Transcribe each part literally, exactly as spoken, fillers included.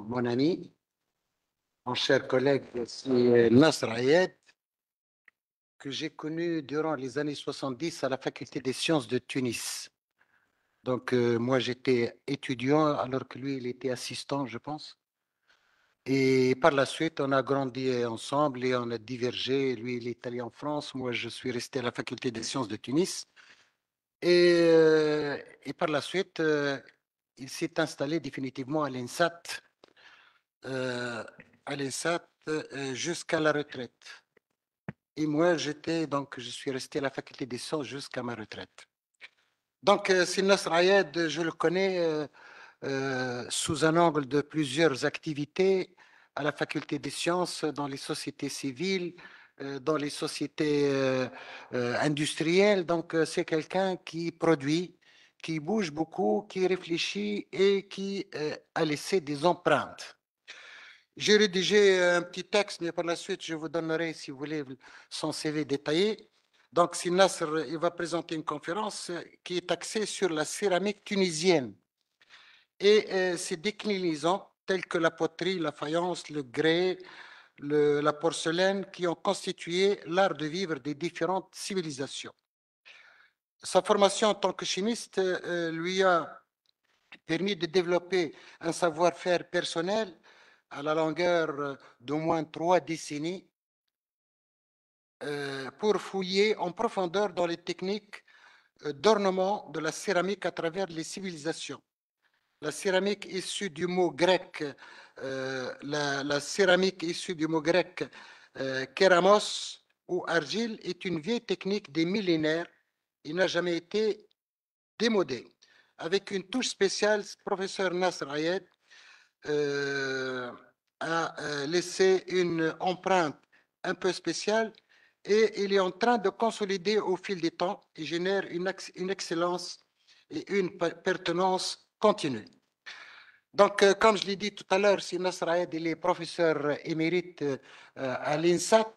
mon ami, mon cher collègue, c'est Nasr Ayed, que j'ai connu durant les années soixante-dix à la faculté des sciences de Tunis. Donc, euh, moi, j'étais étudiant alors que lui, il était assistant, je pense. Et par la suite, on a grandi ensemble et on a divergé. Lui, il est allé en France. Moi, je suis resté à la faculté des sciences de Tunis. Et, euh, et par la suite, euh, il s'est installé définitivement à l'INSAT, euh, à l'INSAT euh, jusqu'à la retraite. Et moi, j'étais donc, je suis resté à la faculté des sciences jusqu'à ma retraite. Donc, euh, Nasr Ayed, je le connais euh, euh, sous un angle de plusieurs activités à la faculté des sciences, dans les sociétés civiles, euh, dans les sociétés euh, euh, industrielles. Donc, euh, c'est quelqu'un qui produit, qui bouge beaucoup, qui réfléchit et qui euh, a laissé des empreintes. J'ai rédigé un petit texte, mais par la suite, je vous donnerai, si vous voulez, son C V détaillé. Donc, si Nasser, il va présenter une conférence qui est axée sur la céramique tunisienne et euh, ses déclinaisons telles que la poterie, la faïence, le grès, le- la porcelaine, qui ont constitué l'art de vivre des différentes civilisations. Sa formation en tant que chimiste euh, lui a permis de développer un savoir-faire personnel à la longueur d'au moins trois décennies euh, pour fouiller en profondeur dans les techniques euh, d'ornement de la céramique à travers les civilisations. La céramique issue du mot grec, euh, la, la céramique issue du mot grec euh, kéramos ou argile est une vieille technique des millénaires. Il n'a jamais été démodé. Avec une touche spéciale, professeur Nasr Ayed euh, a euh, laissé une empreinte un peu spéciale et il est en train de consolider au fil du temps et génère une, une excellence et une pertinence continue. Donc, euh, comme je l'ai dit tout à l'heure, si Nasr Ayed, il est professeur émérite euh, à l'INSAT.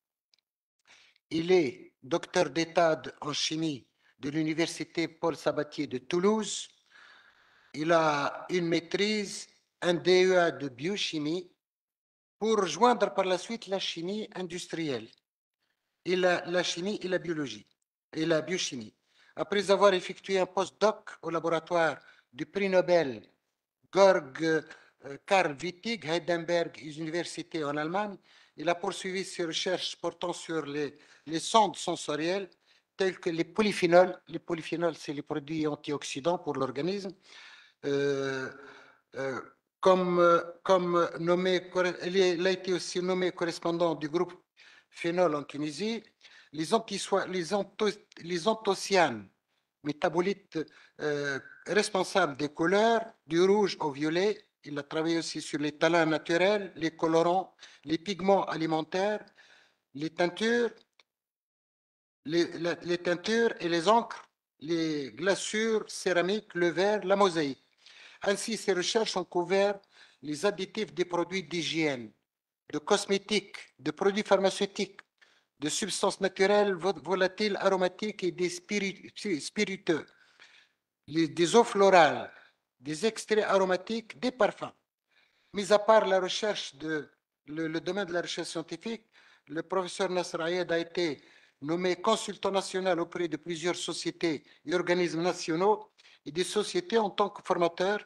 Il est docteur d'État en chimie de l'Université Paul Sabatier de Toulouse. Il a une maîtrise, un D E A de biochimie pour rejoindre par la suite la chimie industrielle, et la, la chimie et la biologie, et la biochimie. Après avoir effectué un postdoc au laboratoire du prix Nobel Georg euh, Karl Wittig, Heidelberg, Université en Allemagne, il a poursuivi ses recherches portant sur les, les sondes sensorielles telles que les polyphénols. Les polyphénols, c'est les produits antioxydants pour l'organisme. Euh, euh, comme, euh, comme nommé, il a été aussi nommé correspondant du groupe phénol en Tunisie. Les, les, anto, les anthocyanes, métabolites euh, responsables des couleurs, du rouge au violet. Il a travaillé aussi sur les talents naturels, les colorants, les pigments alimentaires, les teintures, les, la, les teintures et les encres, les glaçures céramiques, le verre, la mosaïque. Ainsi, ces recherches ont couvert les additifs des produits d'hygiène, de cosmétiques, de produits pharmaceutiques, de substances naturelles volatiles, aromatiques et des spiritueux, les, des eaux florales, des extraits aromatiques, des parfums. Mis à part la recherche de, le, le domaine de la recherche scientifique, le professeur Nasr Ayed a été nommé consultant national auprès de plusieurs sociétés et organismes nationaux et des sociétés en tant que formateur,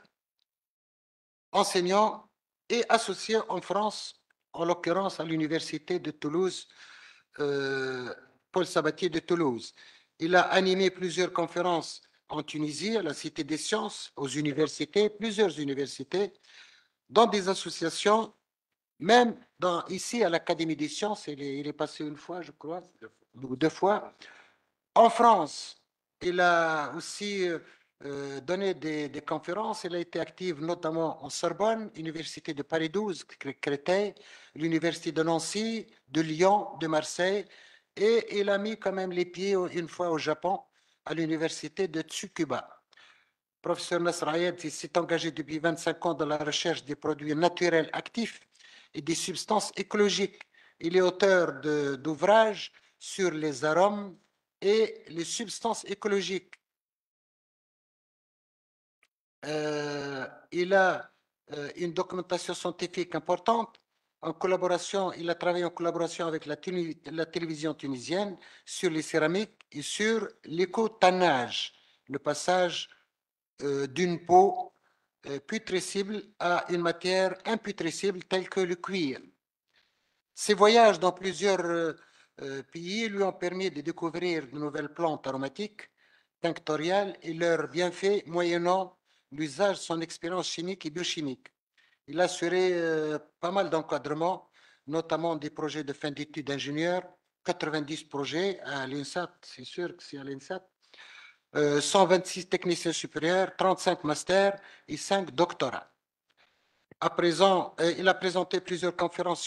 enseignant et associé en France, en l'occurrence à l'Université de Toulouse, euh, Paul Sabatier de Toulouse. Il a animé plusieurs conférences en Tunisie, à la Cité des Sciences, aux universités, plusieurs universités, dans des associations, même dans, ici à l'Académie des Sciences, il est, il est passé une fois, je crois, ou deux fois. En France, il a aussi euh, donné des, des conférences. Il a été actif notamment en Sorbonne, Université de Paris douze, Créteil, l'Université de Nancy, de Lyon, de Marseille. Et il a mis quand même les pieds une fois au Japon, à l'Université de Tsukuba. Professeur Nasr Ayed s'est engagé depuis vingt-cinq ans dans la recherche des produits naturels actifs et des substances écologiques. Il est auteur d'ouvrages sur les arômes et les substances écologiques. Euh, il a euh, une documentation scientifique importante. En collaboration, il a travaillé en collaboration avec la, la télévision tunisienne sur les céramiques et sur l'éco-tannage, le passage euh, d'une peau euh, putrescible à une matière imputrescible telle que le cuir. Ses voyages dans plusieurs euh, euh, pays lui ont permis de découvrir de nouvelles plantes aromatiques, tinctoriales et leurs bienfaits moyennant l'usage de son expérience chimique et biochimique. Il a assuré euh, pas mal d'encadrement, notamment des projets de fin d'études d'ingénieur, quatre-vingt-dix projets à l'INSAT, c'est sûr que c'est à l'INSAT, euh, cent vingt-six techniciens supérieurs, trente-cinq masters et cinq doctorats. À présent, euh, il a présenté plusieurs conférences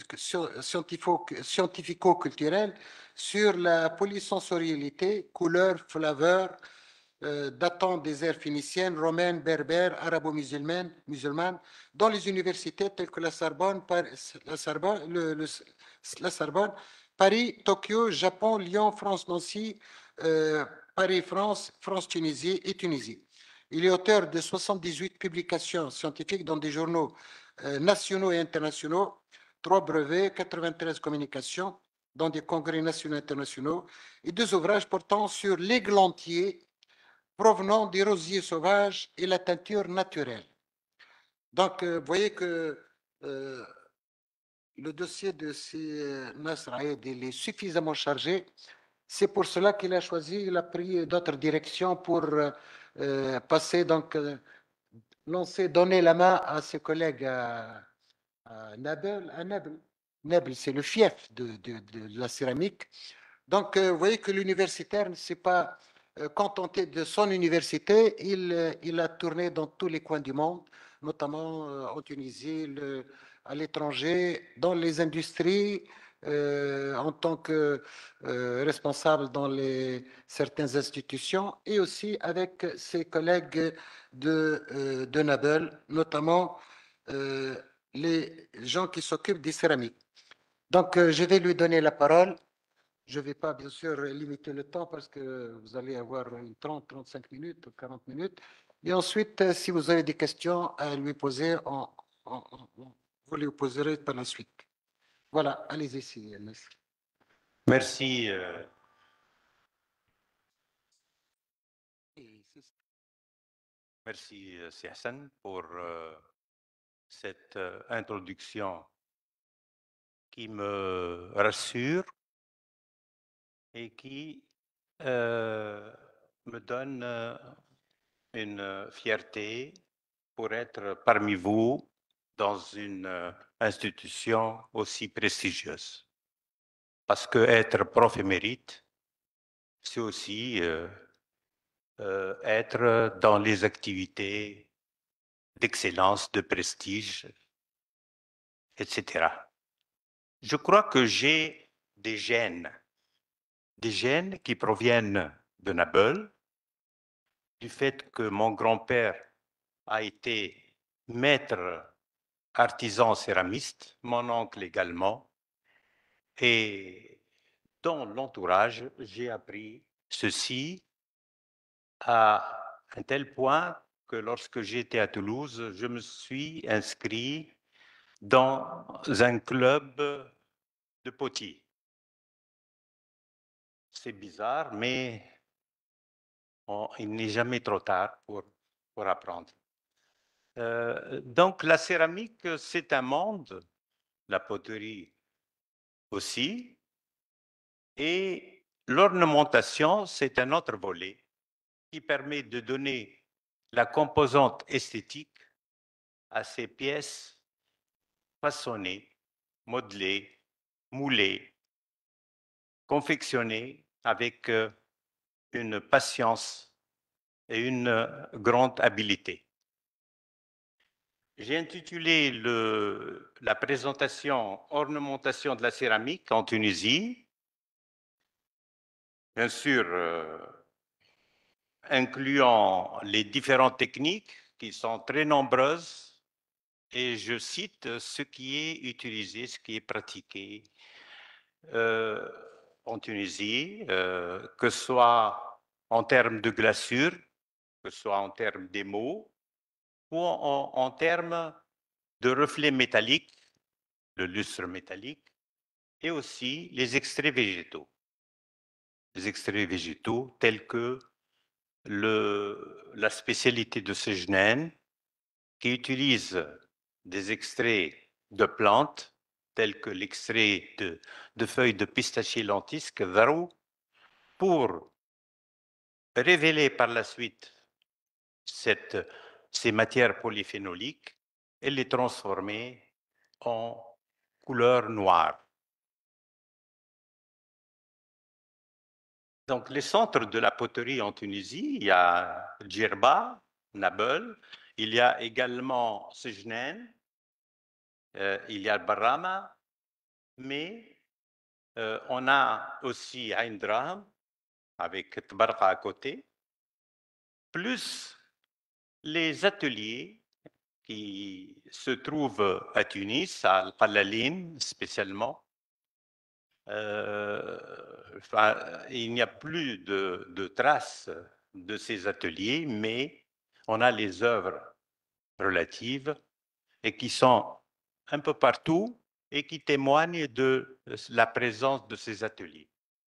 scientifico-culturelles sur la polysensorialité, couleurs, flaveurs, euh, datant des ères phéniciennes, romaines, berbères, arabo-musulmanes, musulmanes, dans les universités telles que la Sorbonne, la Sorbonne, le, le, la Sorbonne Paris, Tokyo, Japon, Lyon, France, Nancy, euh, Paris, France, France-Tunisie et Tunisie. Il est auteur de soixante-dix-huit publications scientifiques dans des journaux euh, nationaux et internationaux, trois brevets, quatre-vingt-treize communications dans des congrès nationaux et internationaux, et deux ouvrages portant sur l'églantier provenant des rosiers sauvages et la teinture naturelle. Donc, euh, vous voyez que euh, le dossier de C. Nasr Aed est suffisamment chargé. C'est pour cela qu'il a choisi, il a pris d'autres directions pour euh, passer, donc, euh, lancer, donner la main à ses collègues à, à Nabil. À Nabil, Nabil c'est le fief de, de, de la céramique. Donc, euh, vous voyez que l'universitaire ne s'est pas euh, contenté de son université, il, euh, il a tourné dans tous les coins du monde, notamment euh, en Tunisie, le, à l'étranger, dans les industries, euh, en tant que euh, responsable dans les, certaines institutions, et aussi avec ses collègues de, euh, de Nabel, notamment euh, les gens qui s'occupent des céramiques. Donc, euh, je vais lui donner la parole. Je ne vais pas, bien sûr, limiter le temps parce que vous allez avoir trente, trente-cinq minutes, quarante minutes. Et ensuite, euh, si vous avez des questions à lui poser, on, on, on, vous les poserez par la suite. Voilà, allez-y, si, Merci. Euh... Merci, Si Hassan, pour euh, cette euh, introduction qui me rassure et qui euh, me donne euh, une fierté pour être parmi vous dans une euh, institution aussi prestigieuse. Parce que être prof émérite, c'est aussi euh, euh, être dans les activités d'excellence, de prestige, et cetera. Je crois que j'ai des gènes, des gènes qui proviennent de Nabeul, du fait que mon grand-père a été maître artisan céramiste, mon oncle également, et dans l'entourage, j'ai appris ceci à un tel point que lorsque j'étais à Toulouse, je me suis inscrit dans un club de potiers. C'est bizarre, mais on, il n'est jamais trop tard pour, pour apprendre. Euh, donc la céramique, c'est un monde, la poterie aussi, et l'ornementation, c'est un autre volet qui permet de donner la composante esthétique à ces pièces façonnées, modelées, moulées, confectionnées avec une patience et une grande habileté. J'ai intitulé le, la présentation « Ornementation de la céramique en Tunisie ». Bien sûr, euh, incluant les différentes techniques qui sont très nombreuses, et je cite ce qui est utilisé, ce qui est pratiqué euh, en Tunisie, euh, que ce soit en termes de glaçure, que ce soit en termes d'émaux, ou en, en termes de reflets métalliques, le lustre métallique, et aussi les extraits végétaux. Les extraits végétaux tels que le, la spécialité de Sejnen, qui utilise des extraits de plantes tels que l'extrait de, de feuilles de pistachier lentisque, varou, pour révéler par la suite cette, ces matières polyphénoliques et les transformer en couleur noire. Donc, les centres de la poterie en Tunisie, il y a Djerba, Nabeul, il y a également Sejnen, euh, il y a Barama, mais euh, on a aussi Ain Draham, avec Tbarqa à côté, plus les ateliers qui se trouvent à Tunis, à Al-Qalaline spécialement. Euh, enfin, il n'y a plus de, de traces de ces ateliers, mais on a les œuvres relatives et qui sont un peu partout et qui témoignent de la présence de ces ateliers.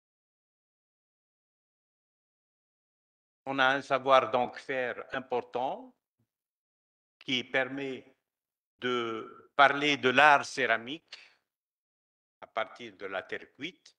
On a un savoir donc faire important qui permet de parler de l'art céramique à partir de la terre cuite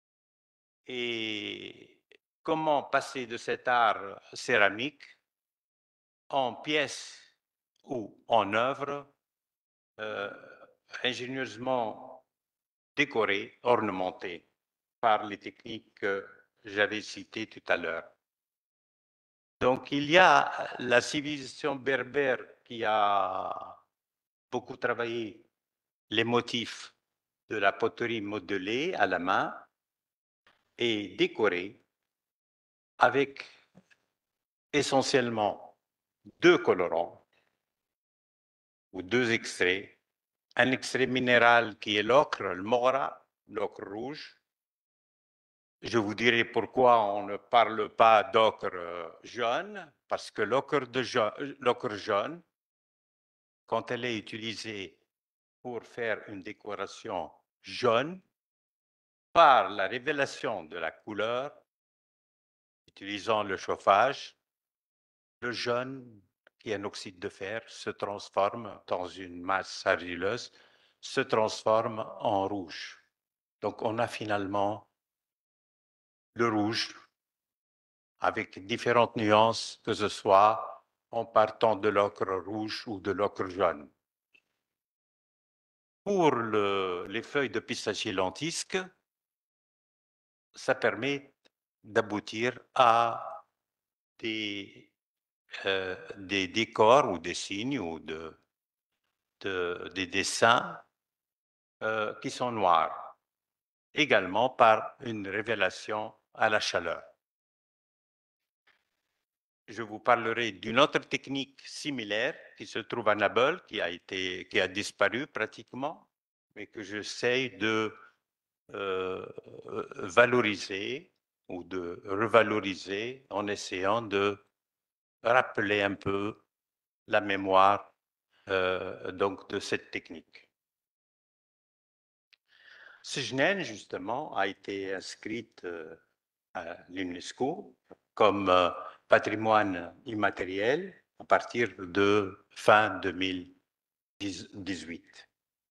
et comment passer de cet art céramique en pièces ou en œuvres euh, ingénieusement décorées, ornementées par les techniques que j'avais citées tout à l'heure. Donc, il y a la civilisation berbère qui a beaucoup travaillé les motifs de la poterie modelée à la main et décorée avec essentiellement deux colorants ou deux extraits. Un extrait minéral qui est l'ocre, le mora, l'ocre rouge. Je vous dirai pourquoi on ne parle pas d'ocre jaune, parce que l'ocre jaune, jaune, quand elle est utilisée pour faire une décoration jaune, par la révélation de la couleur, utilisant le chauffage, le jaune, qui est un oxyde de fer, se transforme dans une masse argileuse, se transforme en rouge. Donc on a finalement le rouge avec différentes nuances, que ce soit en partant de l'ocre rouge ou de l'ocre jaune. Pour le, les feuilles de pistachier lentisque, ça permet d'aboutir à des, euh, des décors ou des signes ou de, de, des dessins euh, qui sont noirs, également par une révélation à la chaleur. Je vous parlerai d'une autre technique similaire qui se trouve à Nabeul, qui a, été, qui a disparu pratiquement, mais que j'essaye de euh, valoriser ou de revaloriser en essayant de rappeler un peu la mémoire euh, donc de cette technique. Sejnen, justement, a été inscrite euh, à l'UNESCO comme euh, patrimoine immatériel à partir de fin deux mille dix-huit.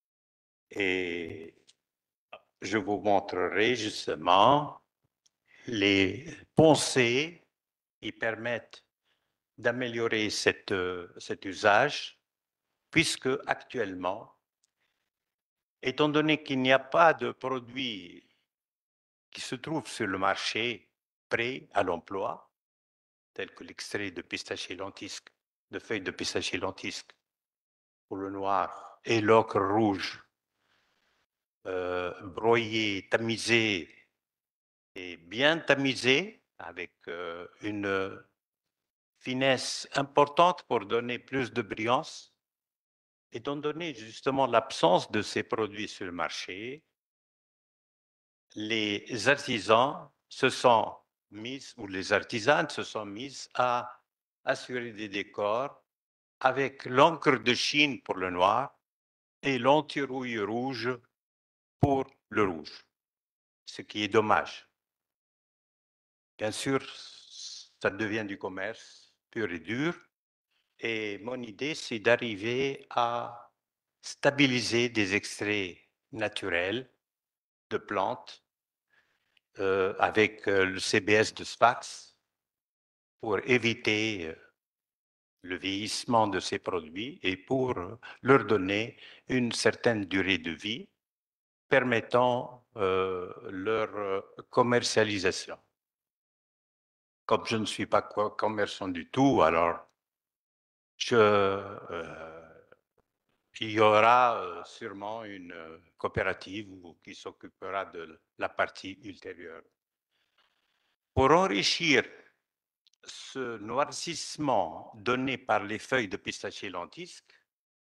Et je vous montrerai justement les pensées qui permettent d'améliorer cette, cet usage, puisque actuellement, étant donné qu'il n'y a pas de produits qui se trouvent sur le marché prêts à l'emploi, tels que l'extrait de pistachier lentisque, de feuilles de pistachier lentisque pour le noir et l'ocre rouge, euh, broyé, tamisé et bien tamisé avec euh, une finesse importante pour donner plus de brillance. Étant donné justement l'absence de ces produits sur le marché, les artisans se sont mis, ou les artisanes se sont mis à assurer des décors avec l'encre de Chine pour le noir et l'anti-rouille rouge pour le rouge, ce qui est dommage. Bien sûr, ça devient du commerce pur et dur, et mon idée, c'est d'arriver à stabiliser des extraits naturels de plantes euh, avec euh, le C B S de Sfax pour éviter euh, le vieillissement de ces produits et pour euh, leur donner une certaine durée de vie permettant euh, leur euh, commercialisation. Comme je ne suis pas commerçant du tout, alors je, euh, il y aura euh, sûrement une euh, coopérative qui s'occupera de la partie ultérieure. Pour enrichir ce noircissement donné par les feuilles de pistachier lentisque,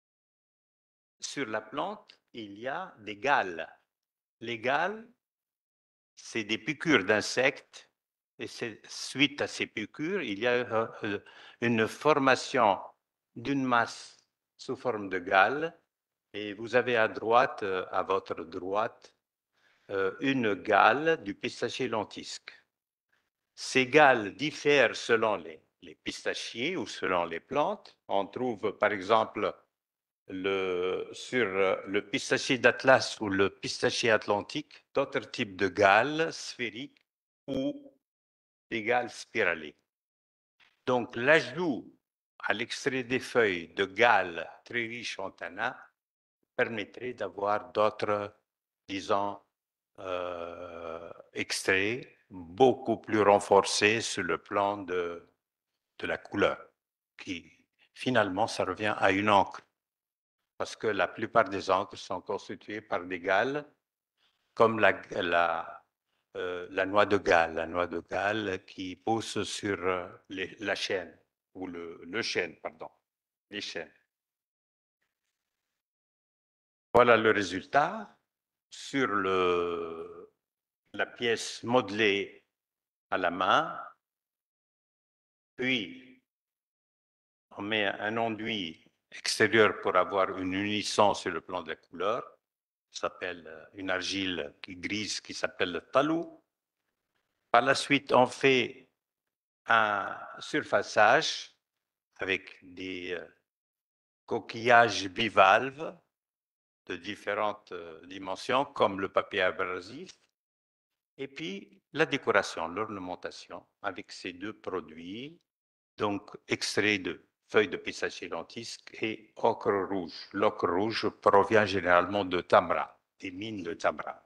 sur la plante, il y a des galles. Les galles, c'est des piqûres d'insectes, et suite à ces piqûres, il y a euh, une formation d'une masse sous forme de galles, et vous avez à droite, euh, à votre droite, euh, une galle du pistachier lentisque. Ces galles diffèrent selon les, les pistachiers ou selon les plantes. On trouve par exemple le, sur le pistachier d'Atlas ou le pistachier atlantique d'autres types de galles sphériques ou des galles spiralées. Donc l'ajout à l'extrait des feuilles de galles très riches en tanins permettrait d'avoir d'autres, disons, euh, extraits beaucoup plus renforcés sur le plan de, de la couleur, qui finalement, ça revient à une encre, parce que la plupart des encres sont constituées par des galles, comme la, la, euh, la noix de Galles, la noix de Galles qui pousse sur euh, les, la chêne, ou le, le chêne, pardon, les chênes. Voilà le résultat. Sur le, la pièce modelée à la main, puis on met un enduit extérieur pour avoir une unisson sur le plan de la couleur. Ça s'appelle une argile qui grise qui s'appelle le talou. Par la suite, on fait un surfaçage avec des euh, coquillages bivalves de différentes euh, dimensions, comme le papier abrasif, et puis la décoration, l'ornementation avec ces deux produits, donc extraits de feuilles de pistachier lentisque et ocre rouge. L'ocre rouge provient généralement de Tamra, des mines de Tamra.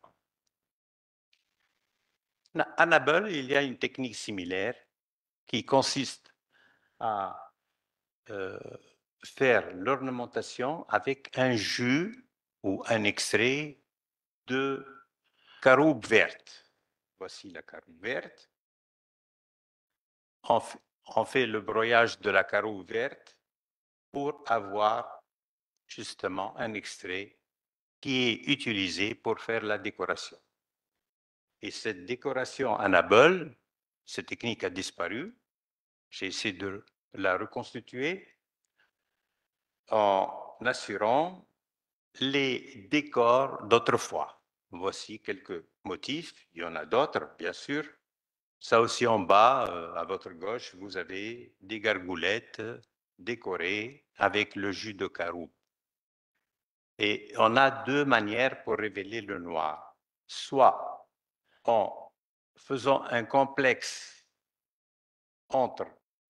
À Nabeul, il y a une technique similaire qui consiste à euh, faire l'ornementation avec un jus ou un extrait de caroube verte. Voici la caroube verte. On fait, on fait le broyage de la caroube verte pour avoir justement un extrait qui est utilisé pour faire la décoration. Et cette décoration à Nabeul, cette technique a disparu. J'ai essayé de la reconstituer en assurant les décors d'autrefois. Voici quelques motifs, il y en a d'autres, bien sûr. Ça aussi en bas, euh, à votre gauche, vous avez des gargoulettes décorées avec le jus de caroube. Et on a deux manières pour révéler le noir. Soit en faisant un complexe entre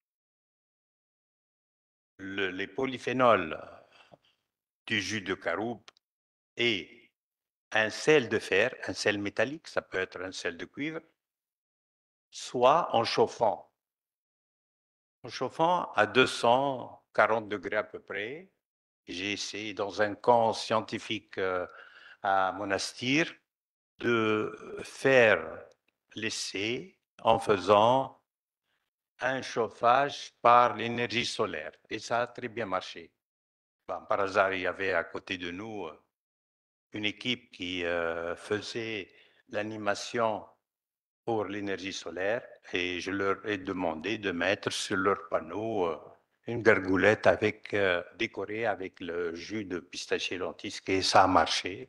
le, les polyphénols du jus de caroube et un sel de fer, un sel métallique, ça peut être un sel de cuivre, soit en chauffant. En chauffant à deux cent quarante degrés à peu près. J'ai essayé dans un camp scientifique euh, à Monastir de faire l'essai en faisant un chauffage par l'énergie solaire. Et ça a très bien marché. Bon, par hasard, il y avait à côté de nous une équipe qui euh, faisait l'animation pour l'énergie solaire et je leur ai demandé de mettre sur leur panneau euh, une gargoulette avec, euh, décorée avec le jus de pistachier lentisque et ça a marché.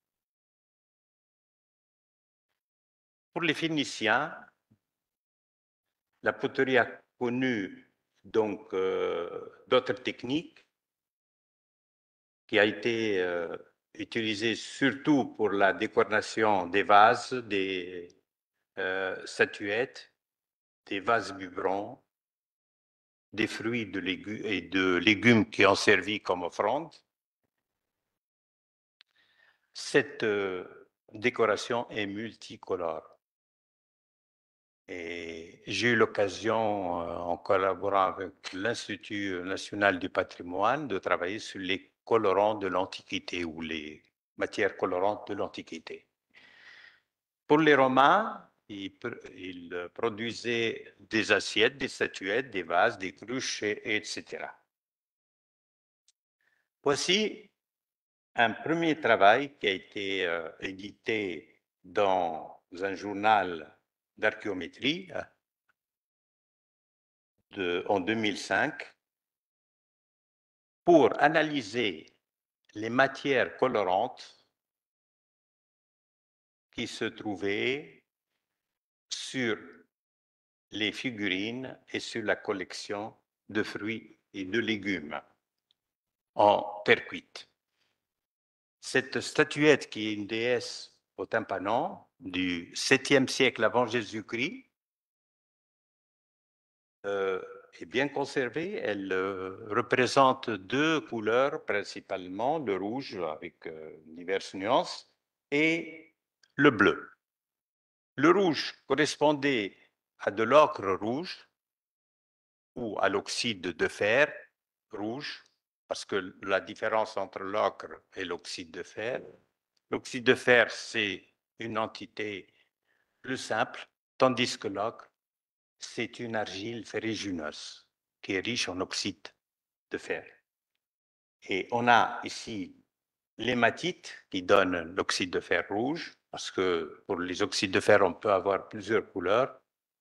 Pour les Phéniciens, la poterie a connu donc euh, d'autres techniques qui a été euh, utilisée surtout pour la décoration des vases, des euh, statuettes, des vases vibrants, des fruits de légumes et de légumes qui ont servi comme offrande. Cette euh, décoration est multicolore. Et j'ai eu l'occasion, euh, en collaborant avec l'Institut national du patrimoine, de travailler sur les colorants de l'Antiquité ou les matières colorantes de l'Antiquité. Pour les Romains, ils, ils produisaient des assiettes, des statuettes, des vases, des cruches, et, etc. Voici un premier travail qui a été euh, édité dans un journal d'archéométrie de, en deux mille cinq pour analyser les matières colorantes qui se trouvaient sur les figurines et sur la collection de fruits et de légumes en terre cuite. Cette statuette, qui est une déesse au tympanon du septième siècle avant Jésus-Christ, euh, est bien conservée. Elle euh, représente deux couleurs principalement, le rouge avec euh, diverses nuances et le bleu. Le rouge correspondait à de l'ocre rouge ou à l'oxyde de fer rouge, parce que la différence entre l'ocre et l'oxyde de fer, l'oxyde de fer, c'est une entité plus simple, tandis que l'ocre, c'est une argile ferrugineuse qui est riche en oxyde de fer. Et on a ici l'hématite qui donne l'oxyde de fer rouge, parce que pour les oxydes de fer, on peut avoir plusieurs couleurs.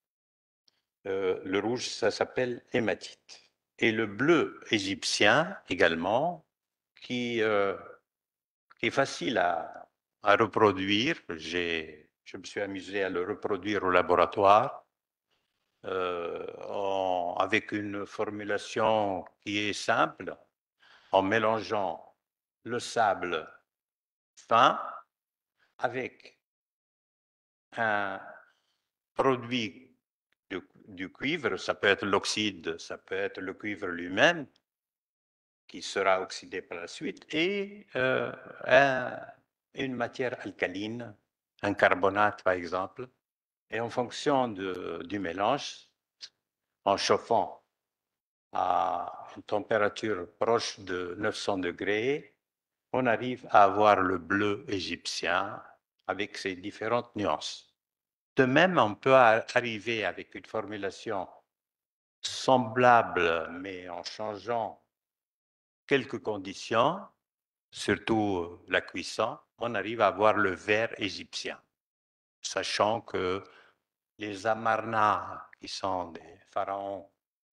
Euh, le rouge, ça s'appelle hématite. Et le bleu égyptien également, qui, euh, qui est facile à, à reproduire. J'ai, je me suis amusé à le reproduire au laboratoire euh, en, avec une formulation qui est simple, en mélangeant le sable fin avec un produit du, du cuivre, ça peut être l'oxyde, ça peut être le cuivre lui-même, qui sera oxydé par la suite, et euh, un, une matière alcaline, un carbonate par exemple. Et en fonction de, du mélange, en chauffant à une température proche de neuf cents degrés, on arrive à avoir le bleu égyptien avec ses différentes nuances. De même, on peut arriver avec une formulation semblable, mais en changeant quelques conditions, surtout la cuisson, on arrive à avoir le vert égyptien, sachant que les Amarnas, qui sont des pharaons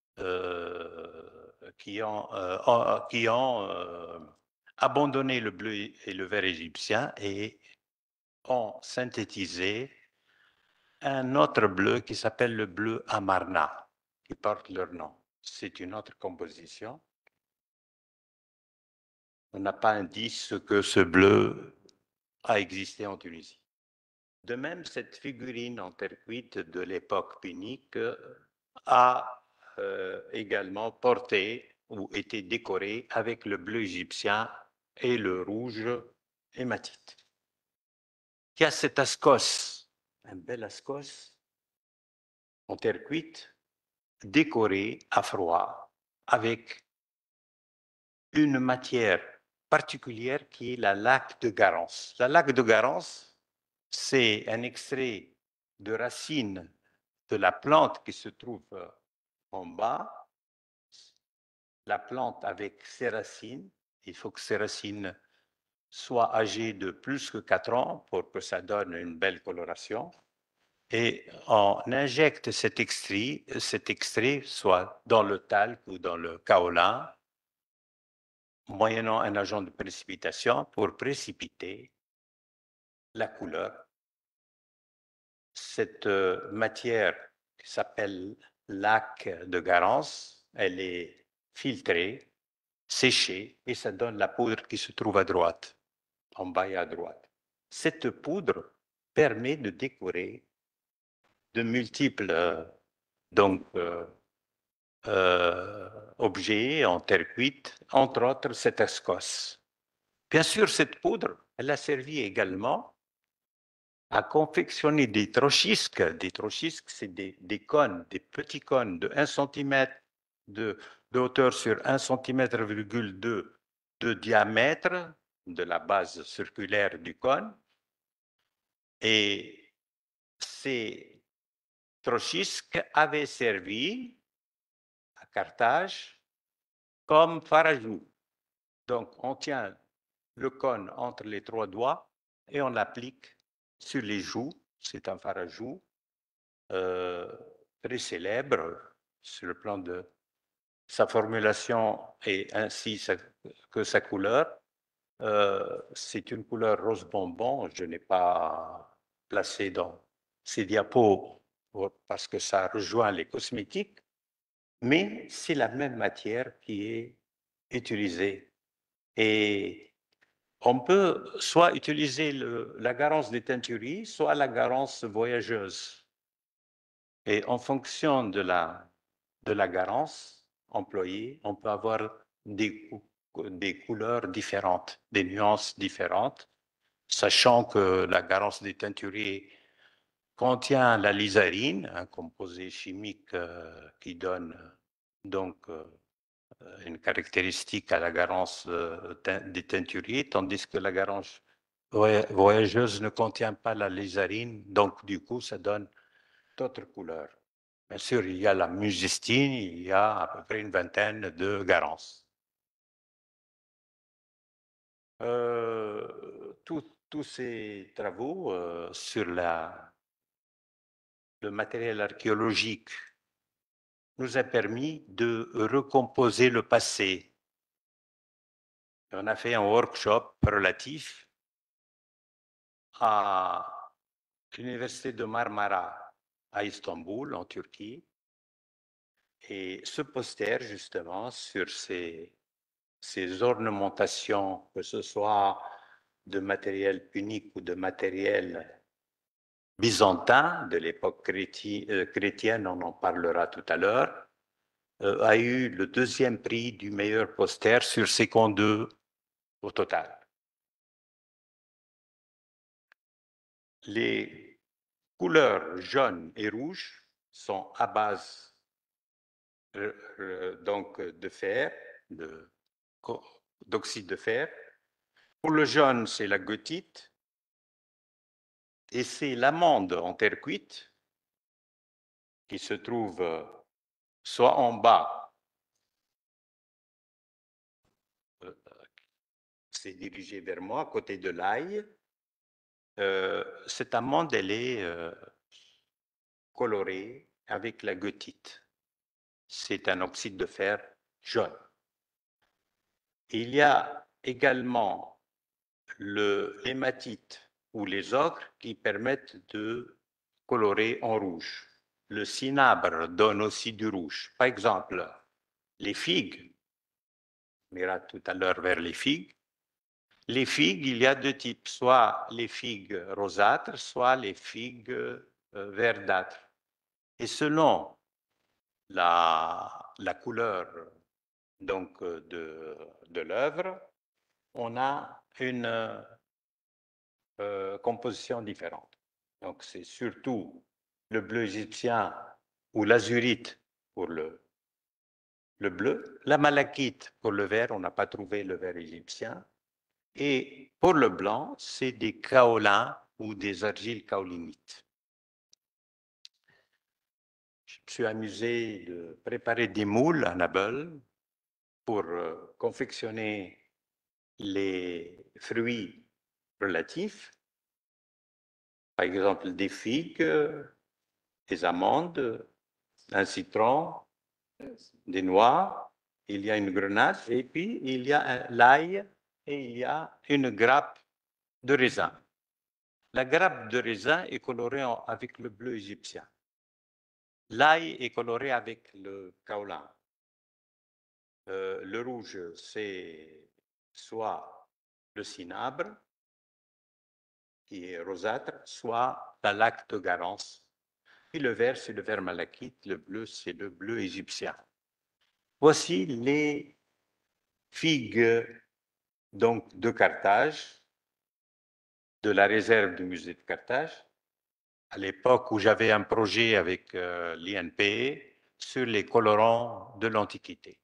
euh, qui ont, euh, qui ont euh, abandonné le bleu et le vert égyptien et ont synthétisé un autre bleu qui s'appelle le bleu Amarna, qui porte leur nom. C'est une autre composition. On n'a pas indice que ce bleu a existé en Tunisie. De même, cette figurine en terre cuite de l'époque punique a euh, également porté ou été décorée avec le bleu égyptien et le rouge hématite. Il y a cet ascos, un bel ascos en terre cuite, décoré à froid avec une matière particulière qui est la laque de Garance. La laque de Garance, c'est un extrait de racine de la plante qui se trouve en bas. La plante avec ses racines, il faut que ces racines soient âgées de plus que quatre ans pour que ça donne une belle coloration. et on injecte cet extrait, cet extrait soit dans le talc ou dans le kaolin, moyennant un agent de précipitation pour précipiter la couleur. Cette matière qui s'appelle lac de Garance, elle est filtrée, séchée, et ça donne la poudre qui se trouve à droite, en bas et à droite. Cette poudre permet de décorer de multiples euh, donc, euh, euh, objets en terre cuite, entre autres cette escosse. Bien sûr, cette poudre, elle a servi également à confectionner des trochisques. Des trochisques, c'est des, des cônes, des petits cônes de un centimètre de, de hauteur sur un centimètre virgule deux de diamètre de la base circulaire du cône. Et ces trochisques avaient servi à Carthage comme farajou. Donc, on tient le cône entre les trois doigts et on l'applique sur les joues. C'est un farajou euh, très célèbre sur le plan de sa formulation et ainsi sa, que sa couleur. Euh, c'est une couleur rose bonbon. Je n'ai pas placé dans ces diapos parce que ça rejoint les cosmétiques, mais c'est la même matière qui est utilisée. Et on peut soit utiliser le, la garance des teinturies, soit la garance voyageuse. Et en fonction de la, de la garance employée, on peut avoir des, des couleurs différentes, des nuances différentes, sachant que la garance des teinturiers contient la lysarine, un composé chimique euh, qui donne donc euh, une caractéristique à la garance euh, des teinturiers, tandis que la garance voyageuse ne contient pas la lysarine, donc du coup ça donne d'autres couleurs. Bien sûr, il y a la musistine, il y a à peu près une vingtaine de garances. Euh, tous ces travaux euh, sur la, le matériel archéologique nous a permis de recomposer le passé. On a fait un workshop relatif à l'université de Marmara à Istanbul, en Turquie. Et ce poster, justement, sur ces, ces ornementations, que ce soit de matériel punique ou de matériel byzantin, de l'époque chrétienne, on en parlera tout à l'heure, euh, a eu le deuxième prix du meilleur poster sur cinquante-deux au total. Les couleurs jaune et rouge sont à base euh, euh, donc de fer, d'oxyde de, de fer. Pour le jaune, c'est la goethite et c'est l'amande en terre cuite qui se trouve soit en bas, euh, c'est dirigé vers moi, à côté de l'ail. Euh, cette amande, elle est euh, colorée avec la goethite. C'est un oxyde de fer jaune. Il y a également l'hématite ou les ocres qui permettent de colorer en rouge. Le cinabre donne aussi du rouge. Par exemple, les figues, on ira tout à l'heure vers les figues. Les figues, il y a deux types, soit les figues rosâtres, soit les figues euh, verdâtres. Et selon la, la couleur donc, de, de l'œuvre, on a une euh, composition différente. Donc, c'est surtout le bleu égyptien ou l'azurite pour le, le bleu, la malachite pour le vert, on n'a pas trouvé le vert égyptien, et pour le blanc, c'est des kaolins ou des argiles kaolinites. Je me suis amusé de préparer des moules à Nabeul pour euh, confectionner les fruits relatifs, par exemple des figues, des amandes, un citron, des noix, il y a une grenade, et puis il y a l'ail et il y a une grappe de raisin. La grappe de raisin est colorée en, avec le bleu égyptien. L'ail est coloré avec le kaolin. Euh, le rouge, c'est soit le cinabre, qui est rosâtre, soit la laque de Garance. Puis le vert, c'est le vert malachite, le bleu, c'est le bleu égyptien. Voici les figues donc, de Carthage, de la réserve du musée de Carthage, à l'époque où j'avais un projet avec euh, l'I N P sur les colorants de l'Antiquité.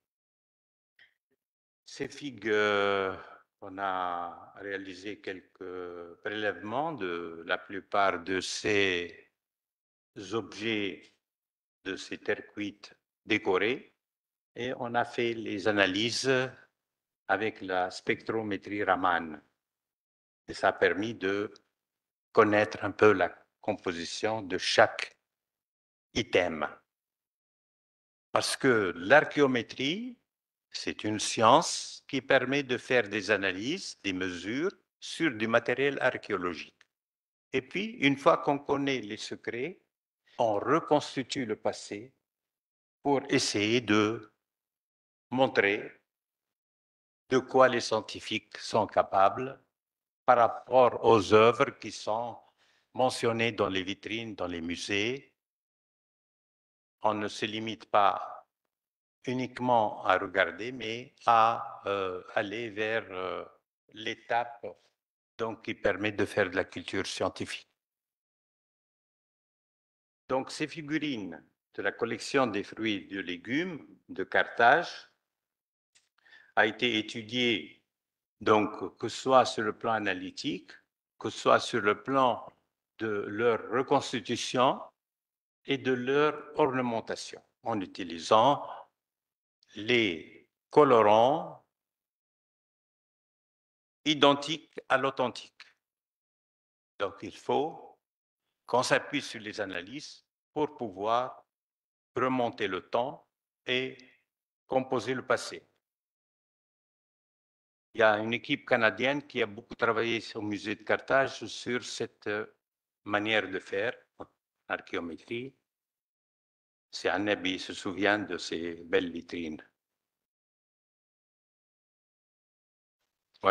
Ces figues, euh, on a réalisé quelques prélèvements de la plupart de ces objets, de ces terres cuites décorées, et on a fait les analyses avec la spectrométrie Raman. Et ça a permis de connaître un peu la composition de chaque item. Parce que l'archéométrie, c'est une science qui permet de faire des analyses, des mesures sur du matériel archéologique. Et puis, une fois qu'on connaît les secrets, on reconstitue le passé pour essayer de montrer de quoi les scientifiques sont capables par rapport aux œuvres qui sont mentionnées dans les vitrines, dans les musées. On ne se limite pas uniquement à regarder, mais à euh, aller vers euh, l'étape donc, qui permet de faire de la culture scientifique. Donc, ces figurines de la collection des fruits et des légumes de Carthage a été étudiée, donc, que ce soit sur le plan analytique, que ce soit sur le plan de leur reconstitution et de leur ornementation, en utilisant les colorants identiques à l'authentique. Donc, il faut qu'on s'appuie sur les analyses pour pouvoir remonter le temps et composer le passé. Il y a une équipe canadienne qui a beaucoup travaillé au musée de Carthage sur cette manière de faire, l'archéométrie. Si Annabi se souvient de ces belles vitrines. Oui.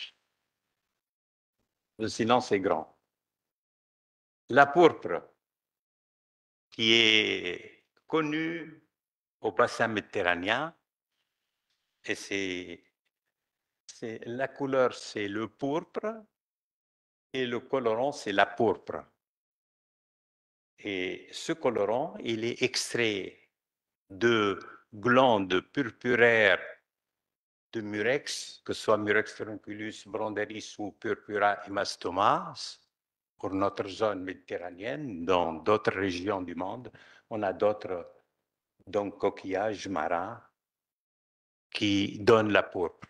Le silence est grand. La pourpre, qui est connue au bassin méditerranéen, et c'est, c'est la couleur, c'est le pourpre, et le colorant, c'est la pourpre. Et ce colorant, il est extrait de glandes purpuraires de murex, que ce soit Murex furunculus, Bronderis ou Purpura hemastomas. Pour notre zone méditerranéenne, dans d'autres régions du monde, on a d'autres donc, coquillages marins qui donnent la pourpre.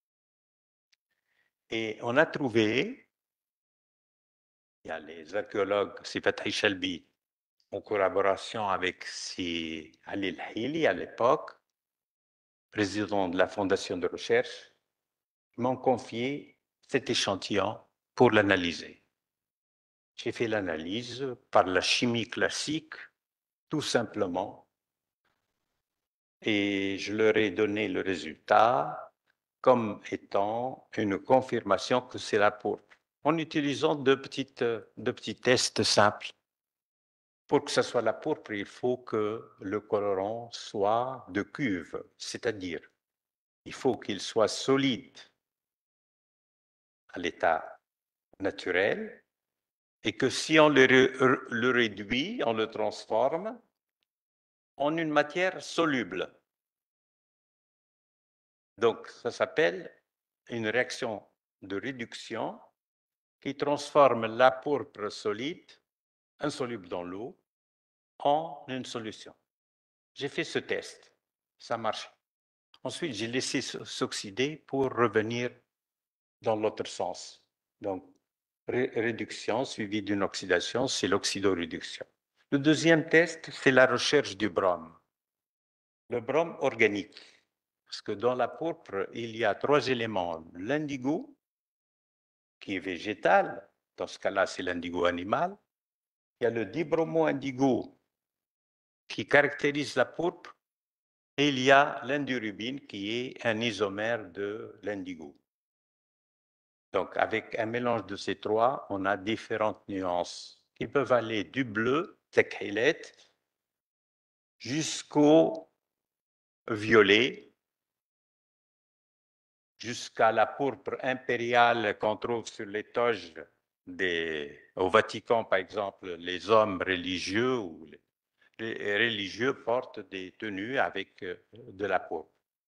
Et on a trouvé, il y a les archéologues, Sifat Shalbi, en collaboration avec si Ali El-Hili à l'époque, président de la Fondation de recherche, m'ont confié cet échantillon pour l'analyser. J'ai fait l'analyse par la chimie classique, tout simplement, et je leur ai donné le résultat comme étant une confirmation que c'est la pourpre, en utilisant deux, petites, deux petits tests simples. Pour que ce soit la pourpre, il faut que le colorant soit de cuve, c'est-à-dire il faut qu'il soit solide à l'état naturel et que si on le, le réduit, on le transforme en une matière soluble. Donc, ça s'appelle une réaction de réduction qui transforme la pourpre solide, insoluble dans l'eau, en une solution. J'ai fait ce test, ça marche. Ensuite, j'ai laissé s'oxyder pour revenir dans l'autre sens. Donc, ré réduction suivie d'une oxydation, c'est l'oxydoréduction. Le deuxième test, c'est la recherche du brome. Le brome organique. Parce que dans la pourpre, il y a trois éléments. L'indigo, qui est végétal. Dans ce cas-là, c'est l'indigo animal. Il y a le dibromo-indigo, qui caractérise la pourpre. Et il y a l'indurubine, qui est un isomère de l'indigo. Donc, avec un mélange de ces trois, on a différentes nuances qui peuvent aller du bleu, tekhilet, jusqu'au violet, jusqu'à la pourpre impériale qu'on trouve sur les toges des, au Vatican, par exemple, les hommes religieux ou les, les religieux portent des tenues avec de la pourpre.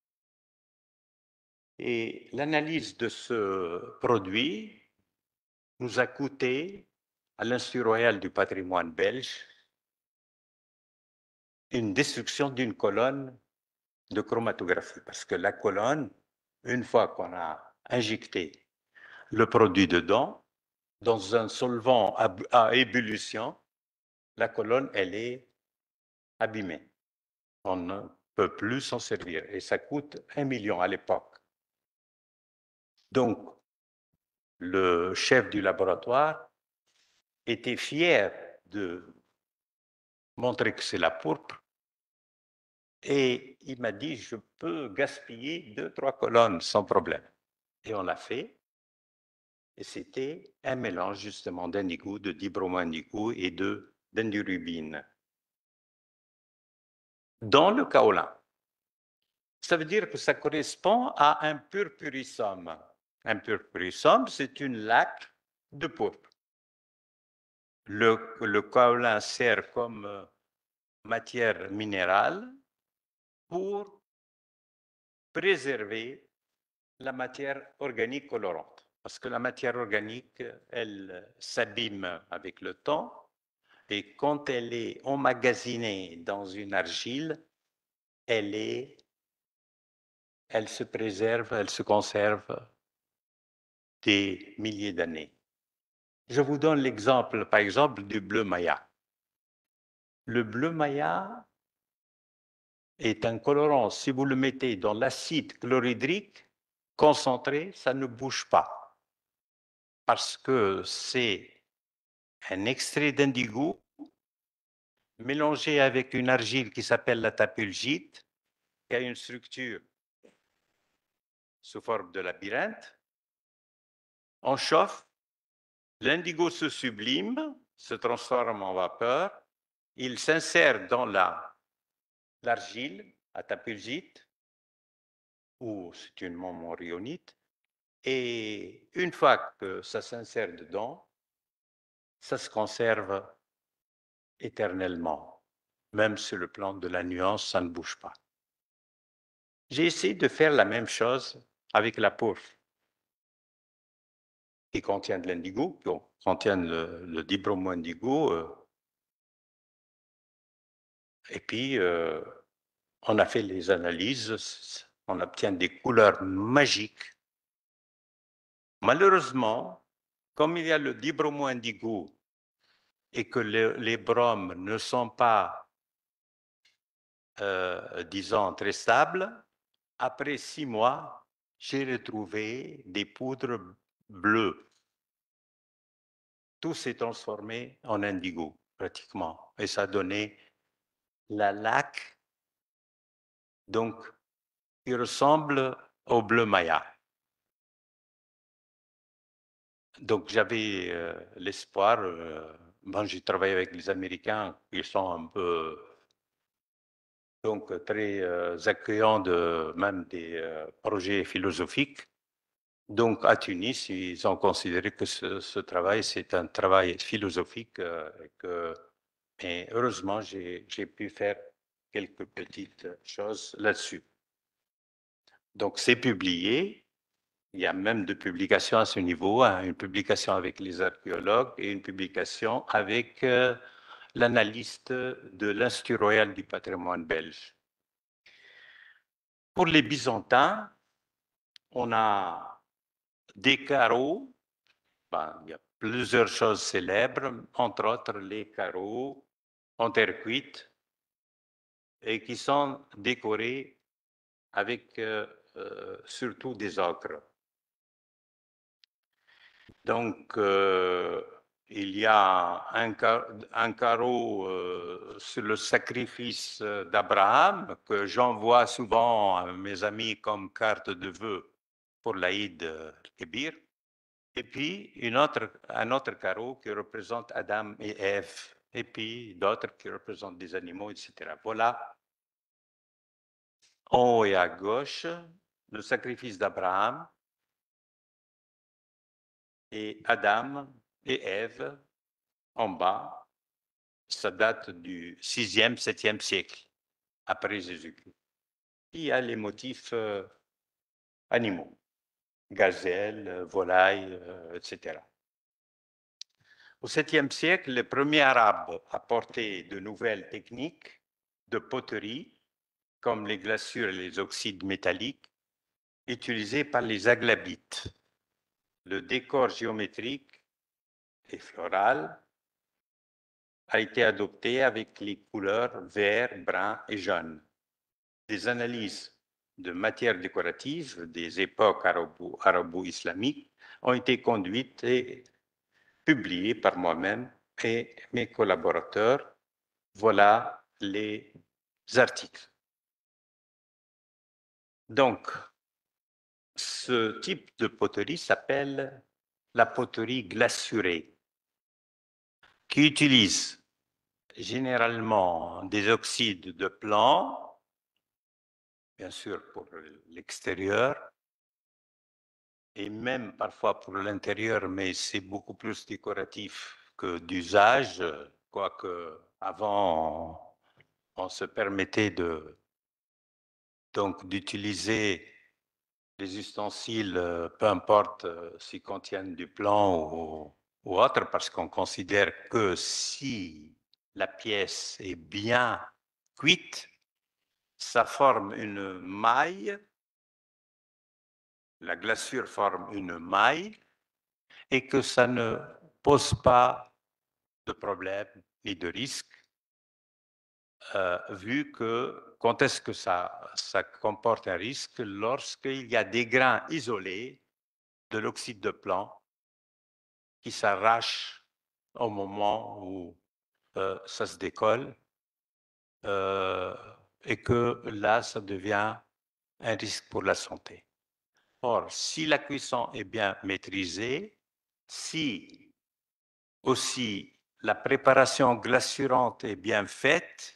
Et l'analyse de ce produit nous a coûté, à l'Institut royal du patrimoine belge, une destruction d'une colonne de chromatographie. Parce que la colonne, une fois qu'on a injecté le produit dedans, dans un solvant à, à ébullition, la colonne, elle est abîmée. On ne peut plus s'en servir. Et ça coûte un million à l'époque. Donc, le chef du laboratoire était fier de montrer que c'est la pourpre. Et il m'a dit, je peux gaspiller deux, trois colonnes sans problème. Et on l'a fait. Et c'était un mélange justement d'indigo, de dibromo-indigo et de d'indurubine. Dans le kaolin, ça veut dire que ça correspond à un purpurissum. Un purpurissum, c'est une laque de pourpre. Le, le kaolin sert comme matière minérale pour préserver la matière organique colorante. Parce que la matière organique, elle s'abîme avec le temps. Et quand elle est emmagasinée dans une argile, elle, est, elle se préserve, elle se conserve des milliers d'années. Je vous donne l'exemple, par exemple, du bleu maya. Le bleu maya est un colorant. Si vous le mettez dans l'acide chlorhydrique concentré, ça ne bouge pas. Parce que c'est un extrait d'indigo mélangé avec une argile qui s'appelle la tapulgite, qui a une structure sous forme de labyrinthe. On chauffe, l'indigo se sublime, se transforme en vapeur, il s'insère dans la, l'argile à tapulgite, ou c'est une montmorillonite, et une fois que ça s'insère dedans, ça se conserve éternellement. Même sur le plan de la nuance, ça ne bouge pas. J'ai essayé de faire la même chose avec la pourpre, qui contient de l'indigo, qui contient le, le dibromo-indigo. Euh, et puis, euh, on a fait les analyses, on obtient des couleurs magiques. Malheureusement, comme il y a le dibromo-indigo et que le, les bromes ne sont pas, euh, disons, très stables, après six mois, j'ai retrouvé des poudres bleues. Tout s'est transformé en indigo, pratiquement. Et ça a donné la laque, donc, qui ressemble au bleu maya. Donc, j'avais euh, l'espoir, euh, bon, j'ai travaillé avec les Américains, ils sont un peu, donc, très euh, accueillants de même des euh, projets philosophiques. Donc, à Tunis, ils ont considéré que ce, ce travail, c'est un travail philosophique. Euh, et, que, et heureusement, j'ai pu faire quelques petites choses là-dessus. Donc, c'est publié. Il y a même deux publications à ce niveau, hein, une publication avec les archéologues et une publication avec euh, l'analyste de l'Institut royal du patrimoine belge. Pour les Byzantins, on a des carreaux. Ben, il y a plusieurs choses célèbres, entre autres les carreaux en terre cuite et qui sont décorés avec euh, euh, surtout des ocres. Donc, euh, il y a un, car un carreau euh, sur le sacrifice d'Abraham que j'envoie souvent à mes amis comme carte de vœux pour l'Aïd Kébir. Et puis, une autre, un autre carreau qui représente Adam et Ève. Et puis, d'autres qui représentent des animaux, et cetera. Voilà, en haut et à gauche, le sacrifice d'Abraham et Adam et Ève en bas. Ça date du sixième, septième siècle après Jésus-Christ. Il y a les motifs euh, animaux, gazelles, volailles, euh, et cetera. Au septième siècle, les premiers Arabes apportaient de nouvelles techniques de poterie, comme les glaçures et les oxydes métalliques, utilisés par les aglabites. Le décor géométrique et floral a été adopté avec les couleurs vert, brun et jaune. Des analyses de matières décoratives des époques arabo-islamiques ont été conduites et publiées par moi-même et mes collaborateurs. Voilà les articles. Donc, ce type de poterie s'appelle la poterie glacurée, qui utilise généralement des oxydes de plomb, bien sûr pour l'extérieur, et même parfois pour l'intérieur, mais c'est beaucoup plus décoratif que d'usage, quoique avant on, on se permettait de donc d'utiliser les ustensiles, peu importe s'ils contiennent du plomb ou, ou autre, parce qu'on considère que si la pièce est bien cuite, ça forme une maille, la glaçure forme une maille, et que ça ne pose pas de problème ni de risque, euh, vu que quand est-ce que ça, ça comporte un risque? Lorsqu'il y a des grains isolés de l'oxyde de plomb qui s'arrachent au moment où euh, ça se décolle, euh, et que là, ça devient un risque pour la santé. Or, si la cuisson est bien maîtrisée, si aussi la préparation glacurante est bien faite,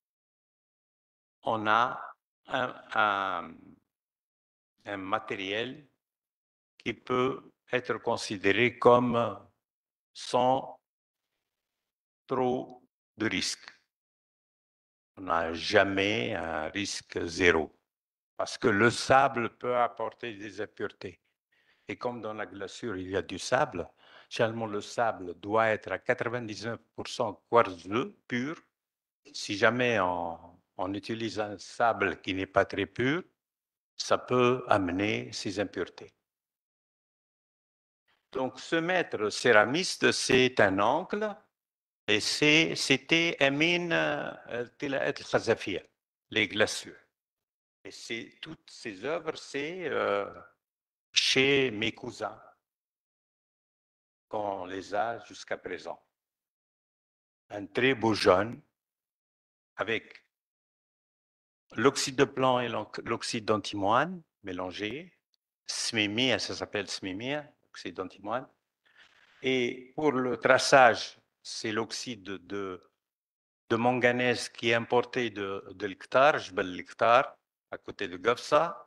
on a un, un, un matériel qui peut être considéré comme sans trop de risques. On n'a jamais un risque zéro, parce que le sable peut apporter des impuretés. Et comme dans la glaçure, il y a du sable, généralement le sable doit être à quatre-vingt-dix-neuf pour cent quartzeux pur. Si jamais on, on utilise un sable qui n'est pas très pur, ça peut amener ces impuretés. Donc, ce maître céramiste, c'est un oncle, et c'était Amin El Khazafia, les glaçures. Et toutes ces œuvres, c'est euh, chez mes cousins qu'on les a jusqu'à présent. Un très beau jaune avec l'oxyde de plomb et l'oxyde d'antimoine mélangés, smimia, ça s'appelle smimia, oxyde d'antimoine. Et pour le traçage, c'est l'oxyde de, de manganèse qui est importé de, de l'Iqtar, Jbel l'Iqtar, à côté de Gafsa.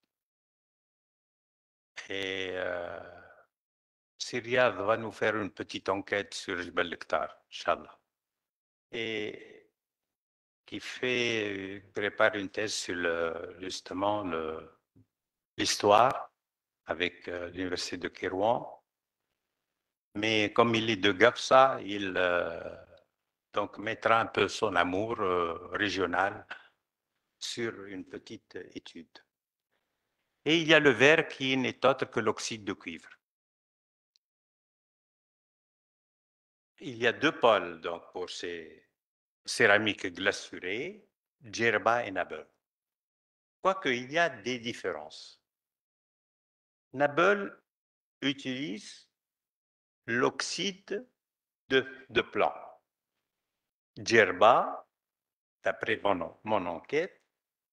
Et euh, Riyad va nous faire une petite enquête sur Jbel l'Iqtar, Inch'Allah. Et qui fait, prépare une thèse sur le, justement l'histoire avec euh, l'université de Kérouan. Mais comme il est de Gafsa, il euh, donc mettra un peu son amour euh, régional sur une petite étude. Et il y a le verre qui n'est autre que l'oxyde de cuivre. Il y a deux pôles donc, pour ces, céramique glacurée, Djerba et Nabeul. Quoique il y a des différences. Nabeul utilise l'oxyde de, de plomb. Djerba, d'après mon, mon enquête,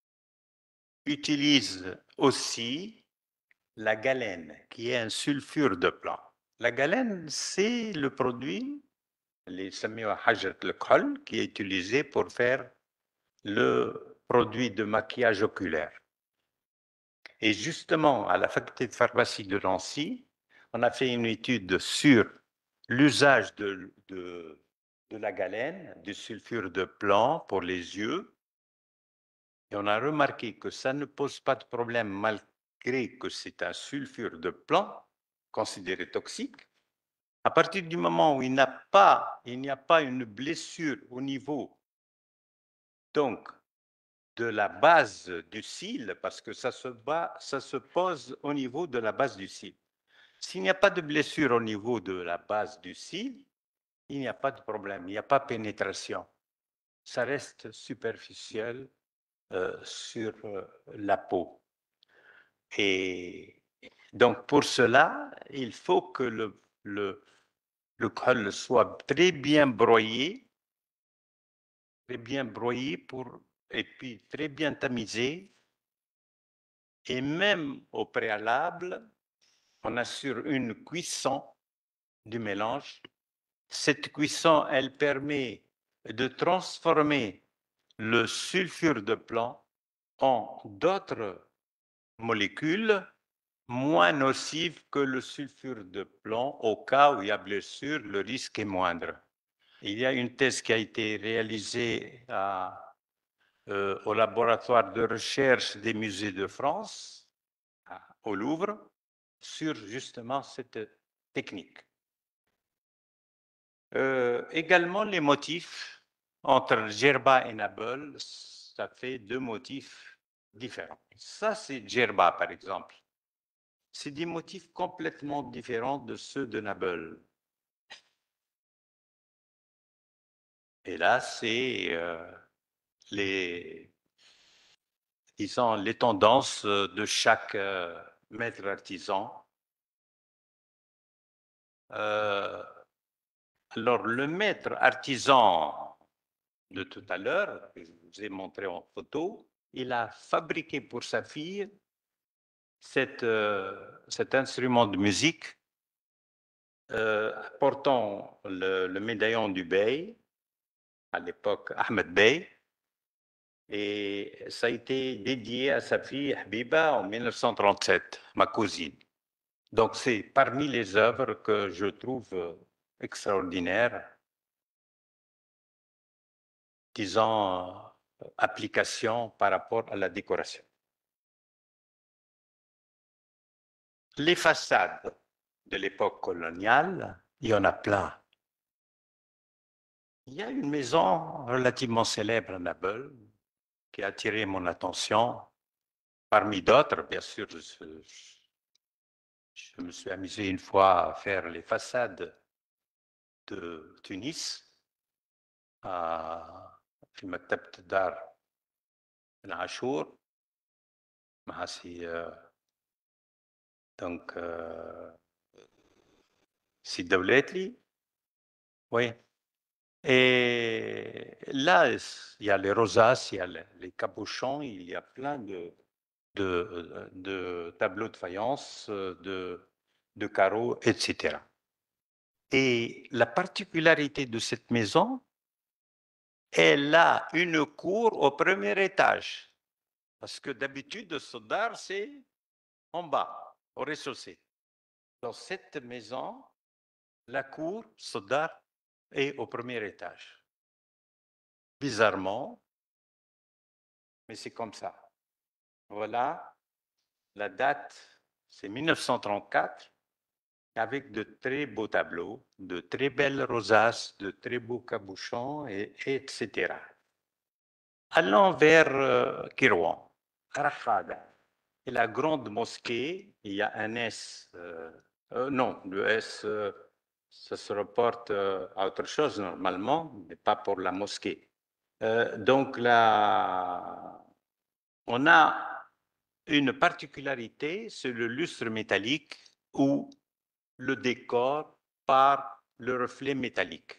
utilise aussi la galène, qui est un sulfure de plomb. La galène, c'est le produit, les le qui est utilisé pour faire le produit de maquillage oculaire. Et justement, à la faculté de pharmacie de Nancy, on a fait une étude sur l'usage de, de, de la galène, du sulfure de plomb pour les yeux. Et on a remarqué que ça ne pose pas de problème malgré que c'est un sulfure de plomb considéré toxique. À partir du moment où il n'y a pas, il n'y a pas une blessure au niveau donc de la base du cil, parce que ça se, bat, ça se pose au niveau de la base du cil. S'il n'y a pas de blessure au niveau de la base du cil, il n'y a pas de problème, il n'y a pas de pénétration. Ça reste superficiel euh, sur euh, la peau. Et donc, pour cela, il faut que le, le, le col soit très bien broyé, très bien broyé pour, et puis très bien tamisé. Et même au préalable, on assure une cuisson du mélange. Cette cuisson, elle permet de transformer le sulfure de plomb en d'autres molécules moins nocives que le sulfure de plomb. Au cas où il y a blessure, le risque est moindre. Il y a une thèse qui a été réalisée à, euh, au laboratoire de recherche des musées de France, à, au Louvre, sur justement cette technique. Euh, également, les motifs entre Djerba et Nabeul, ça fait deux motifs différents. Ça, c'est Djerba, par exemple. C'est des motifs complètement différents de ceux de Nabeul. Et là, c'est euh, les, disons, les tendances de chaque euh, maître artisan. Euh, alors, le maître artisan de tout à l'heure, que je vous ai montré en photo, il a fabriqué pour sa fille cette, euh, cet instrument de musique euh, portant le, le médaillon du Bey, à l'époque Ahmed Bey, et ça a été dédié à sa fille Habiba en mille neuf cent trente-sept, ma cousine. Donc c'est parmi les œuvres que je trouve extraordinaires, disons, application par rapport à la décoration. Les façades de l'époque coloniale, il y en a plein. Il y a une maison relativement célèbre à Nabeul qui a attiré mon attention. Parmi d'autres, bien sûr, je, je me suis amusé une fois à faire les façades de Tunis à في مكتبة الدار العاشور مع سي donc euh, سي دولاتلي. Oui. Et là, il y a les rosaces, il y a les cabochons, il y a plein de, de, de tableaux de faïence, de, de carreaux, et cetera. Et la particularité de cette maison, elle a une cour au premier étage. Parce que d'habitude, le Sodar, c'est en bas, au rez-de-chaussée. Dans cette maison, la cour, Sodar, est au premier étage. Bizarrement, mais c'est comme ça. Voilà, la date, c'est mille neuf cent trente-quatre, avec de très beaux tableaux, de très belles rosaces, de très beaux cabochons, et, etc. Allons vers euh, Kirouan, Rakhada. Et la grande mosquée, il y a un S, euh, euh, non, le S, euh, ça se reporte euh, à autre chose normalement, mais pas pour la mosquée. Euh, donc, là, on a une particularité, c'est le lustre métallique où le décor par le reflet métallique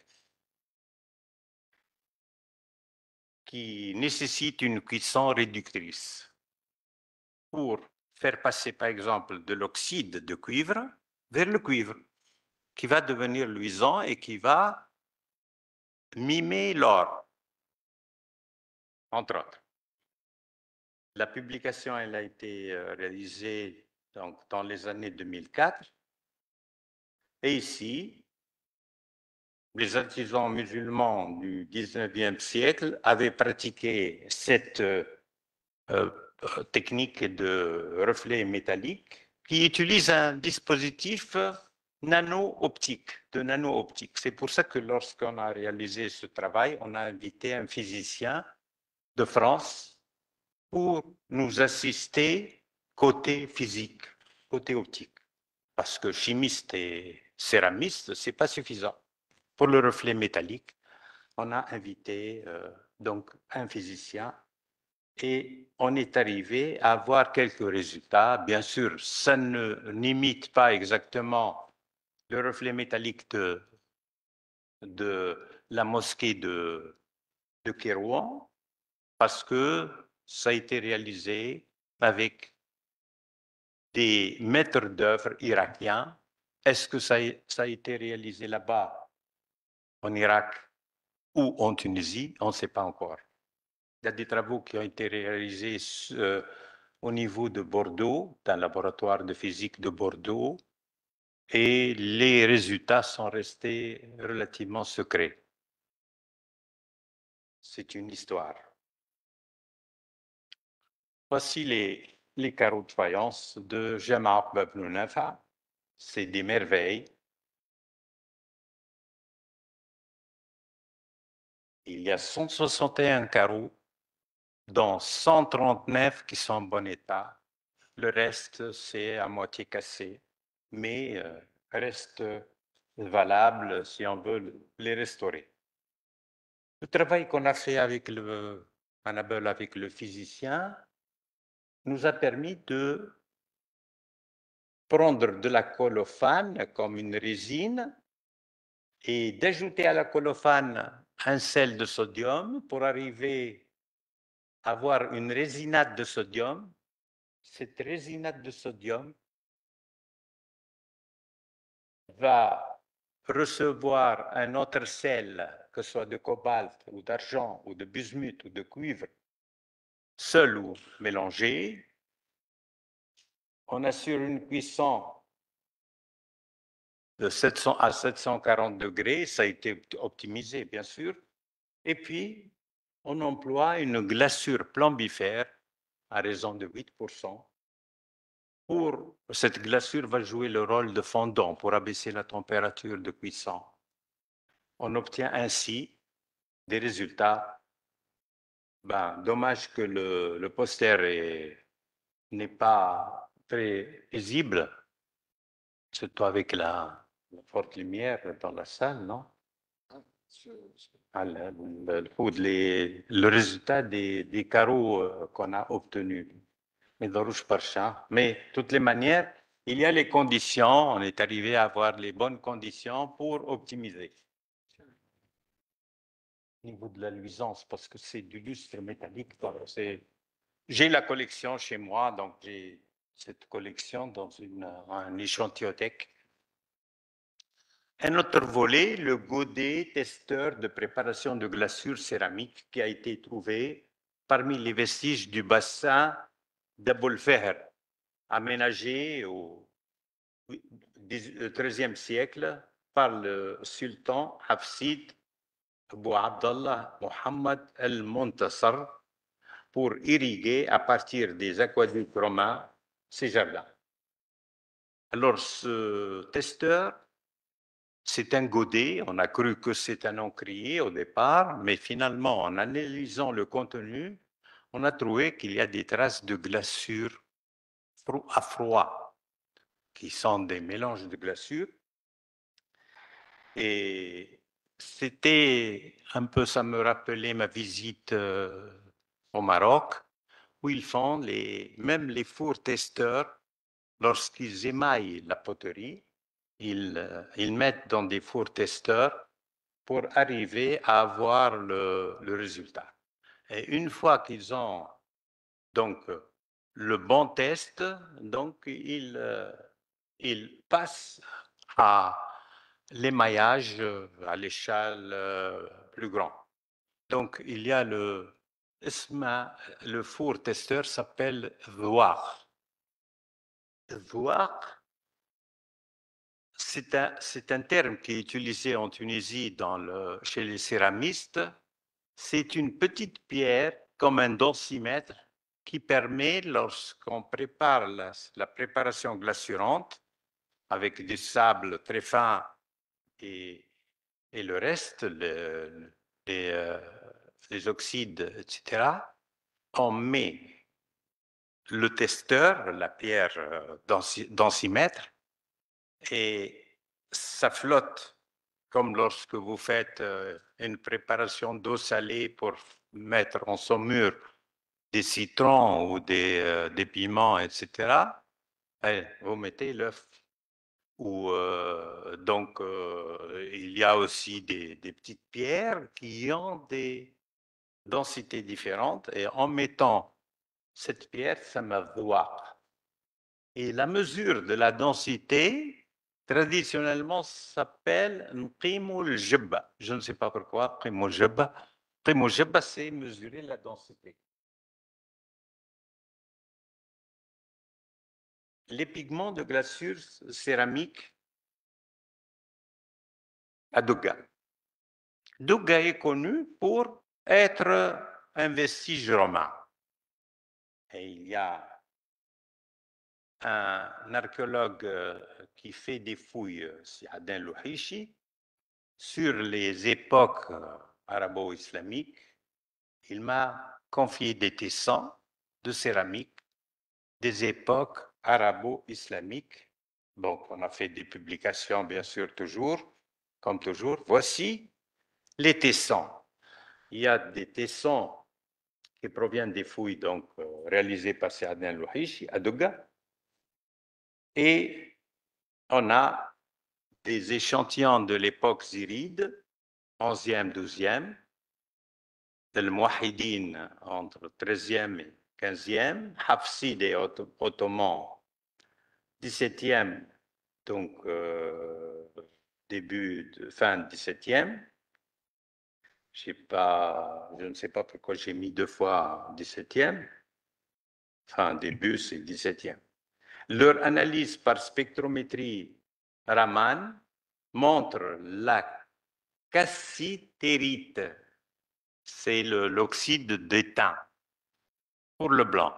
qui nécessite une cuisson réductrice pour faire passer, par exemple, de l'oxyde de cuivre vers le cuivre, qui va devenir luisant et qui va mimer l'or, entre autres. La publication, elle a été réalisée donc, dans les années deux mille quatre. Et ici, les artisans musulmans du dix-neuvième siècle avaient pratiqué cette euh, euh, technique de reflet métallique qui utilise un dispositif nano-optique, de nano-optique. C'est pour ça que lorsqu'on a réalisé ce travail, on a invité un physicien de France pour nous assister côté physique, côté optique. Parce que chimiste et céramiste, ce n'est pas suffisant. Pour le reflet métallique, on a invité euh, donc un physicien et on est arrivé à avoir quelques résultats. Bien sûr, ça ne n'imite pas exactement le reflet métallique de, de la mosquée de, de Kérouan, parce que ça a été réalisé avec des maîtres d'œuvre irakiens. Est-ce que ça a, ça a été réalisé là-bas, en Irak ou en Tunisie? On ne sait pas encore. Il y a des travaux qui ont été réalisés euh, au niveau de Bordeaux, dans le laboratoire de physique de Bordeaux, et les résultats sont restés relativement secrets. C'est une histoire. Voici les, les carreaux de faïence de Jama' ibn Nafa. C'est des merveilles. Il y a cent soixante et un carreaux, dont cent trente-neuf qui sont en bon état. Le reste, c'est à moitié cassé, mais euh, reste valable si on veut les restaurer. Le travail qu'on a fait avec le, Annabelle, avec le physicien, nous a permis de prendre de la colophane comme une résine et d'ajouter à la colophane un sel de sodium pour arriver à avoir une résinate de sodium. Cette résinate de sodium va recevoir un autre sel, que ce soit de cobalt ou d'argent ou de bismuth ou de cuivre, seul ou mélangé. On assure une cuisson de sept cents à sept cent quarante degrés, ça a été optimisé bien sûr, et puis on emploie une glaçure plombyfère à raison de huit pour cent. Pour, cette glaçure va jouer le rôle de fondant pour abaisser la température de cuisson. On obtient ainsi des résultats. Ben, dommage que le, le poster n'est pas très visible, surtout avec la, la forte lumière dans la salle, non? Ah, le, le, les, le résultat des, des carreaux euh, qu'on a obtenus. Mais de rouge par chat. Mais de toutes les manières, il y a les conditions, on est arrivé à avoir les bonnes conditions pour optimiser. Au niveau de la luisance, parce que c'est du lustre métallique, j'ai la collection chez moi, donc j'ai cette collection dans une, un échantillonthèque. Un autre volet, le godet testeur de préparation de glaçure céramique qui a été trouvé parmi les vestiges du bassin d'Abou el-Fehr, aménagé au treizième siècle par le sultan Hafsid Abou Abdallah Mohammed el-Montasar pour irriguer à partir des aqueducs romains ces jardins. Alors, ce testeur, c'est un godet. On a cru que c'est un encrier au départ, mais finalement, en analysant le contenu, on a trouvé qu'il y a des traces de glaçure à froid, qui sont des mélanges de glaçure. Et c'était un peu, ça me rappelait ma visite euh, au Maroc, où ils font les, même les fours testeurs, lorsqu'ils émaillent la poterie, ils, euh, ils mettent dans des fours testeurs pour arriver à avoir le, le résultat. Et une fois qu'ils ont donc le bon test, donc ils, euh, ils passent à l'émaillage euh, à l'échelle euh, plus grande. Donc il y a le, le four testeur s'appelle Dhouar. Dhouar, c'est un, c'est un terme qui est utilisé en Tunisie dans le, chez les céramistes. C'est une petite pierre comme un densimètre qui permet, lorsqu'on prépare la, la préparation glacurante avec du sable très fin et, et le reste, le, les, euh, les oxydes, et cetera, on met le testeur, la pierre euh, densimètre, et ça flotte comme lorsque vous faites euh, une préparation d'eau salée pour mettre en saumure des citrons ou des, euh, des piments, et cetera. Et vous mettez l'œuf. Ou euh, donc euh, il y a aussi des, des petites pierres qui ont des densités différentes et en mettant cette pierre, ça me voit. Et la mesure de la densité, traditionnellement, s'appelle Nqimul Jabba. Je ne sais pas pourquoi, Nqimul Jabba. Nqimul Jabba, c'est mesurer la densité. Les pigments de glaçure céramique à Douga. Douga est connu pour être un vestige romain. Et il y a un archéologue qui fait des fouilles, c'est Aden Louhichi, sur les époques arabo-islamiques. Il m'a confié des tessons de céramique des époques arabo-islamiques. Donc, on a fait des publications, bien sûr, toujours, comme toujours. Voici les tessons. Il y a des tessons qui proviennent des fouilles donc, euh, réalisées par Saadin Louhichi à Douga. Et on a des échantillons de l'époque ziride, onzième, douzième, de l'Mouahidine entre treizième et quinzième, Hafsid et Ottoman, dix-septième, donc euh, début, de, fin dix-septième. Je, pas, je ne sais pas pourquoi j'ai mis deux fois dix-septième. Enfin, début, c'est dix-septième. Leur analyse par spectrométrie Raman montre la cassitérite, c'est l'oxyde d'étain, pour le blanc.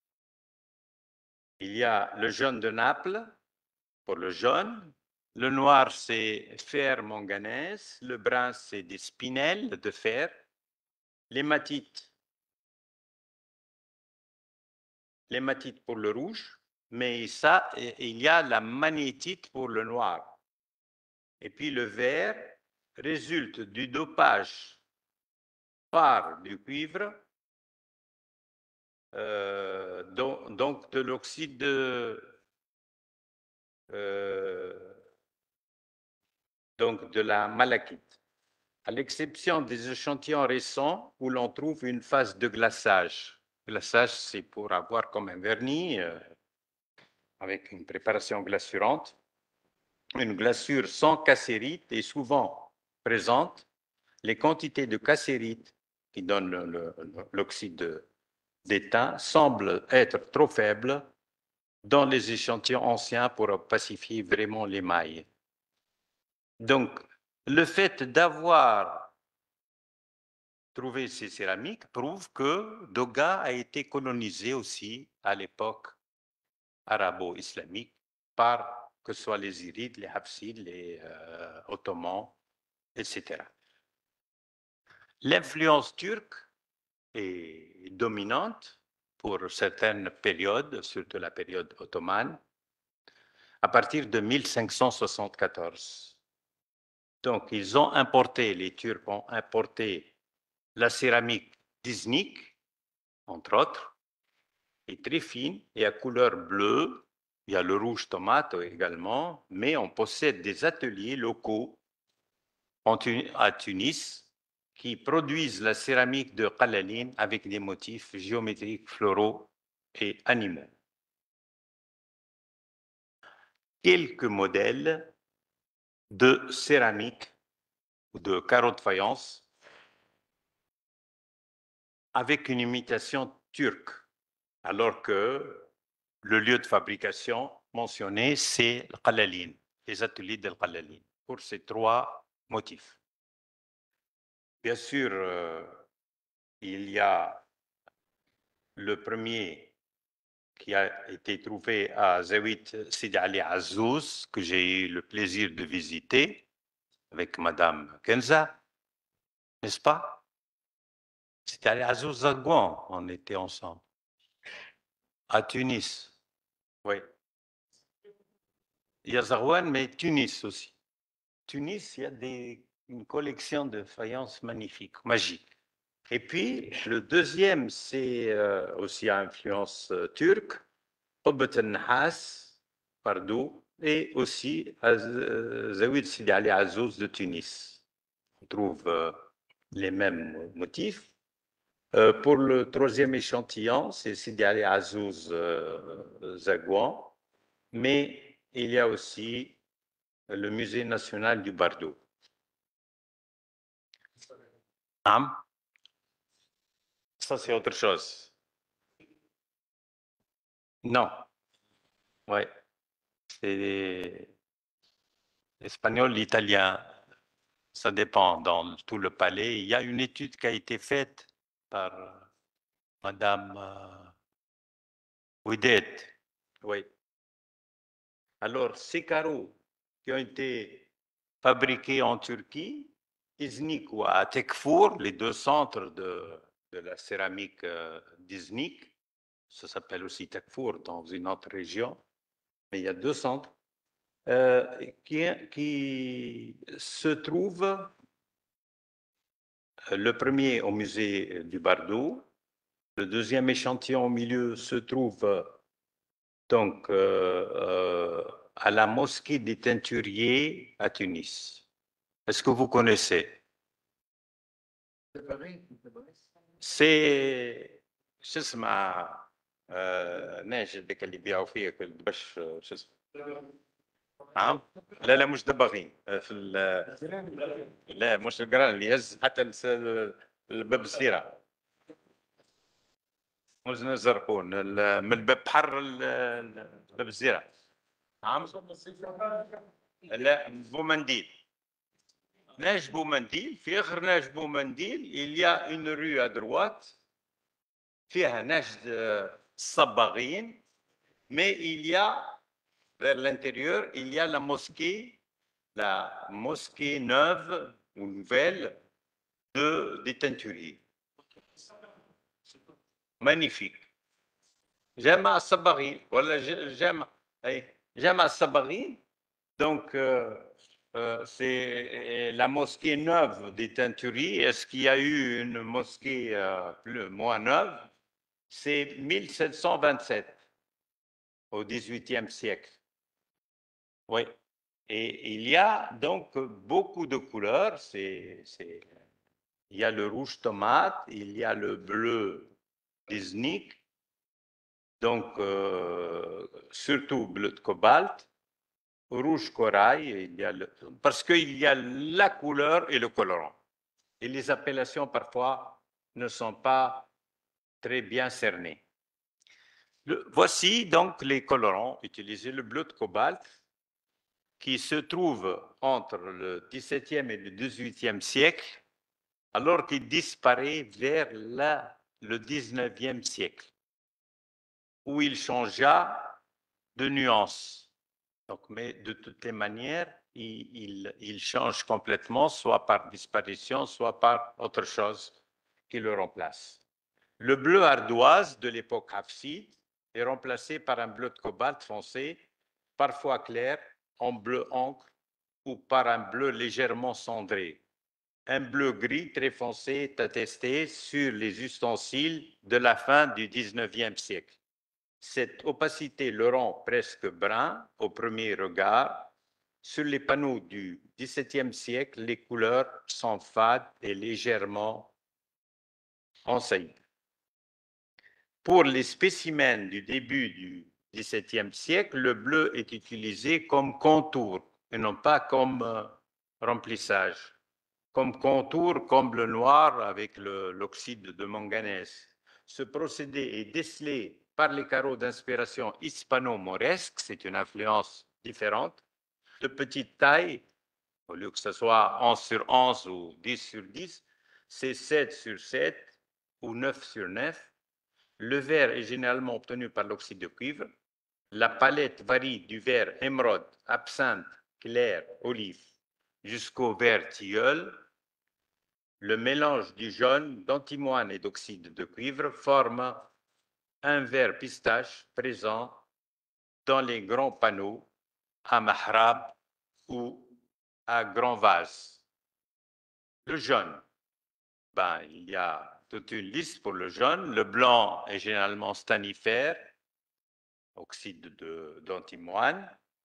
Il y a le jaune de Naples, pour le jaune. Le noir, c'est fer manganèse. Le brun, c'est des spinels de fer. L'hématite, l'hématite pour le rouge. Mais ça, il y a la magnétite pour le noir. Et puis le vert résulte du dopage par du cuivre, euh, donc, donc de l'oxyde de, euh, donc de la malachite. À l'exception des échantillons récents où l'on trouve une phase de glaçage. Le glaçage, c'est pour avoir comme un vernis euh, avec une préparation glacurante. Une glaçure sans cassérite est souvent présente. Les quantités de cassérite qui donnent l'oxyde d'étain semblent être trop faibles dans les échantillons anciens pour pacifier vraiment l'émail. Donc, le fait d'avoir trouvé ces céramiques prouve que Douga a été colonisé aussi à l'époque arabo-islamique par que ce soit les Irides, les Hafsides, les euh, Ottomans, et cetera. L'influence turque est dominante pour certaines périodes, surtout la période ottomane, à partir de mille cinq cent soixante-quatorze. Donc, ils ont importé, les Turcs ont importé la céramique d'Iznik, entre autres, est très fine et à couleur bleue. Il y a le rouge tomate également, mais on possède des ateliers locaux à Tunis qui produisent la céramique de Qalaline avec des motifs géométriques, floraux et animaux. Quelques modèles de céramique ou de carreaux de faïence avec une imitation turque, alors que le lieu de fabrication mentionné, c'est le Qalaline, les ateliers de Qalaline, pour ces trois motifs. Bien sûr, euh, il y a le premier qui a été trouvé à Zaouid Sidi Ali Azzouz, que j'ai eu le plaisir de visiter avec Madame Kenza, n'est-ce pas? Sidi Ali Azzouz Zagouan, on était ensemble. À Tunis, oui. Il y a Zarouane, mais Tunis aussi. Tunis, il y a des, une collection de faïences magnifiques, magiques. Et puis, le deuxième, c'est euh, aussi à influence euh, turque, Qubbat al-Nahas, Pardoux, et aussi à Zaouid Sidi Ali Azzouz de Tunis. On trouve euh, les mêmes motifs. Euh, pour le troisième échantillon, c'est Sidi Ali Azzouz euh, Zagouan, mais il y a aussi le Musée national du Bardo. Ah, ça, c'est autre chose. Non. Oui. C'est l'espagnol, l'italien. Ça dépend. Dans tout le palais, il y a une étude qui a été faite par Madame euh, Ouidet. Oui. Alors, ces carreaux qui ont été fabriqués en Turquie, Iznik ou à Tekfur, les deux centres de, de la céramique euh, d'Iznik, ça s'appelle aussi Tekfur dans une autre région, mais il y a deux centres, euh, qui, qui se trouvent, le premier au musée du Bardo, le deuxième échantillon au milieu se trouve donc euh, euh, à la mosquée des Teinturiers à Tunis. Est-ce que vous connaissez? C'est شو اسمه ناجي هذاك اللي يبيعوا فيه باش شو اسمه نعم لا لا مش دباغين في لا مش الجران اللي يهز حتى الباب السيره مش الزرقون من الباب بحر باب الزيره نعم لا بومنديل ناج بومنديل في اخر ناج بومنديل il y a une rue à droite فيها نجد الصباغين mais il y a vers l'intérieur il y a la mosquée la mosquée neuve ou nouvelle de des Teinturiers. Magnifique. جامع الصباغين ولا جامع اي جامع الصباغين donc euh, euh, c'est la mosquée neuve des Teinturiers. Est-ce qu'il y a eu une mosquée euh, plus, moins neuve? C'est mille sept cent vingt-sept, au dix-huitième siècle. Oui. Et il y a donc beaucoup de couleurs. C'est, c'est... Il y a le rouge tomate, il y a le bleu d'Iznik, donc euh, surtout bleu de cobalt, rouge corail, il y a le... parce qu'il y a la couleur et le colorant. Et les appellations parfois ne sont pas très bien cernées. Le, voici donc les colorants utilisés, le bleu de cobalt, qui se trouve entre le dix-septième et le dix-huitième siècle, alors qu'il disparaît vers la, le dix-neuvième siècle, où il changea de nuance. Donc, mais de toutes les manières, il, il, il change complètement, soit par disparition, soit par autre chose qui le remplace. Le bleu ardoise de l'époque hafside est remplacé par un bleu de cobalt foncé, parfois clair, en bleu encre ou par un bleu légèrement cendré. Un bleu gris très foncé est attesté sur les ustensiles de la fin du dix-neuvième siècle. Cette opacité le rend presque brun au premier regard. Sur les panneaux du dix-septième siècle, les couleurs sont fades et légèrement ensaillies. Pour les spécimens du début du dix-septième siècle, le bleu est utilisé comme contour et non pas comme euh, remplissage. Comme contour, comme le noir avec l'oxyde de manganèse. Ce procédé est décelé par les carreaux d'inspiration hispano-mauresque, c'est une influence différente, de petite taille, au lieu que ce soit onze sur onze ou dix sur dix, c'est sept sur sept ou neuf sur neuf. Le vert est généralement obtenu par l'oxyde de cuivre. La palette varie du vert émeraude, absinthe, clair, olive, jusqu'au vert tilleul. Le mélange du jaune, d'antimoine et d'oxyde de cuivre forme un vert pistache présent dans les grands panneaux à mahrab ou à grands vases. Le jaune, ben, il y a toute une liste pour le jaune. Le blanc est généralement stanifère, oxyde d'antimoine.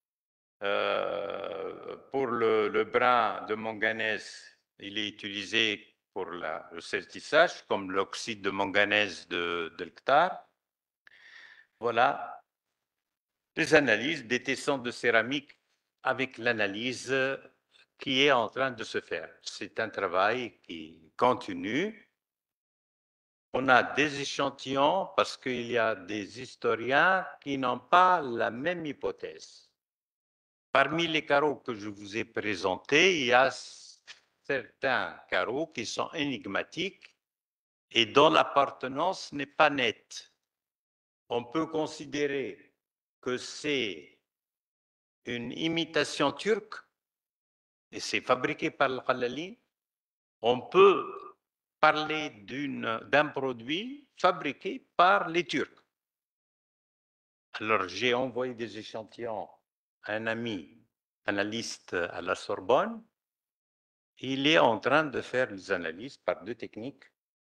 Euh, pour le, le brun de manganèse, il est utilisé pour la, le certissage, comme l'oxyde de manganèse de, de l'hectare. Voilà les analyses des tessons de céramique avec l'analyse qui est en train de se faire. C'est un travail qui continue. On a des échantillons parce qu'il y a des historiens qui n'ont pas la même hypothèse. Parmi les carreaux que je vous ai présentés, il y a certains carreaux qui sont énigmatiques et dont l'appartenance n'est pas nette. On peut considérer que c'est une imitation turque et c'est fabriqué par le Khalalin. On peut parler d'un produit fabriqué par les Turcs. Alors, j'ai envoyé des échantillons à un ami analyste à la Sorbonne. Il est en train de faire les analyses par deux techniques.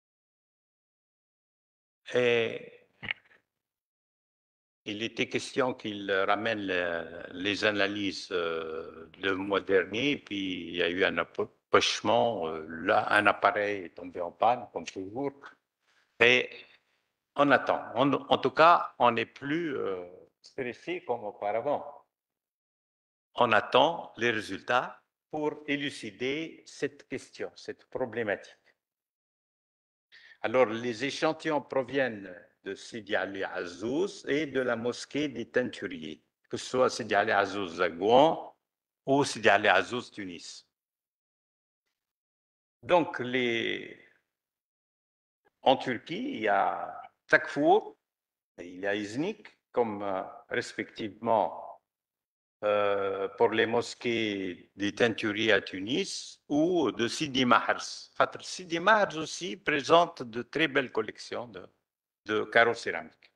Et il était question qu'il ramène les, les analyses euh, le mois dernier, puis il y a eu un empêchement. Euh, là, un appareil est tombé en panne, comme toujours. Et on attend. On, en tout cas, on n'est plus euh, stressé comme auparavant. On attend les résultats pour élucider cette question, cette problématique. Alors, les échantillons proviennent de Sidi Ali Azzouz et de la mosquée des Teinturiers, que ce soit Sidi Ali Azzouz Zagouan ou Sidi Ali Azzouz Tunis. Donc, les... en Turquie, il y a Takfour et il y a Iznik, comme euh, respectivement euh, pour les mosquées des Teinturiers à Tunis ou de Sidi Mahers. Sidi Mahers aussi présente de très belles collections de, de carreaux céramiques.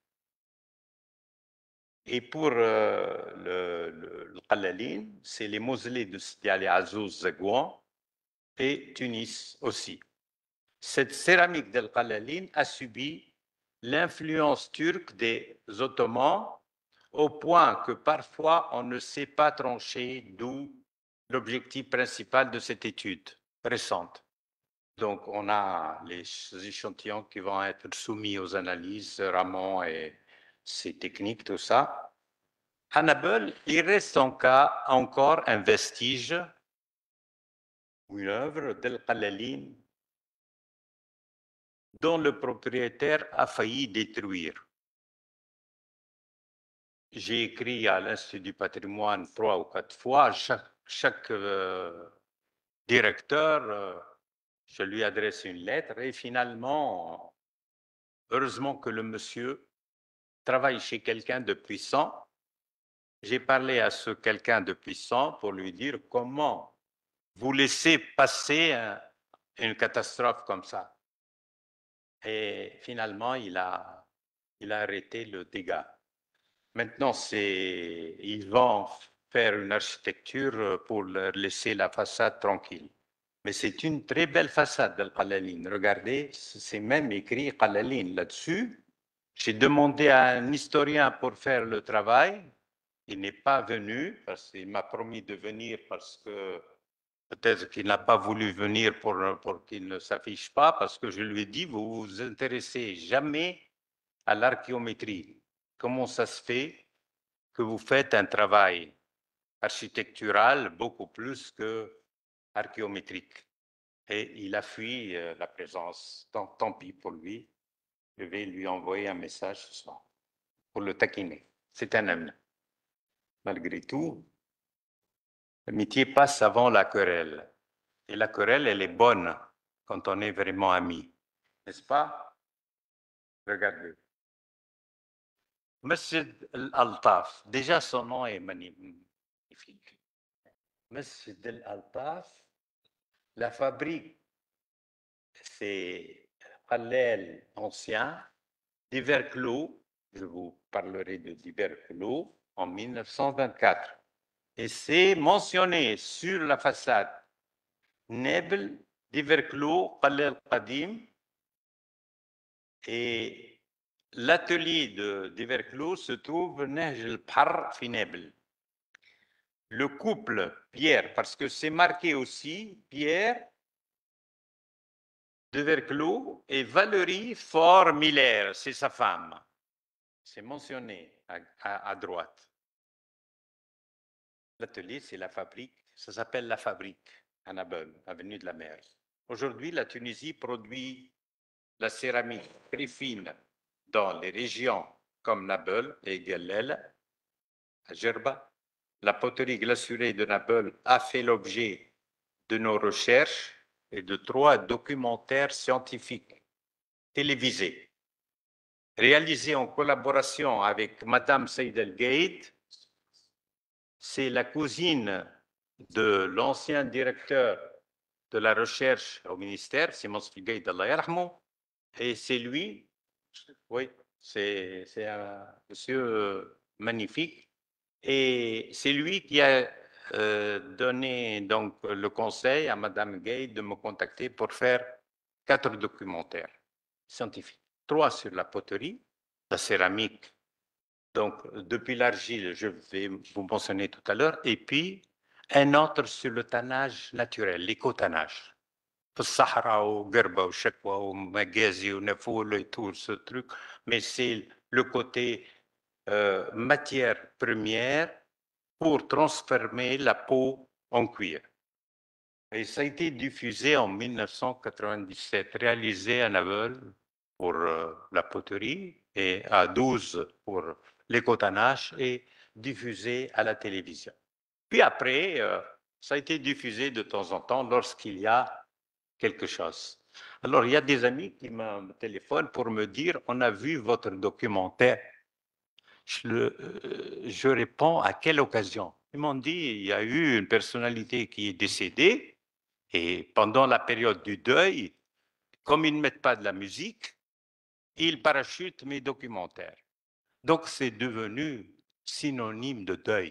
Et pour euh, le, le, le Qalalin, c'est les mausolées de Sidi Ali Azzouz Zagouan et Tunis aussi. Cette céramique del Qalalin a subi l'influence turque des Ottomans au point que parfois on ne sait pas trancher, d'où l'objectif principal de cette étude récente. Donc on a les échantillons qui vont être soumis aux analyses, Ramon et ses techniques, tout ça. À Nabeul, il reste en cas encore un vestige, une œuvre d'El Qalalin dont le propriétaire a failli détruire. J'ai écrit à l'Institut du patrimoine trois ou quatre fois. Chaque, chaque euh, directeur, euh, je lui adresse une lettre et finalement, heureusement que le monsieur travaille chez quelqu'un de puissant. J'ai parlé à ce quelqu'un de puissant pour lui dire comment vous laissez passer un, une catastrophe comme ça. Et finalement, il a, il a arrêté le dégât. Maintenant, c'est, ils vont faire une architecture pour leur laisser la façade tranquille. Mais c'est une très belle façade d'Al-Qalalin. Regardez, c'est même écrit Qalalin là-dessus. J'ai demandé à un historien pour faire le travail. Il n'est pas venu parce qu'il m'a promis de venir parce que peut-être qu'il n'a pas voulu venir pour, pour qu'il ne s'affiche pas parce que je lui ai dit, vous vous intéressez jamais à l'archéométrie. Comment ça se fait que vous faites un travail architectural beaucoup plus que archéométrique? Et il a fui euh, la présence. Tant, tant pis pour lui. Je vais lui envoyer un message ce soir pour le taquiner. C'est un ami. Malgré tout, l'amitié passe avant la querelle. Et la querelle, elle est bonne quand on est vraiment amis. N'est-ce pas? Regardez. Masjid Al-Altaf. Déjà, son nom est magnifique. Masjid Al-Altaf, la fabrique, c'est Khalel ancien, d'Iverclos. Je vous parlerai de d'Iverclos en mille neuf cent vingt-quatre. Et c'est mentionné sur la façade Nebel, d'Iverclos, Khalel Qadim. Et l'atelier d'Iverclos se trouveNej el-Bhar fi Nebel. Le couple Pierre, parce que c'est marqué aussi Pierre d'Iverclos et Valérie Faure-Miller, c'est sa femme. C'est mentionné à, à, à droite. L'atelier, c'est la fabrique, ça s'appelle la fabrique à Nabeul, avenue de la Mer. Aujourd'hui, la Tunisie produit la céramique très fine dans les régions comme Nabeul et Guellel, à Gerba. La poterie glacurée de Nabeul a fait l'objet de nos recherches et de trois documentaires scientifiques télévisés, réalisés en collaboration avec Madame Saïd El-Gaïd. C'est la cousine de l'ancien directeur de la recherche au ministère, Simon Gaïd, Allah yarhamou, et c'est lui, oui, c'est un monsieur magnifique, et c'est lui qui a euh, donné donc le conseil à Madame Gay de me contacter pour faire quatre documentaires scientifiques. Trois sur la poterie, la céramique, donc depuis l'argile, je vais vous mentionner tout à l'heure, et puis un autre sur le tannage naturel, l'éco-tannage. في الصحراء وقربة وشكوى ومجازي ونفول et tout ce truc, mais c'est le côté euh, matière première pour transformer la peau en cuir. Et ça a été diffusé en mille neuf cent quatre-vingt-dix-sept, réalisé à Naveul pour euh, la poterie et à douze pour l'écotannage et diffusé à la télévision. Puis après, euh, ça a été diffusé de temps en temps lorsqu'il y a quelque chose. Alors, il y a des amis qui me téléphonent pour me dire, on a vu votre documentaire. Je, le, euh, je réponds, à quelle occasion? Ils m'ont dit, il y a eu une personnalité qui est décédée et pendant la période du deuil, comme ils ne mettent pas de la musique, ils parachutent mes documentaires. Donc, c'est devenu synonyme de deuil.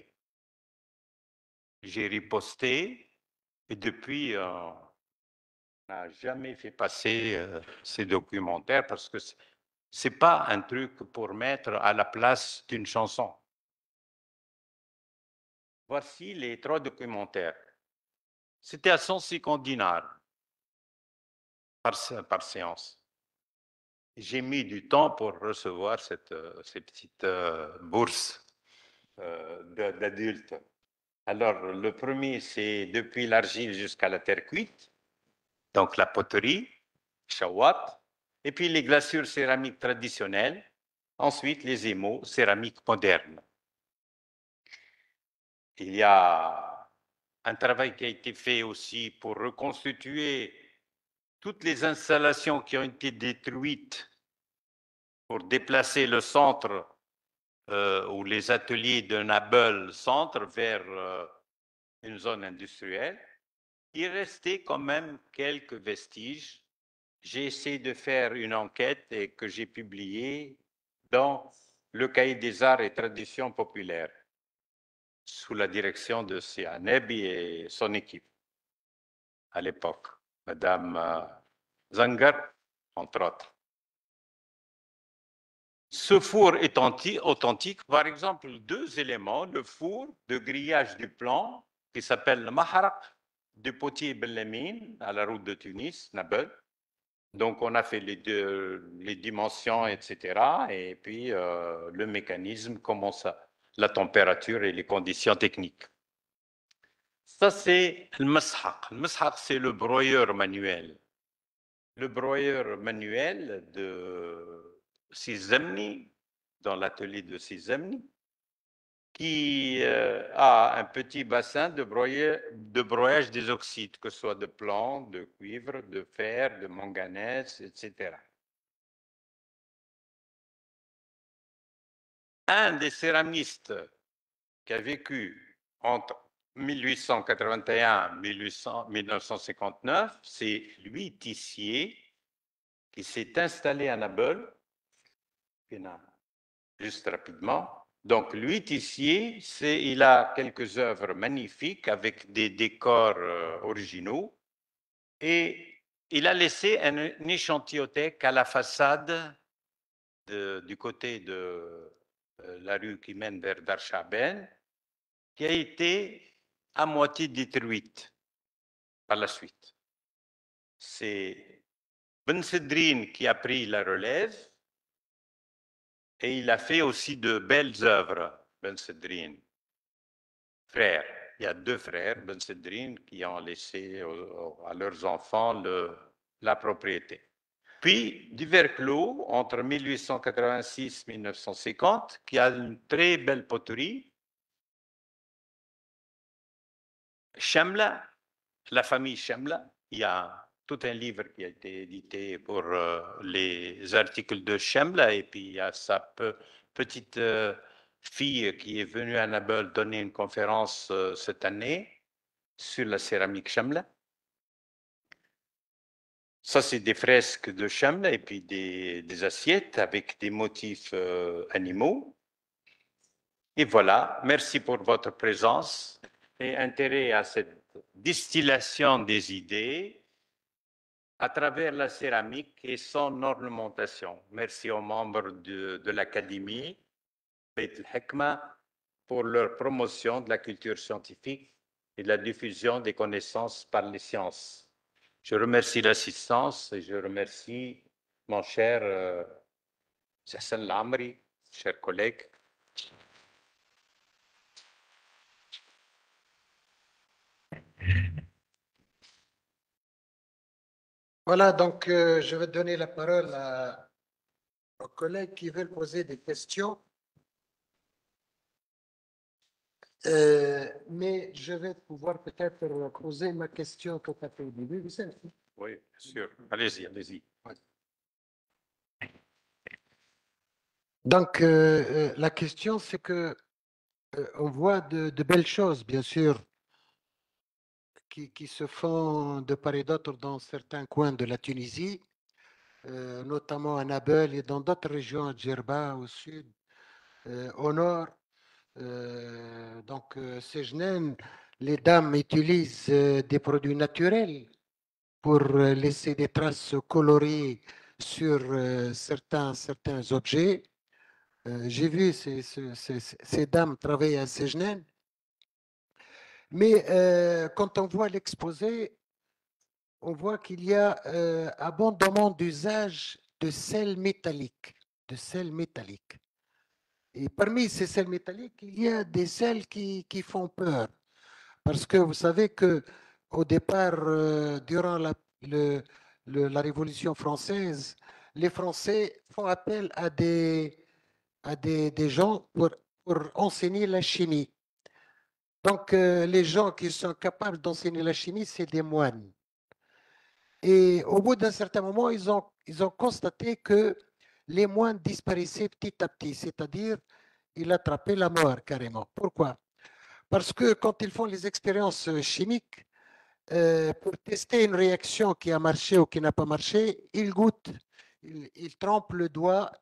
J'ai riposté et depuis, euh, on n'a jamais fait passer euh, ces documentaires parce que ce n'est pas un truc pour mettre à la place d'une chanson. Voici les trois documentaires. C'était à cent cinquante dinars par, par séance. J'ai mis du temps pour recevoir cette, ces petites euh, bourses euh, d'adultes. Alors, le premier, c'est depuis l'argile jusqu'à la terre cuite, donc la poterie, shawat, et puis les glaçures céramiques traditionnelles, ensuite les émaux céramiques modernes. Il y a un travail qui a été fait aussi pour reconstituer toutes les installations qui ont été détruites pour déplacer le centre euh, ou les ateliers de Nabeul centre vers euh, une zone industrielle. Il restait quand même quelques vestiges. J'ai essayé de faire une enquête et que j'ai publiée dans le Cahier des arts et traditions populaires. sous la direction de Sianebi et son équipe à l'époque, Madame euh, Zangar, entre autres. Ce four est authentique, par exemple, deux éléments, le four de grillage du plan qui s'appelle le Maharak du potier Bellemine à la route de Tunis, Nabel. Donc, on a fait les, deux, les dimensions, et cetera. Et puis, euh, le mécanisme, comment ça, la température et les conditions techniques. Ça, c'est le mashaq. Le mashaq, c'est le broyeur manuel. Le broyeur manuel de Sizemni, dans l'atelier de Sizemni, qui euh, a un petit bassin de, broyer, de broyage des oxydes, que ce soit de plomb, de cuivre, de fer, de manganèse, et cetera. Un des céramistes qui a vécu entre mille huit cent quatre-vingt-un et mille neuf cent cinquante-neuf, c'est Louis Tissier, qui s'est installé à Nabeul, juste rapidement. Donc, Louis Tissier, il a quelques œuvres magnifiques avec des décors euh, originaux et il a laissé un, une échantilliothèque à la façade de, du côté de euh, la rue qui mène vers Darchaben, qui a été à moitié détruite par la suite. C'est Ben Sedrine qui a pris la relève et il a fait aussi de belles œuvres, Ben Sedrine. Frère, il y a deux frères, Ben Sedrine, qui ont laissé à leurs enfants le, la propriété. Puis, Duverclos, entre mille huit cent quatre-vingt-six et mille neuf cent cinquante, qui a une très belle poterie. Chemla, la famille Chemla, il y a tout un livre qui a été édité pour euh, les articles de Chemla, et puis il y a sa pe petite euh, fille qui est venue à Nabeul donner une conférence euh, cette année sur la céramique Chemla. Ça, c'est des fresques de Chemla et puis des, des assiettes avec des motifs euh, animaux. Et voilà, merci pour votre présence et intérêt à cette distillation des idées à travers la céramique et son ornementation. Merci aux membres de, de l'Académie Beit el-Hekma pour leur promotion de la culture scientifique et de la diffusion des connaissances par les sciences. Je remercie l'assistance et je remercie mon cher euh, Hassan Lamri, cher collègue. Voilà, donc euh, je vais donner la parole à, aux collègues qui veulent poser des questions. Euh, mais je vais pouvoir peut-être poser ma question tout à fait au début. Oui, bien sûr. Allez-y, allez-y. Ouais. Donc, euh, euh, la question, c'est que euh, on voit de, de belles choses, bien sûr, qui, qui se font de part et d'autre dans certains coins de la Tunisie, euh, notamment à Nabeul et dans d'autres régions, à Djerba au sud, euh, au nord. Euh, donc, euh, Sejnen, les dames utilisent euh, des produits naturels pour euh, laisser des traces colorées sur euh, certains, certains objets. Euh, J'ai vu ces, ces, ces, ces dames travailler à Sejnen. Mais euh, quand on voit l'exposé, on voit qu'il y a euh, abondamment d'usage de sel métallique, de sel métallique. Et parmi ces sels métalliques, il y a des sels qui, qui font peur. Parce que vous savez que au départ, euh, durant la, le, le, la Révolution française, les Français font appel à des, à des, des gens pour, pour enseigner la chimie. Donc, euh, les gens qui sont capables d'enseigner la chimie, c'est des moines. Et au bout d'un certain moment, ils ont, ils ont constaté que les moines disparaissaient petit à petit, c'est-à-dire ils attrapaient la mort carrément. Pourquoi? Parce que quand ils font les expériences chimiques, euh, pour tester une réaction qui a marché ou qui n'a pas marché, ils goûtent, ils, ils trempent le doigt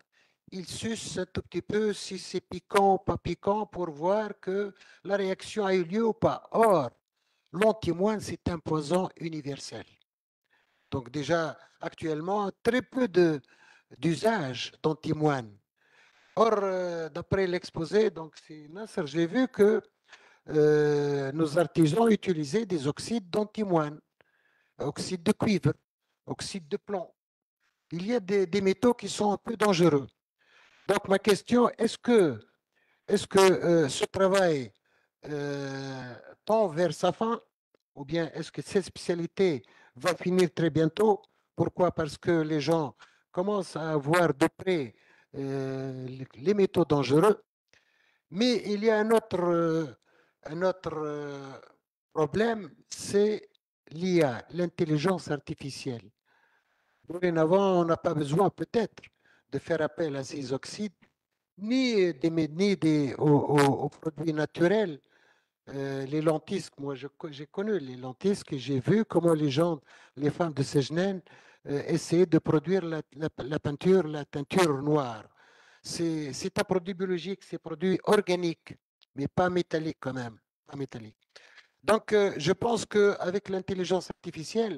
il suce un tout petit peu si c'est piquant ou pas piquant pour voir que la réaction a eu lieu ou pas. Or, l'antimoine, c'est un poison universel. Donc déjà, actuellement, très peu de, d'usage d'antimoine. Or, euh, d'après l'exposé, donc c'est Nasser, j'ai vu que euh, nos artisans utilisaient des oxydes d'antimoine, oxyde de cuivre, oxyde de plomb. Il y a des, des métaux qui sont un peu dangereux. Donc ma question, est-ce que, est-ce que euh, ce travail euh, tend vers sa fin ou bien est-ce que cette spécialité va finir très bientôt? Pourquoi? Parce que les gens commencent à voir de près euh, les métaux dangereux. Mais il y a un autre, euh, un autre euh, problème, c'est l'I A, l'intelligence artificielle. Dorénavant, on n'a pas besoin peut-être de faire appel à ces oxydes, ni des, ni des aux, aux- aux produits naturels. Euh, les lentisques, moi je co- j'ai connu les lentisques et j'ai vu comment les gens, les femmes de Sejnen, euh, essayaient de produire la, la- la peinture, la teinture noire. C'est c'est un produit biologique, c'est un produit organique, mais pas métallique quand même, pas métallique. Donc, euh, je pense qu'avec l'intelligence artificielle,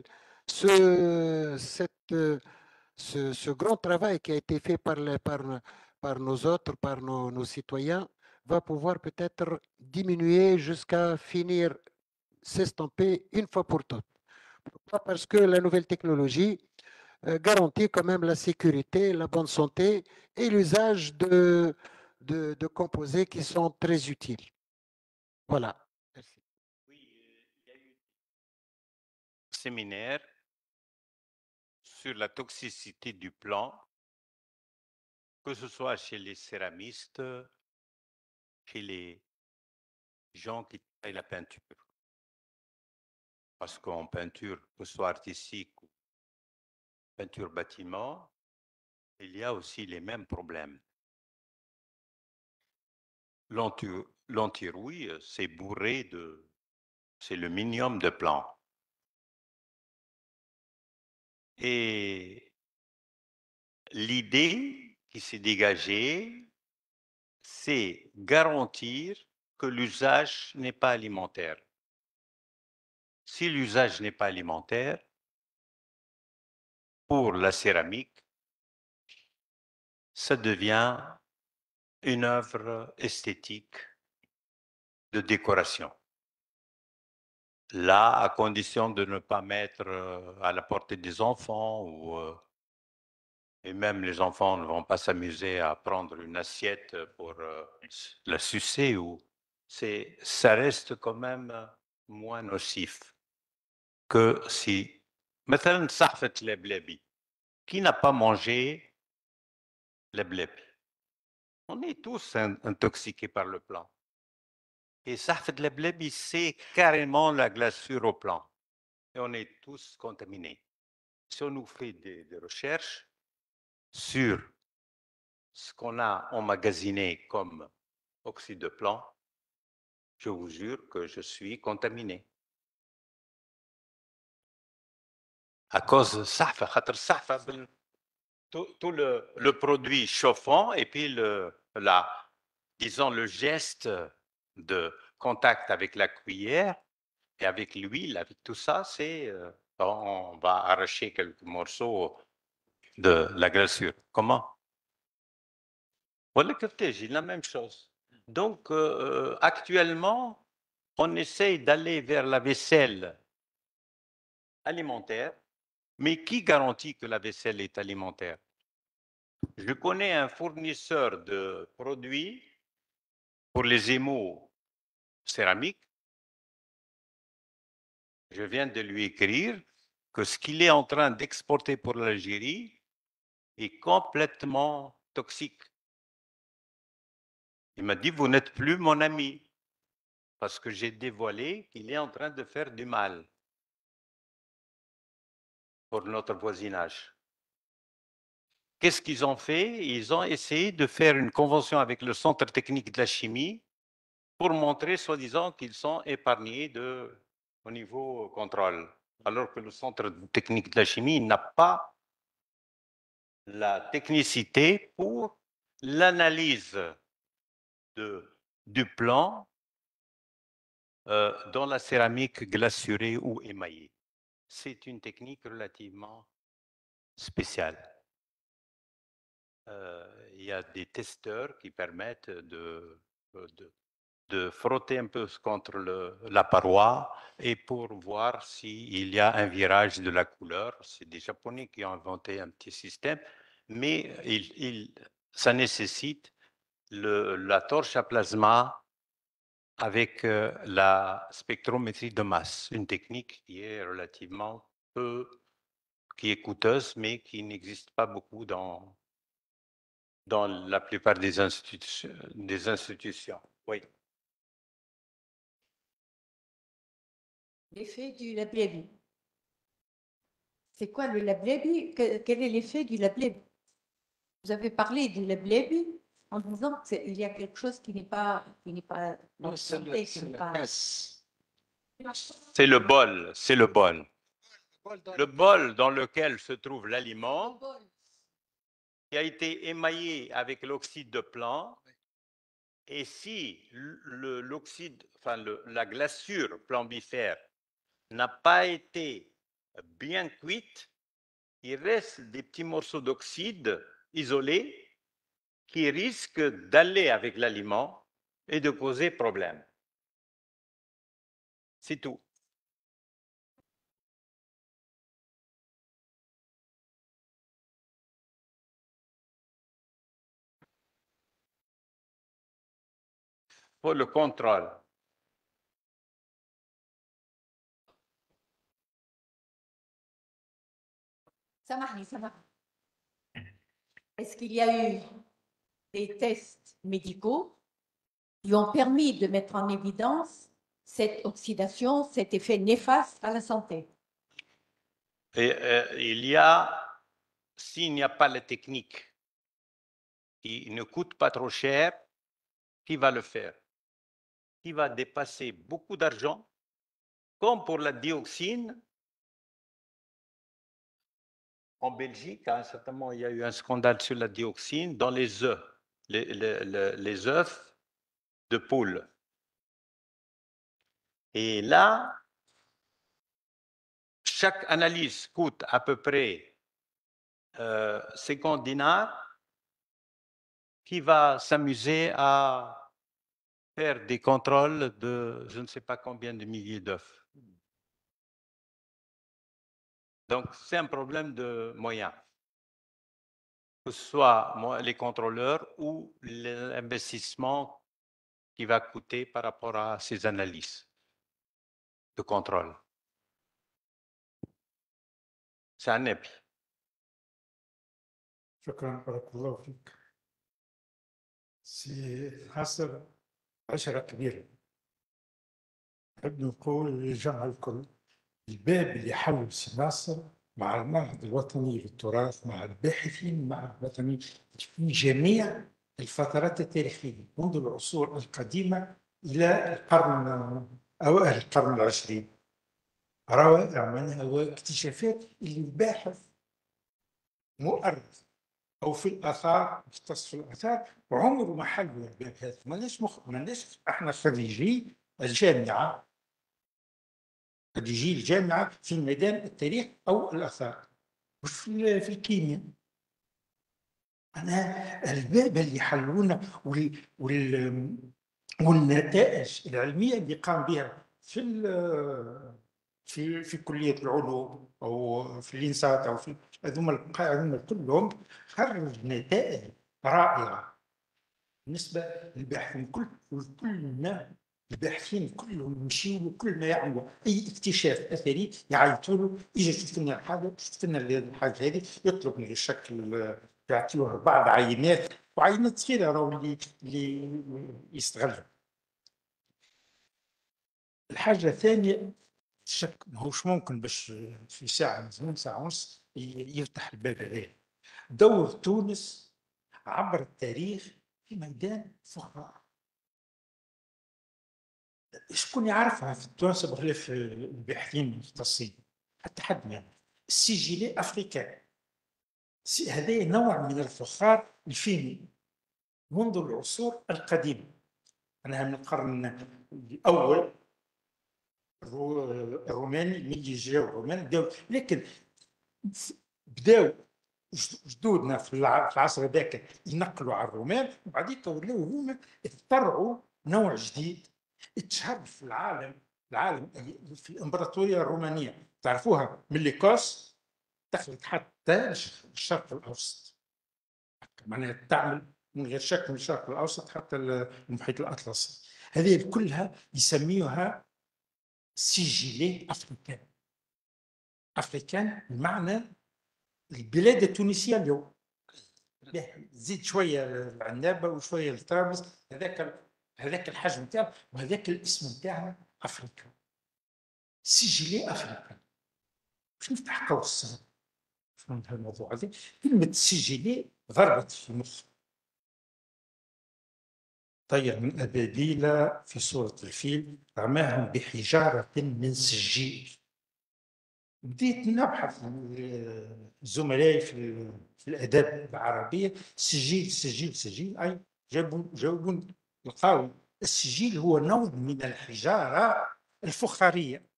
ce, cette, euh, ce, ce grand travail qui a été fait par, le- par, par nos autres, par nos, nos citoyens, va pouvoir peut-être diminuer jusqu'à finir, s'estomper une fois pour toutes. Pourquoi? Parce que la nouvelle technologie euh, garantit quand même la sécurité, la bonne santé et l'usage de, de, de composés qui sont très utiles. Voilà. Merci. Oui, euh, il y a eu un séminaire sur la toxicité du plomb, que ce soit chez les céramistes, chez les gens qui travaillent la peinture. Parce qu'en peinture, que ce soit artistique ou peinture bâtiment, il y a aussi les mêmes problèmes. L'anti- L'antirouille, c'est bourré de... C'est le minimum de plomb. Et l'idée qui s'est dégagée, c'est garantir que l'usage n'est pas alimentaire. Si l'usage n'est pas alimentaire, pour la céramique, ça devient une œuvre esthétique de décoration. Là, à condition de ne pas mettre euh, à la portée des enfants, ou, euh, et même les enfants ne vont pas s'amuser à prendre une assiette pour euh, la sucer, ou c'est, ça reste quand même moins nocif que si... مثلا صحفة لبلبي. Qui n'a pas mangé leblebi? On est tous intoxiqués par le plan. Et صحفة leblebi, c'est carrément la glaçure au plan. Et on est tous contaminés. Si on nous fait des, des recherches sur ce qu'on a emmagasiné comme oxyde de plomb, je vous jure que je suis contaminé. À cause de صحفة, خاطر صحفة بال- tout, tout le, le produit chauffant et puis le, la, disons le geste de contact avec la cuillère et avec l'huile, avec tout ça, c'est euh, on va arracher quelques morceaux de la glaçure. Comment? Voilà, j'ai la même chose. Donc, euh, actuellement, on essaye d'aller vers la vaisselle alimentaire, mais qui garantit que la vaisselle est alimentaire? Je connais un fournisseur de produits pour les émaux céramiques. Je viens de lui écrire que ce qu'il est en train d'exporter pour l'Algérie est complètement toxique. Il m'a dit, vous n'êtes plus mon ami, parce que j'ai dévoilé qu'il est en train de faire du mal pour notre voisinage. Qu'est-ce qu'ils ont fait? Ils ont essayé de faire une convention avec le Centre technique de la chimie pour montrer, soi-disant, qu'ils sont épargnés de, au niveau contrôle. Alors que le Centre technique de la chimie n'a pas la technicité pour l'analyse de, du plan euh, dans la céramique glacurée ou émaillée. C'est une technique relativement spéciale. Euh, il y a des testeurs qui permettent de, de, de frotter un peu contre le, la paroi et pour voir s'il y a un virage de la couleur. C'est des Japonais qui ont inventé un petit système, mais il, il, ça nécessite le, la torche à plasma avec euh, la spectrométrie de masse, une technique qui est relativement peu, qui est coûteuse, mais qui n'existe pas beaucoup dans, dans la plupart des, institu des institutions. Oui. L'effet du Lablebi. C'est quoi le Lablebi? Quel est l'effet du Lablebi? Vous avez parlé du Lablebi en disant qu'il y a quelque chose qui n'est pas, qui n'est pas dans le santé, qui n'est pas... C'est le bol, c'est le bol. Le bol dans lequel se trouve l'aliment qui a été émaillé avec l'oxyde de plomb. Et si l'oxyde, enfin le, la glaçure plombifère n'a pas été bien cuite, il reste des petits morceaux d'oxyde isolés qui risquent d'aller avec l'aliment et de causer problème. C'est tout. Pour le contrôle. Ça marche, ça marche. Est-ce qu'il y a eu des tests médicaux qui ont permis de mettre en évidence cette oxydation, cet effet néfaste à la santé? Et, euh, il y a, s'il n'y a pas la technique qui ne coûte pas trop cher, qui va le faire? Qui va dépasser beaucoup d'argent, comme pour la dioxine. En Belgique, à un certain moment, il y a eu un scandale sur la dioxine dans les œufs, les, les, les, les œufs de poule. Et là, chaque analyse coûte à peu près euh, cinquante dinars, qui va s'amuser à faire des contrôles de je ne sais pas combien de milliers d'œufs. Donc, c'est un problème de moyens, que ce soit les contrôleurs ou l'investissement qui va coûter par rapport à ces analyses de contrôle. C'est un épi. شكرا بارك الله فيك. سي ناصر عشرة كبيرة. نحب نقول للجمع الكل الباب اللي حول سي ناصر مع المعهد الوطني للتراث، مع الباحثين، مع الوطنيين في جميع الفترات التاريخية منذ العصور القديمة إلى القرن أوائل القرن العشرين. روائع منها واكتشافات اللي الباحث مؤرخ أو في الآثار مختص في الآثار وعمره ما حل الباب هذا. ماناش مخ... ماناش احنا خريجي الجامعة، خريجي الجامعة في ميدان التاريخ أو الآثار، مش في, في الكيمياء. أنا الباب اللي حلونا وال... وال... والنتائج العلمية اللي قام بها في ال... في في كلية العلوم أو في الإنسات أو في هذوما هذوما كلهم خرج نتائج رائعة بالنسبة للباحثين. كل كلنا الباحثين كلهم يمشيوا وكل ما يعملوا أي اكتشاف أثري يعيطوا له يجي شفت لنا الحاجة، شفت لنا الحاجة هذه، يطلب من الشكل يعطيوه بعض عينات وعينات صغيرة راهو اللي اللي يستغلها. الحاجة الثانية الشك ماهوش ممكن باش في ساعة مثلا ساعة ونص يفتح الباب هذا. دور تونس عبر التاريخ في ميدان فخار. شكون يعرفها في تونس بخلاف الباحثين المختصين؟ حتى حد ما. السجلي أفريقيا هذا نوع من الفخار الفيني منذ العصور القديمة. أنا من القرن الأول الروماني، من جاو الرومان بداو، لكن بداو جدودنا في العصر هذاك ينقلوا على الرومان، وبعديك ولاو هما اخترعوا نوع جديد اتشهر في العالم العالم في الامبراطوريه الرومانيه. تعرفوها من ليكوس دخلت حتى الشرق الاوسط، معناها تعمل من غير شك من الشرق الاوسط حتى المحيط الاطلسي. هذه كلها يسميوها سجلات افريكان. افريكان بمعنى البلاد التونسيه اليوم، زيد شويه العنابه وشويه الطرابلس، هذاك هذاك الحجم تاعه وهذاك الاسم تاعنا افريكا. سجلي افريكا باش نفتح قوس في الموضوع هذا. كلمه سجلي ضربت في مخي. طير من ابابيل في صوره الفيل رماهم بحجاره من سجيل. بديت نبحث زملائي في في الاداب العربيه، سجيل سجيل سجيل، اي جابوا جاوبوا لقاو السجيل هو نوع من الحجاره الفخاريه.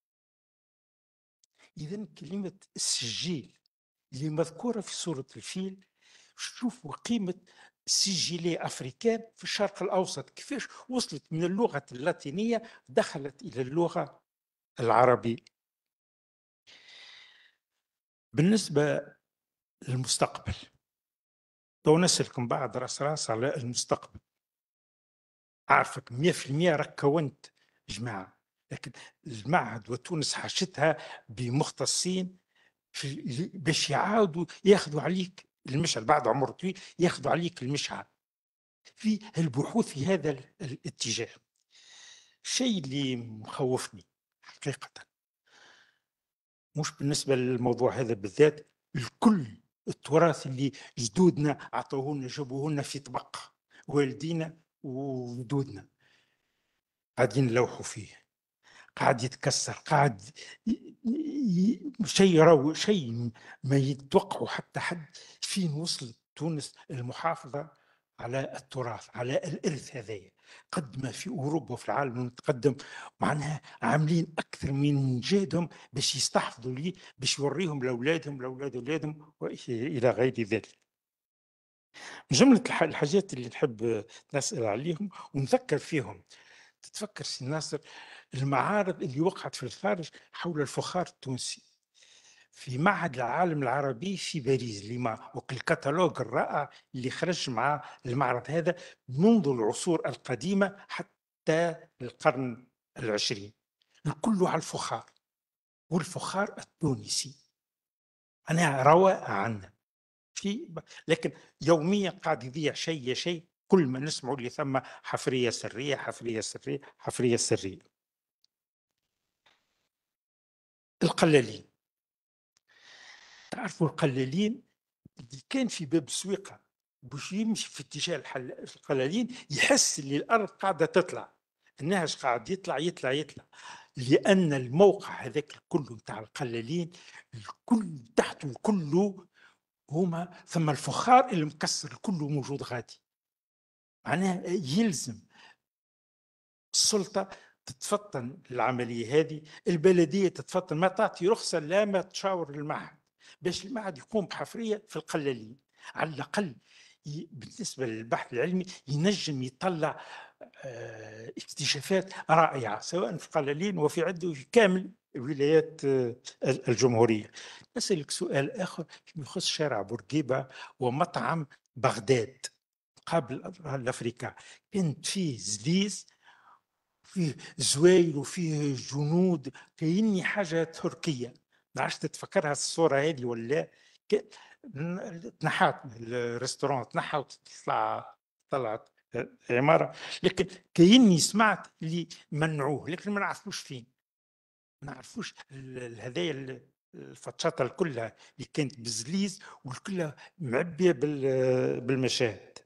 اذا كلمه السجيل اللي مذكوره في سوره الفيل، شوفوا قيمه سجلي افريكان في الشرق الاوسط كيفاش وصلت من اللغه اللاتينيه دخلت الى اللغه العربيه. بالنسبه للمستقبل، لو نسألكم بعض راس راس على المستقبل، عارفك مئة في المئة راك كونت جماعة، لكن المعهد وتونس حاشتها بمختصين في باش يعاودوا ياخذوا عليك المشعل بعد عمر طويل، ياخذوا عليك المشعل في البحوث في هذا الاتجاه. الشيء اللي مخوفني حقيقة مش بالنسبة للموضوع هذا بالذات، الكل التراث اللي جدودنا عطوه لنا جابوه لنا في طبق، والدينا وجدودنا قاعدين نلوحوا فيه، قاعد يتكسر، قاعد شيء رو شيء ما يتوقعوا حتى حد. فين وصلت تونس المحافظة على التراث، على الإرث هذايا؟ قد ما في أوروبا وفي العالم المتقدم معناها عاملين أكثر من جهدهم باش يستحفظوا لي، باش يوريهم لأولادهم لأولاد أولادهم وإلى غير ذلك. من جملة الحاجات اللي نحب نسأل عليهم ونذكر فيهم، تتفكر سي ناصر المعارض اللي وقعت في الخارج حول الفخار التونسي في معهد العالم العربي في باريس لما والكتالوج الرائع اللي خرج مع المعرض هذا منذ العصور القديمة حتى القرن العشرين، الكل على الفخار والفخار التونسي. أنا رواء عنه في، لكن يوميا قاعد يضيع شيء شيء، كل ما نسمعوا اللي ثم حفرية سرية حفرية سرية حفرية سرية. القلالين، تعرفوا القلالين اللي كان في باب السويقة باش يمشي في اتجاه القلالين يحس اللي الأرض قاعدة تطلع، النهج قاعد يطلع يطلع يطلع، لأن الموقع هذاك كله متاع القلالين الكل تحته كله هما ثم الفخار اللي مكسر كله موجود غادي. معناها يلزم السلطة تتفطن العملية هذه، البلدية تتفطن، ما تعطي رخصة لا ما تشاور المعهد باش المعهد يقوم بحفرية في القلالين، على الأقل بالنسبة للبحث العلمي ينجم يطلع اه اكتشافات رائعة سواء في القلالين وفي عدة وفي كامل ولايات اه الجمهورية. أسألك سؤال آخر يخص شارع بورقيبة ومطعم بغداد قبل الأفريقيا، كانت فيه زليز فيه زوايل وفيه جنود كأني حاجة تركية. ما عادش تتفكرها الصورة هذه ولا؟ تنحات الريستوران تنحى وتطلع طلعت عمارة، لكن كأني سمعت اللي منعوه لكن ما نعرفوش فين، ما نعرفوش هذايا الفتشاطة كلها اللي كانت بزليز والكلها معبية بالمشاهد.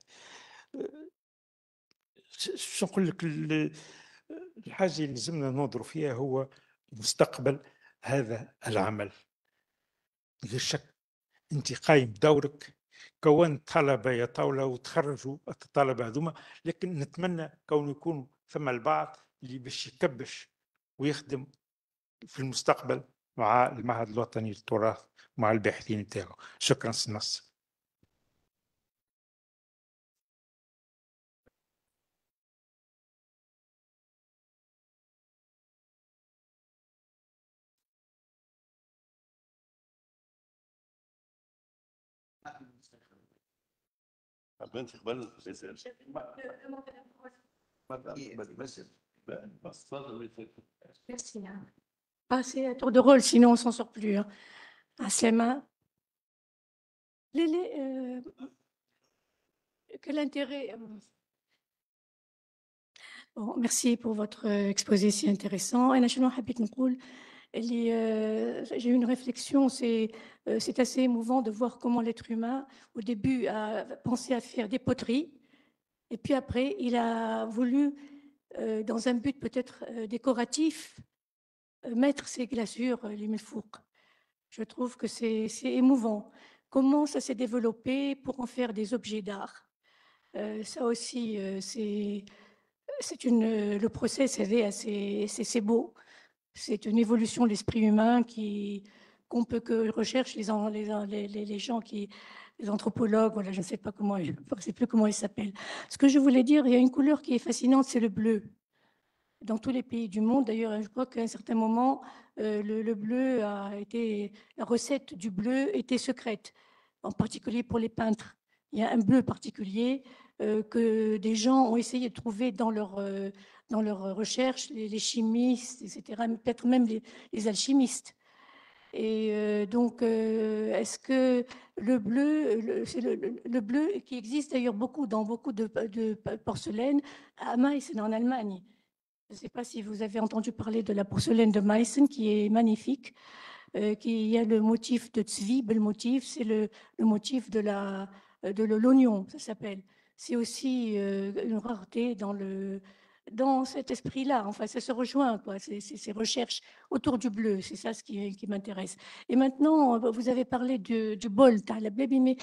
شو نقول لك، الحاجة اللي لازمنا ننظروا فيها هو مستقبل هذا العمل. غير شك أنت قايم بدورك كونت طلبة يا طاولة وتخرجوا الطلبة هذوما، لكن نتمنى كون يكونوا ثم البعض اللي باش يكبش ويخدم في المستقبل مع المعهد الوطني للتراث ومع الباحثين نتاعو. شكرا سي نصر. بنت قبل Merci. hein. Passer à tour de rôle, sinon on s'en sort plus. Hein. Aslema. Les- les, euh, Quel intérêt euh, bon, merci pour votre euh, exposé si intéressant. أنا شنو حبيت نقول اللي euh, j'ai eu une réflexion, c'est euh, c'est assez émouvant de voir comment l'être humain au début a pensé à faire des poteries et puis après il a voulu euh, dans un but peut-être euh, décoratif euh, mettre ces glaçures euh, les milfouk. Je trouve que c'est c'est émouvant. Comment ça s'est développé pour en faire des objets d'art. Euh, ça aussi euh, c'est c'est une le procès c'est assez c'est c'est beau. C'est une évolution de l'esprit humain qui qu'on peut que recherchent les, en- les, les, les- les gens qui, les anthropologues, voilà, je ne sais pas comment, je ne sais plus comment ils s'appellent. Ce que je voulais dire, il y a une couleur qui est fascinante, c'est le bleu. Dans tous les pays du monde, d'ailleurs, je crois qu'à un certain moment, euh, le, le bleu a été, la recette du bleu était secrète, en particulier pour les peintres. Il y a un bleu particulier euh, que des gens ont essayé de trouver dans leur, euh, dans leurs recherches, les, les chimistes, et cetera, peut-être même les, les alchimistes. Et euh, donc, euh, est-ce que le bleu, le, c'est le, le- le bleu qui existe d'ailleurs beaucoup dans beaucoup de, de porcelaine à Meissen en Allemagne. Je ne sais pas si vous avez entendu parler de la porcelaine de Meissen qui est magnifique, euh, qui y a le motif de Zwiebel, le motif, c'est le, le motif de la de l'oignon, ça s'appelle. C'est aussi euh, une rareté dans le dans cet esprit-là. Enfin, ça se rejoint, quoi. C'est c'est- ces recherches autour du bleu, c'est ça ce qui, qui m'intéresse. Et maintenant, vous avez parlé du, du bol, t'as la baby, mais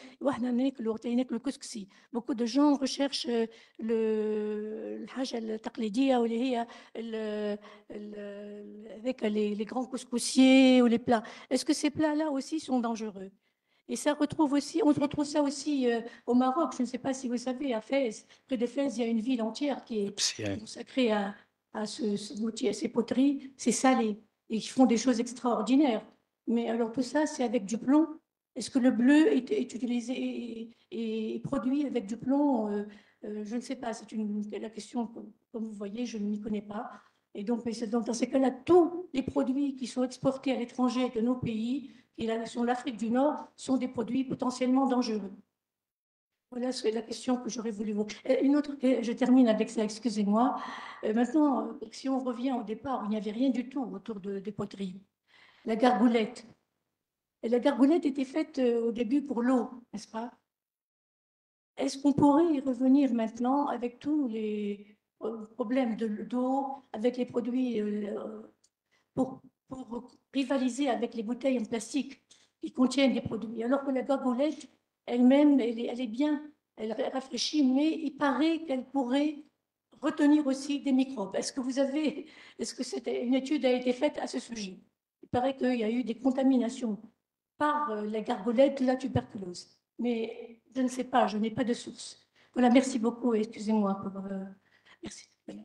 le couscous. Beaucoup de gens recherchent euh, le الحاجة التقليدية واللي هي ال- ال- avec les, les grands couscoussiers ou les plats. Est-ce que ces plats-là aussi sont dangereux? Et ça retrouve aussi, on retrouve ça aussi euh, au Maroc. Je ne sais pas si vous savez, à Fès, près de Fès, il y a une ville entière qui est consacrée à, à, ce, ce outil, à ces poteries. C'est salé et ils font des choses extraordinaires. Mais alors tout ça, c'est avec du plomb. Est-ce que le bleu est, est utilisé et, et- et produit avec du plomb? Euh, euh, je ne sais pas. C'est une la question, comme, comme vous voyez, je ne m'y connais pas. Et donc, mais c'est donc, dans ces cas-là, tous les produits qui sont exportés à l'étranger de nos pays, et la nation de l'Afrique du Nord, sont des produits potentiellement dangereux. Voilà c'est la question que j'aurais voulu vous. Et une autre, et je termine avec ça, excusez-moi. Euh, maintenant, euh, si on revient au départ, il n'y avait rien du tout autour de, des poteries. La gargoulette. Et la gargoulette était faite euh, au début pour l'eau, n'est-ce pas? Est-ce qu'on pourrait y revenir maintenant avec tous les euh, problèmes de d'eau, avec les produits euh, pour, pour rivaliser avec les bouteilles en plastique qui contiennent des produits, alors que la gargoulette elle-même, elle est, elle est bien, elle rafraîchit, mais il paraît qu'elle pourrait retenir aussi des microbes. Est-ce que vous avez, est-ce que c'était une étude a été faite à ce sujet? Il paraît qu'il y a eu des contaminations par euh, la gargoulette de la tuberculose, mais je ne sais pas, je n'ai pas de source. Voilà, merci beaucoup et excusez-moi pour. euh, merci.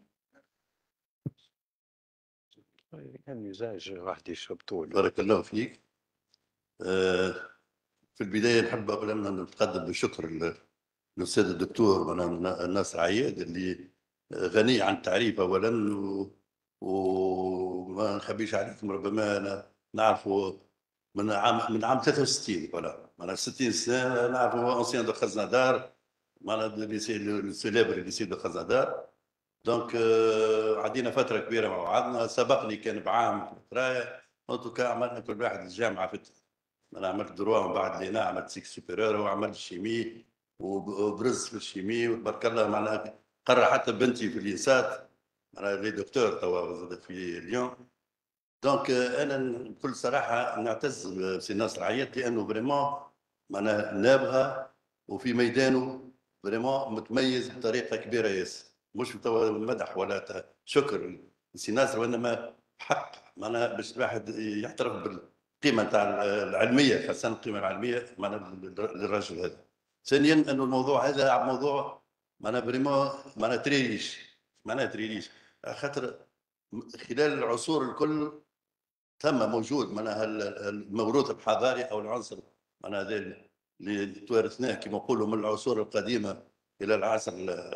كان مزاج واحد يشرب طول. بارك الله فيك. آه، في البداية نحب أولا نتقدم بالشكر للأستاذ الدكتور ناصر عياد اللي غني عن التعريف أولا و- وما نخبيش عليكم ربما أنا نعرفه من عام من عام ثلاثة وستين ولا أنا ستين سنة نعرفه أنسيان دو خزنادار معناها الليسي السيليبر الليسي دو خزنادار دونك عدينا فترة كبيرة مع بعضنا سبقني كان بعام فترة أنتوكا عملنا كل واحد الجامعة في أنا عملت دروا من بعد لينا عملت سيك سوبيريور وعملت شيمي وبرز في الشيمي وتبارك الله معناها قرر حتى بنتي في اليسات أنا لي دكتور توا في ليون دونك أنا بكل صراحة نعتز بسي ناصر عياد لأنه فريمون معناها نابغة وفي ميدانه فريمون متميز بطريقه كبيره ياسر، مش توا مدح ولا ت- شكر لسي ناصر، وانما حق معناها باش الواحد يعترف بالقيمه نتاع العلميه، خاصه القيمه العلميه معناها للرجل هذا. ثانيا انه الموضوع هذا موضوع معناها فريمون معناها تريريش، معناها تريريش خاطر خلال العصور الكل ثم موجود معناها الموروث الحضاري او العنصر معناها هذا اللي توارثناه كما نقولوا من العصور القديمه الى العصر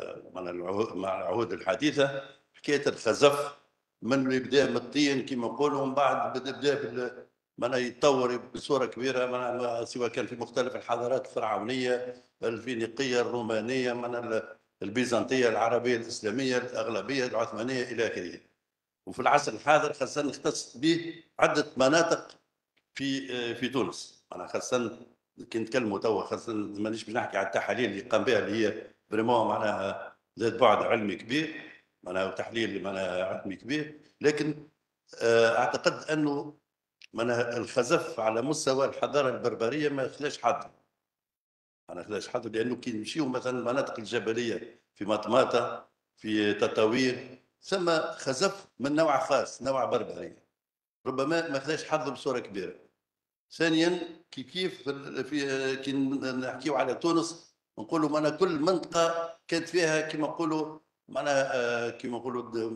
مع العهود الحديثه، حكايه الخزف من اللي بدا من الطين كما نقولوا، ومن بعد بدا بدا معناها يتطور بصوره كبيره معناها سواء كان في مختلف الحضارات الفرعونيه الفينيقيه الرومانيه معناها البيزنطيه العربيه الاسلاميه الاغلبيه العثمانيه الى اخره. وفي العصر الحاضر خاصه نختص به عده مناطق في في تونس، انا خاصه كي نتكلموا توا خاصه مانيش باش نحكي على التحاليل اللي قام بها اللي هي فريمون معناها ذات بعد علمي كبير معناها وتحليل معناها علمي كبير، لكن اعتقد انه معناها الخزف على مستوى الحضاره البربريه ما خلاش حد، ما خلاش حد، لانه كي نمشيو مثلا المناطق الجبليه في مطماطه في تطاوين ثم خزف من نوع خاص نوع بربري ربما ما خلاش حظ بصوره كبيره. ثانيا كيف كيف في كي نحكيو على تونس نقولوا معنا كل منطقه كانت فيها كما نقولوا معنا كما نقولوا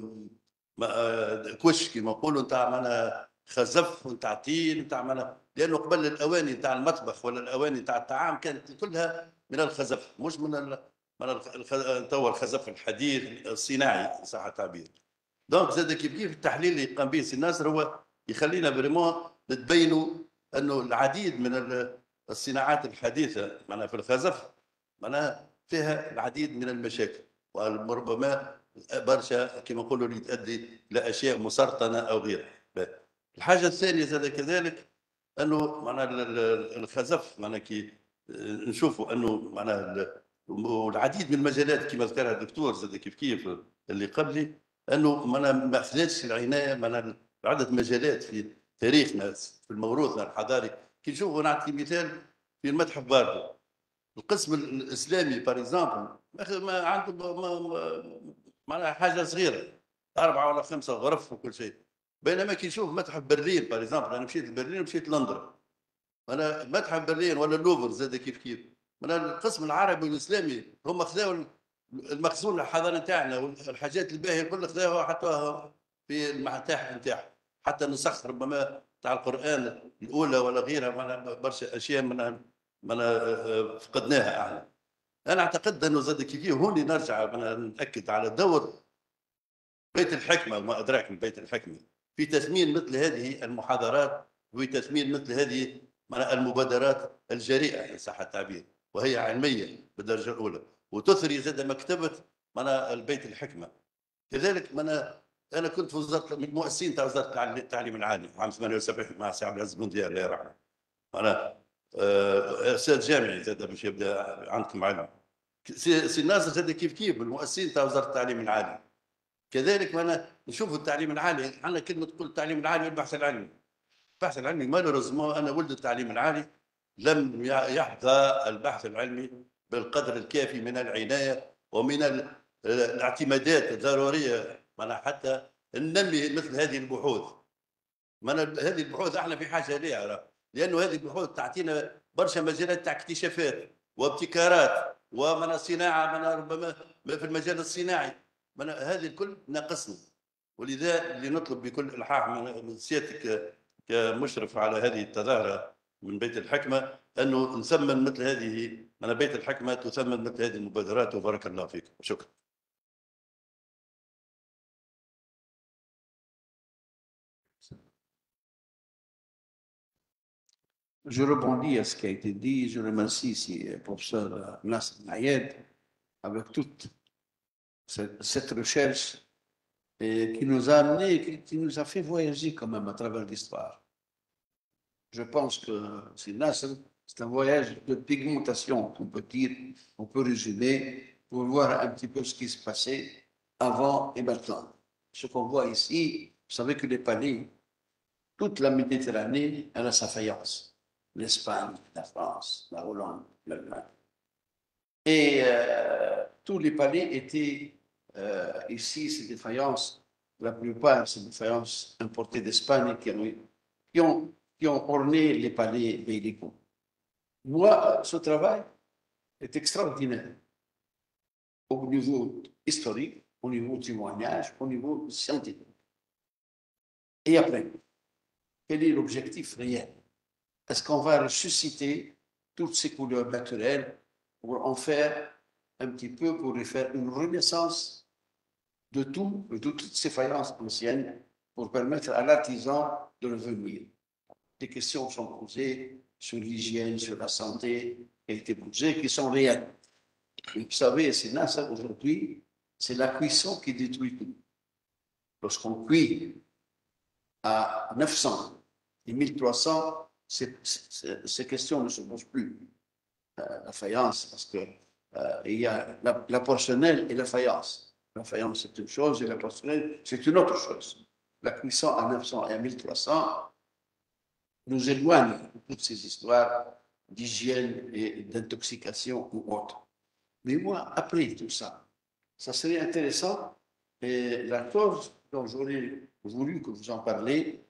كوش كما نقولوا نتاع معنا خزف نتاع طين نتاع معنا، لانه قبل الاواني نتاع المطبخ ولا الاواني نتاع الطعام كانت كلها من الخزف مش من توا الخزف الحديث الصناعي صح التعبير. دونك زاد كيف كيف التحليل اللي قام به سي ناصر هو يخلينا فريمون نتبينوا انه العديد من الصناعات الحديثه معناها في الخزف معناها فيها العديد من المشاكل وربما برشا كما نقولوا اللي تؤدي الى اشياء مسرطنه او غيرها. الحاجه الثانيه زاد كذلك انه معناها الخزف معناها كي نشوفوا انه معناها والعديد من المجالات كما ذكرها الدكتور زاد كيف كيف اللي قبلي انه ما اخذتش العنايه معناها عده مجالات في تاريخنا في الموروث الحضاري. كي نشوفوا نعطي مثال في المتحف باردو القسم الاسلامي باريزامبل ما عنده معناها حاجه صغيره اربعه ولا خمسه غرف وكل شيء، بينما كي نشوف متحف برلين باريزامبل انا مشيت لبرلين ومشيت لندن، انا متحف برلين ولا اللوفر زاد كيف كيف من القسم العربي والاسلامي هم خذاوا المخزون الحضاري نتاعنا والحاجات الباهيه كلها خذاوها حطوها في المتاحف نتاعهم، حتى نسخ ربما تاع القران الاولى ولا غيرها معنا برشا اشياء من من فقدناها احنا. انا اعتقد انه زاد كيف هوني نرجع ناكد على دور بيت الحكمه وما ادراك من بيت الحكمه في تثمين مثل هذه المحاضرات وفي تثمين مثل هذه المبادرات الجريئه ان صح التعبير وهي علميه بالدرجه الاولى وتثري زاد مكتبه معناها البيت الحكمه. كذلك معناها انا كنت في وزاره من المؤسسين تاع وزاره التعليم العالي عام ثمانية وسبعين مع سي عبد العزيز بن الله يرحمه، معناها استاذ جامعي زاد باش يبدا عندكم علم. سي ناصر زاد كيف كيف من المؤسسين تاع وزاره التعليم العالي. كذلك معناها نشوفوا التعليم العالي عندنا كلمه تقول التعليم العالي والبحث العلمي. البحث العلمي مالوريزمون انا ولد التعليم العالي لم يحظى البحث العلمي بالقدر الكافي من العنايه ومن الاعتمادات الضروريه معناها حتى ننمي مثل هذه البحوث. من هذه البحوث احنا في حاجه لها لانه هذه البحوث تعطينا برشا مجالات تاع اكتشافات وابتكارات ومن الصناعه من ربما في المجال الصناعي من هذه الكل ناقصنا، ولذا اللي نطلب بكل الحاح من سيادتك كمشرف على هذه التظاهره من بيت الحكمه انه نثمن مثل هذه من بيت الحكمه تثمن مثل هذه المبادرات وبارك الله فيكم شكرا. Je rebondis à ce qui a été dit. Je remercie ici le professeur Nasser Nayed avec toute cette, cette recherche et qui nous a amené, qui, qui nous a fait voyager quand même à travers l'histoire. Je pense que c'est Nasser, c'est un voyage de pigmentation, on peut dire, on peut résumer, pour voir un petit peu ce qui se passait avant et maintenant. Ce qu'on voit ici, vous savez que les palais, toute la Méditerranée, elle a sa faïence. L'Espagne, la France, la Hollande, l'Allemagne. Et euh, tous les palais étaient euh, ici, c'est des faïences, la plupart, c'est des faïences importées d'Espagne qui ont, qui, ont, qui ont orné les palais bélicaux. Moi, ce travail est extraordinaire au niveau historique, au niveau témoignage, au niveau scientifique. Et après, quel est l'objectif réel? Est-ce qu'on va ressusciter toutes ces couleurs naturelles pour en faire un petit peu, pour y faire une renaissance de tout, de toutes ces faïences anciennes, pour permettre à l'artisan de revenir? Des questions sont posées sur l'hygiène, sur la santé, qui ont été posées, qui sont réelles. Et vous savez, c'est là, ça, aujourd'hui, c'est la cuisson qui détruit tout. Lorsqu'on cuit à neuf cents et mille trois cents, ces, ces, ces questions ne se posent plus. Euh, la faïence, parce que euh, il y a la, la porcelaine et la faïence. La faïence, c'est une chose, et la porcelaine, c'est une autre chose. La cuisson à neuf cents et à mille trois cents nous éloigne de toutes ces histoires d'hygiène et d'intoxication ou autre. Mais moi, après tout ça, ça serait intéressant, et la chose dont j'aurais voulu que vous en parliez,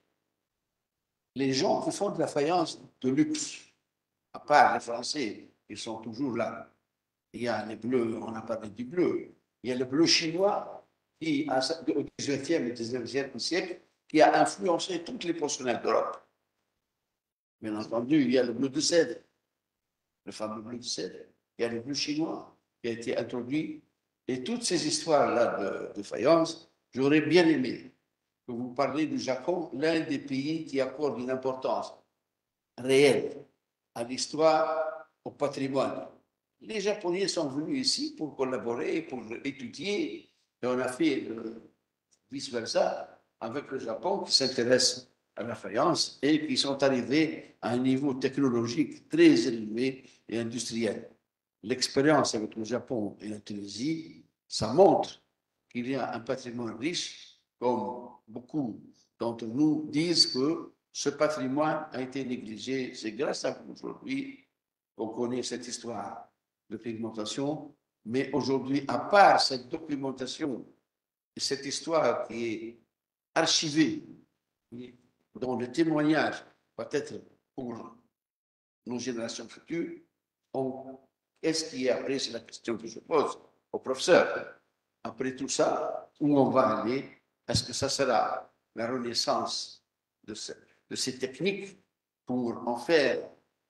les gens qui font de la faïence de luxe, à part les Français, ils sont toujours là. Il y a les bleus, on a parlé du bleu, il y a le bleu chinois qui, au dix-huitième et dix-neuvième siècle, qui a influencé toutes les porcelaines d'Europe. Bien entendu, il y a le bleu de cèdre, le fameux bleu de cèdre. Il y a le bleu chinois qui a été introduit. Et toutes ces histoires-là de, de faïence, j'aurais bien aimé que vous parliez du Japon, l'un des pays qui accorde une importance réelle à l'histoire, au patrimoine. Les Japonais sont venus ici pour collaborer, pour étudier, et on a fait vice-versa avec le Japon qui s'intéresse à la faïence et qui sont arrivés à un niveau technologique très élevé et industriel. L'expérience avec le Japon et la Tunisie, ça montre qu'il y a un patrimoine riche, comme beaucoup d'entre nous disent que ce patrimoine a été négligé. C'est grâce à vous aujourd'hui qu'on connaît cette histoire de pigmentation, mais aujourd'hui, à part cette documentation et cette histoire qui est archivée, dont le témoignage va être pour nos générations futures, qu'est-ce qui est après? C'est la question que je pose au professeur. Après tout ça, où on va aller? Est-ce que ça sera la renaissance de, ce, de ces techniques pour en faire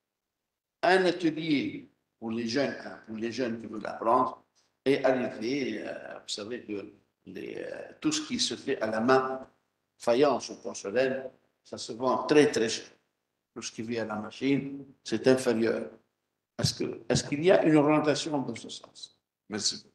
un atelier pour les jeunes, pour les jeunes qui veulent apprendre et arriver, euh, vous savez que les, euh, tout ce qui se fait à la main, faïence ou porcelaine, ça se vend très très cher. Tout ce qui vient à la machine, c'est inférieur. Est-ce que, est-ce qu'il y a une orientation dans ce sens? Merci.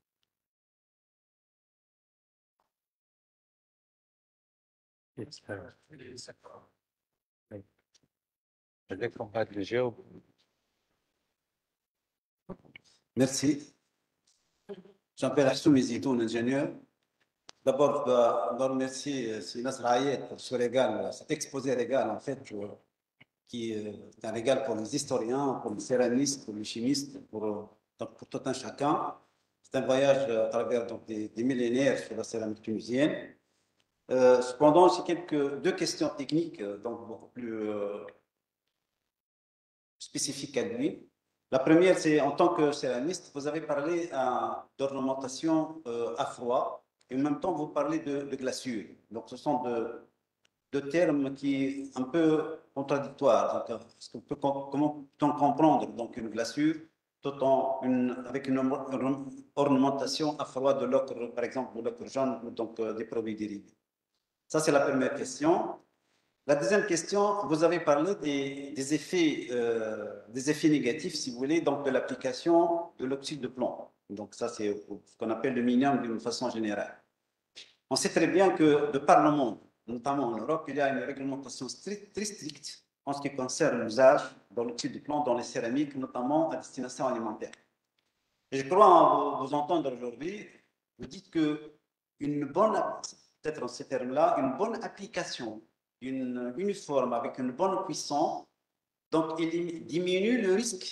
Merci. Je m'appelle Hassoumi Zitoun, ingénieur. D'abord, je dois remercier Nasr Ayed pour ce régal, cet exposé régal, en fait, qui est un régal pour les historiens, pour les céramistes, pour les chimistes, pour, pour tout un chacun. C'est un voyage à travers donc, des, des millénaires sur la céramique tunisienne. Euh, cependant, j'ai quelques, deux questions techniques, donc beaucoup plus euh, spécifiques à lui. La première, c'est en tant que céramiste, vous avez parlé euh, d'ornementation euh, à froid et en même temps, vous parlez de, de glaçure. Donc, ce sont deux de termes qui sont un peu contradictoires. Donc, est-ce qu'on peut, comment peut-on comprendre donc, une glaçure tout en une, avec une ornementation à froid de l'ocre, par exemple, de l'ocre jaune ou donc euh, des produits dérivés? Ça, c'est la première question. La deuxième question, vous avez parlé des, des, effets, euh, des effets négatifs, si vous voulez, donc de l'application de l'oxyde de plomb. Donc ça, c'est ce qu'on appelle le minium d'une façon générale. On sait très bien que de par le monde, notamment en Europe, il y a une réglementation strict, très stricte en ce qui concerne l'usage de l'oxyde de plomb dans les céramiques, notamment à destination alimentaire. Et je crois en vous, vous entendre aujourd'hui, vous dites qu'une bonne, peut-être en ces termes-là, une bonne application une uniforme avec une bonne cuisson, donc il diminue le risque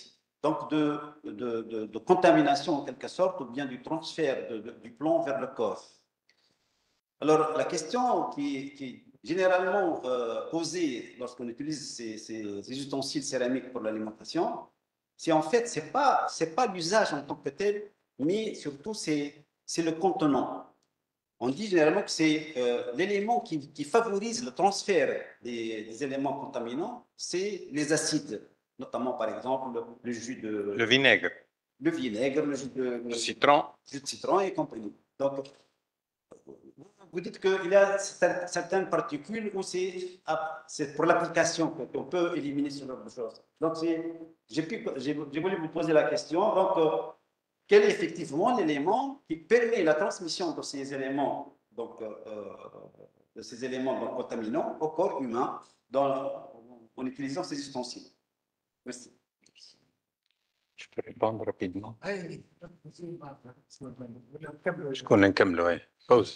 donc de, de, de, de contamination en quelque sorte, ou bien du transfert de, de, du plomb vers le corps. Alors, la question qui, qui est généralement euh, posée lorsqu'on utilise ces, ces, ces ustensiles céramiques pour l'alimentation, c'est en fait, ce n'est pas, c'est pas l'usage en tant que tel, mais surtout c'est le contenant. On dit généralement que c'est euh, l'élément qui, qui favorise le transfert des, des éléments contaminants, c'est les acides, notamment par exemple le, le jus de... Le vinaigre. Le vinaigre, le jus de... Le citron. Le jus de citron et compagnie. Donc, vous dites qu'il y a certaines particules où c'est pour l'application qu'on peut éliminer ce genre de choses. Donc, j'ai voulu vous poser la question. Donc, euh, quel est effectivement l'élément qui permet la transmission de ces éléments, donc, euh, de ces éléments donc, contaminants au corps humain dans, en utilisant ces ustensiles? Merci. Je peux répondre rapidement. Je connais un câble, oui. Pause.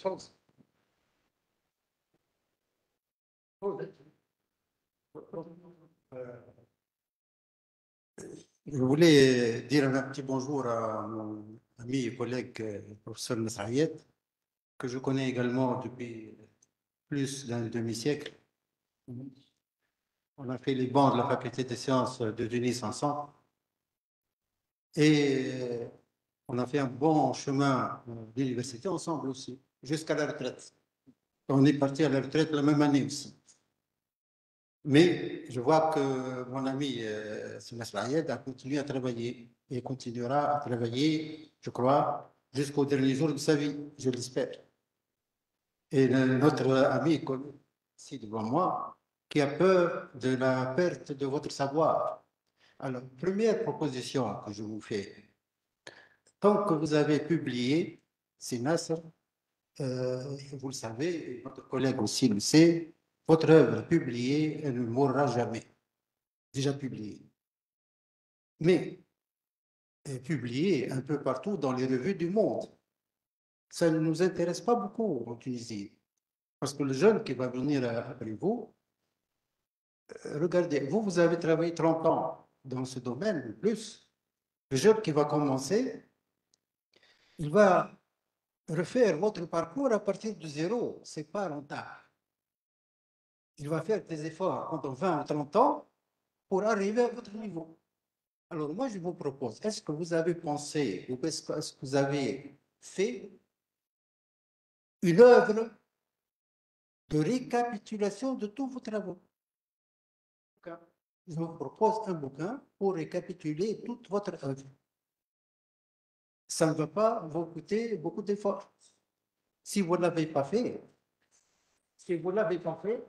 Je voulais dire un petit bonjour à mon ami et collègue, le professeur Nasraïet, que je connais également depuis plus d'un demi-siècle. On a fait les bancs de la faculté des sciences de Tunis ensemble. Et on a fait un bon chemin d'université ensemble aussi, jusqu'à la retraite. On est parti à la retraite la même année aussi. Mais je vois que mon ami euh, Sinas Laïed a continué à travailler et continuera à travailler, je crois, jusqu'au dernier jour de sa vie, je l'espère. Et le, notre ami ici devant moi, qui a peur de la perte de votre savoir. Alors, première proposition que je vous fais, tant que vous avez publié, Sinas, euh, vous le savez, et votre collègue aussi le sait, votre œuvre publiée, elle ne mourra jamais. Déjà publiée. Mais publiée un peu partout dans les revues du monde. Ça ne nous intéresse pas beaucoup en Tunisie. Parce que le jeune qui va venir après vous, regardez, vous, vous avez travaillé trente ans dans ce domaine, plus. Le jeune qui va commencer, il va refaire votre parcours à partir de zéro. Ce n'est pas rentable. Il va faire des efforts pendant vingt ou trente ans pour arriver à votre niveau. Alors moi, je vous propose, est-ce que vous avez pensé ou est-ce que, est-ce que vous avez fait une œuvre de récapitulation de tous vos travaux? Je vous propose un bouquin pour récapituler toute votre œuvre. Ça ne va pas vous coûter beaucoup d'efforts. Si vous ne l'avez pas fait, si vous ne l'avez pas fait,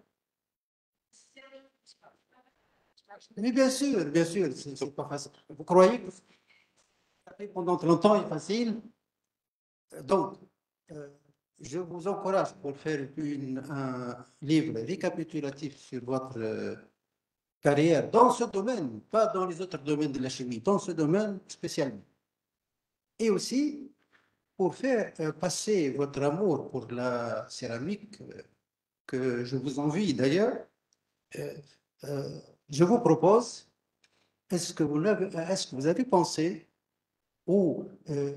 mais bien sûr, bien sûr, ce n'est pas facile. Vous croyez que pendant trente ans est facile? Donc, euh, je vous encourage pour faire une, un livre récapitulatif sur votre euh, carrière dans ce domaine, pas dans les autres domaines de la chimie, dans ce domaine spécialement. Et aussi pour faire euh, passer votre amour pour la céramique, euh, que je vous envie d'ailleurs, euh, euh, je vous propose, est-ce que vous avez, est-ce que vous avez pensé ou euh,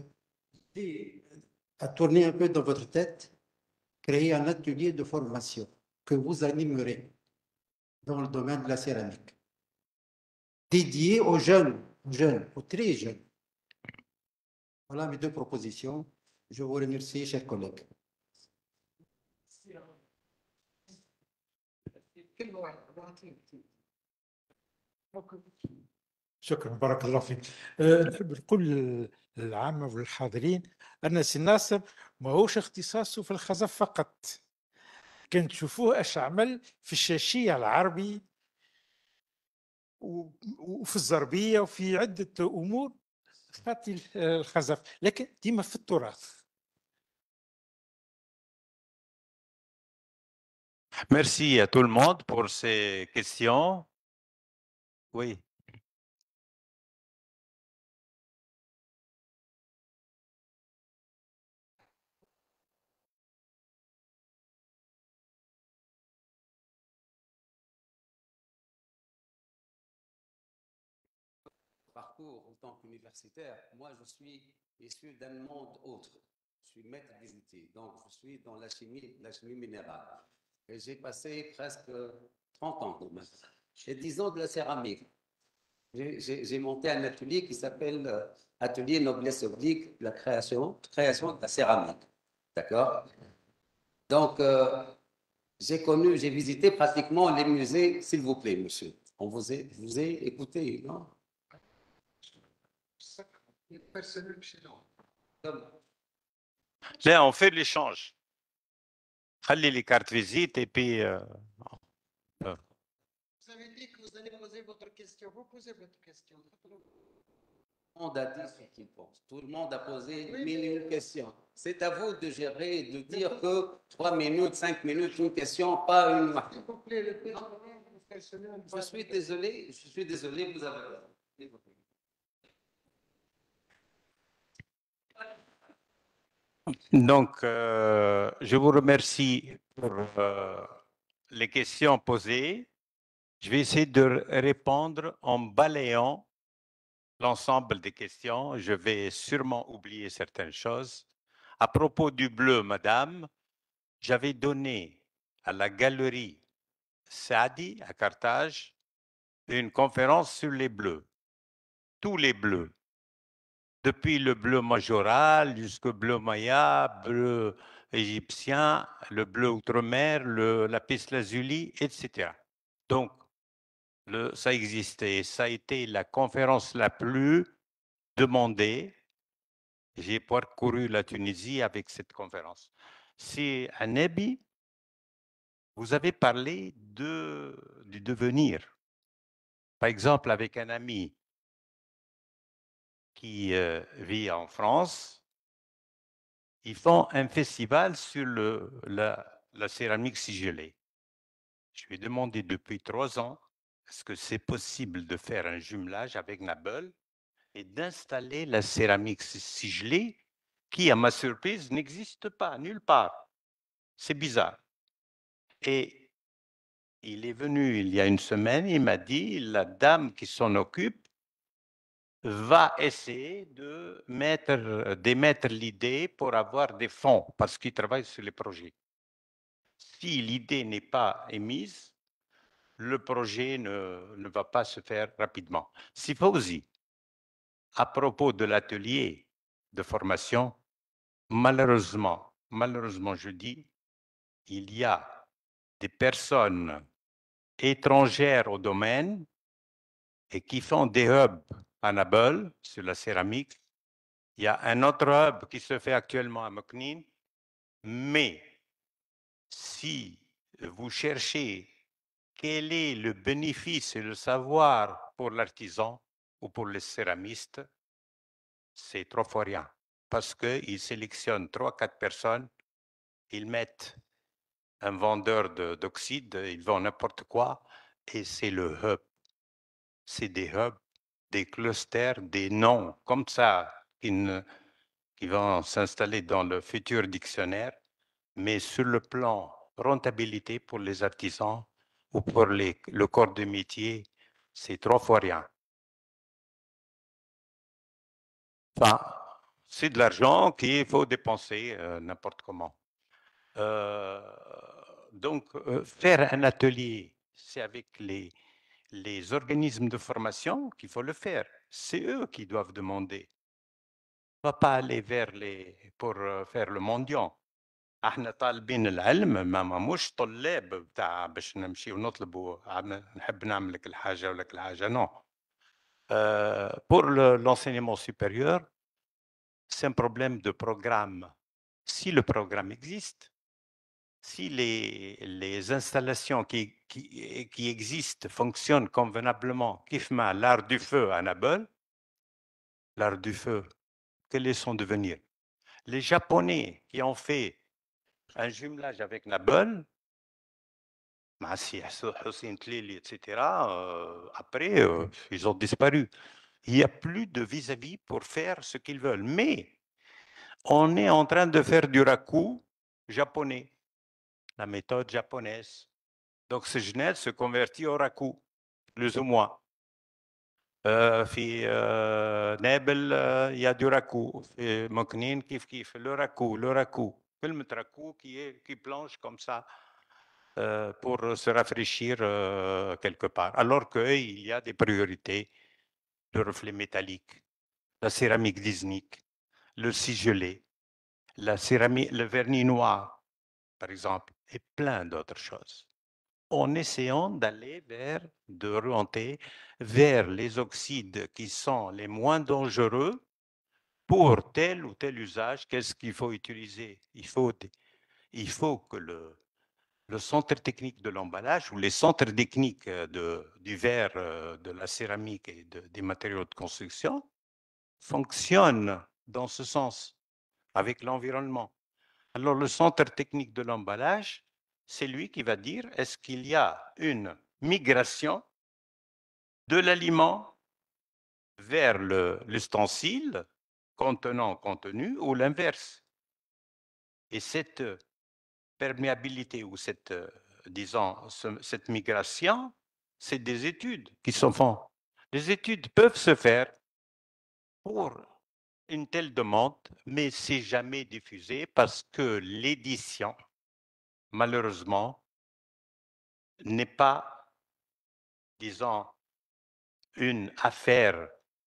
à tourner un peu dans votre tête, créer un atelier de formation que vous animerez dans le domaine de la céramique, dédié aux jeunes, aux jeunes, aux très jeunes. Voilà mes deux propositions. Je vous remercie, chers collègues. شكرا بارك الله فيك. أه نحب نقول للعامة والحاضرين أن سي ناصر ماهوش اختصاصه في الخزف فقط. كان تشوفوه اش عمل في الشاشية العربي وفي الزربية وفي عدة أمور خاطي الخزف، لكن ديما في التراث. Merci à tout le monde pour ces questions. Oui. parcours en tant qu'universitaire, moi, je suis issu d'un monde autre. Je suis maître des outils, donc je suis dans la chimie, la chimie minérale. Et j'ai passé presque trente ans, quand même. Et dix ans de la céramique. J'ai- J'ai j'ai monté un atelier qui s'appelle euh, Atelier Noblesse Oblique, la création, création de la céramique. D'accord? Donc, euh, j'ai connu, j'ai visité pratiquement les musées, s'il vous plaît, monsieur. On vous a, vous a écouté, non? Comme- Là, on fait l'échange. خلي les cartes visite et puis euh, Vous avez dit que vous allez poser votre question. Vous posez votre question. Tout le monde a dit ce qu'il pense. Tout le monde a posé Oui, mille et mais- une questions. C'est à vous de gérer et de dire que trois minutes, cinq minutes, une question, pas une. S'il vous plaît, le personnel. Je suis désolé, je suis désolé, vous avez raison. donc euh, je vous remercie pour euh, les questions posées. Je vais essayer de répondre en balayant l'ensemble des questions. Je vais sûrement oublier certaines choses. À propos du bleu, madame, j'avais donné à la galerie Saadi à Carthage une conférence sur les bleus, tous les bleus, depuis le bleu majoral jusqu'au bleu maya, bleu égyptien, le bleu outre-mer, le lapis lazuli, et cetera. Donc, le, ça existait. Ça a été la conférence la plus demandée. J'ai parcouru la Tunisie avec cette conférence. C'est un Nabi, vous avez parlé de, du devenir. Par exemple, avec un ami qui euh, vit en France, ils font un festival sur le, la, la céramique sigillée. Je lui ai demandé depuis trois ans, est-ce que c'est possible de faire un jumelage avec Nabel et d'installer la céramique sigillée qui, à ma surprise, n'existe pas nulle part. C'est bizarre. Et il est venu il y a une semaine, il m'a dit, la dame qui s'en occupe va essayer de mettre, d'émettre l'idée pour avoir des fonds, parce qu'il travaille sur les projets. Si l'idée n'est pas émise, le projet ne, ne va pas se faire rapidement. Si Fauzi, à propos de l'atelier de formation, malheureusement, malheureusement, je dis, il y a des personnes étrangères au domaine et qui font des hubs à Nabeul sur la céramique. Il y a un autre hub qui se fait actuellement à Moknine, mais si vous cherchez quel est le bénéfice et le savoir pour l'artisan ou pour les céramistes, c'est trois fois rien. Parce qu'ils sélectionnent trois, quatre personnes, ils mettent un vendeur d'oxyde, ils vendent n'importe quoi, et c'est le hub. C'est des hubs, des clusters, des noms comme ça qui, ne, qui vont s'installer dans le futur dictionnaire, mais sur le plan rentabilité pour les artisans ou pour les, le corps de métier, c'est trois fois rien. Enfin, c'est de l'argent qu'il faut dépenser euh, n'importe comment. Euh, donc, euh, faire un atelier, c'est avec les, les organismes de formation qu'il faut le faire. C'est eux qui doivent demander. On ne va pas aller vers les, pour euh, faire le mendiant. احنا طالبين العلم ما مش طلاب بتاع باش نمشي ونطلبوا نحب نعمل لك الحاجه ولا لك الحاجه non. Euh, pour l'enseignement supérieur, c'est un problème de programme. Si le programme existe, si les, les installations qui, qui, qui existent fonctionnent convenablement, kifma l'art du feu à Nabeul, l'art du feu, quel est son devenir? Les Japonais qui ont fait un jumelage avec Nabeul, Hussein Tlili, et cetera, euh, après, euh, ils ont disparu. Il n'y a plus de vis-à-vis pour faire ce qu'ils veulent. Mais on est en train de faire du raku japonais, la méthode japonaise. Donc, ce Genève se convertit au raku, plus ou moins. Euh, في euh, نابل euh, il y a du raku. في مكنين كيف كيف le raku, le raku. كلمة raku qui est qui plonge comme ça euh, pour se rafraîchir euh, quelque part. Alors qu'il y a des priorités, le reflet métallique, la céramique disnique, le cigelé, la céramique, le vernis noir, par exemple, et plein d'autres choses. En essayant d'aller vers, de remonter vers les oxydes qui sont les moins dangereux pour tel ou tel usage. Qu'est-ce qu'il faut utiliser? Il faut, il faut que le, le centre technique de l'emballage ou les centres techniques de, du verre, de la céramique et de, des matériaux de construction fonctionnent dans ce sens avec l'environnement. Alors le centre technique de l'emballage, c'est lui qui va dire est-ce qu'il y a une migration de l'aliment vers l'ustensile contenant contenu ou l'inverse. Et cette perméabilité ou cette, disons, ce, cette migration, c'est des études qui se font. Les études peuvent se faire pour une telle demande, mais c'est jamais diffusé parce que l'édition, malheureusement, n'est pas, disons, une affaire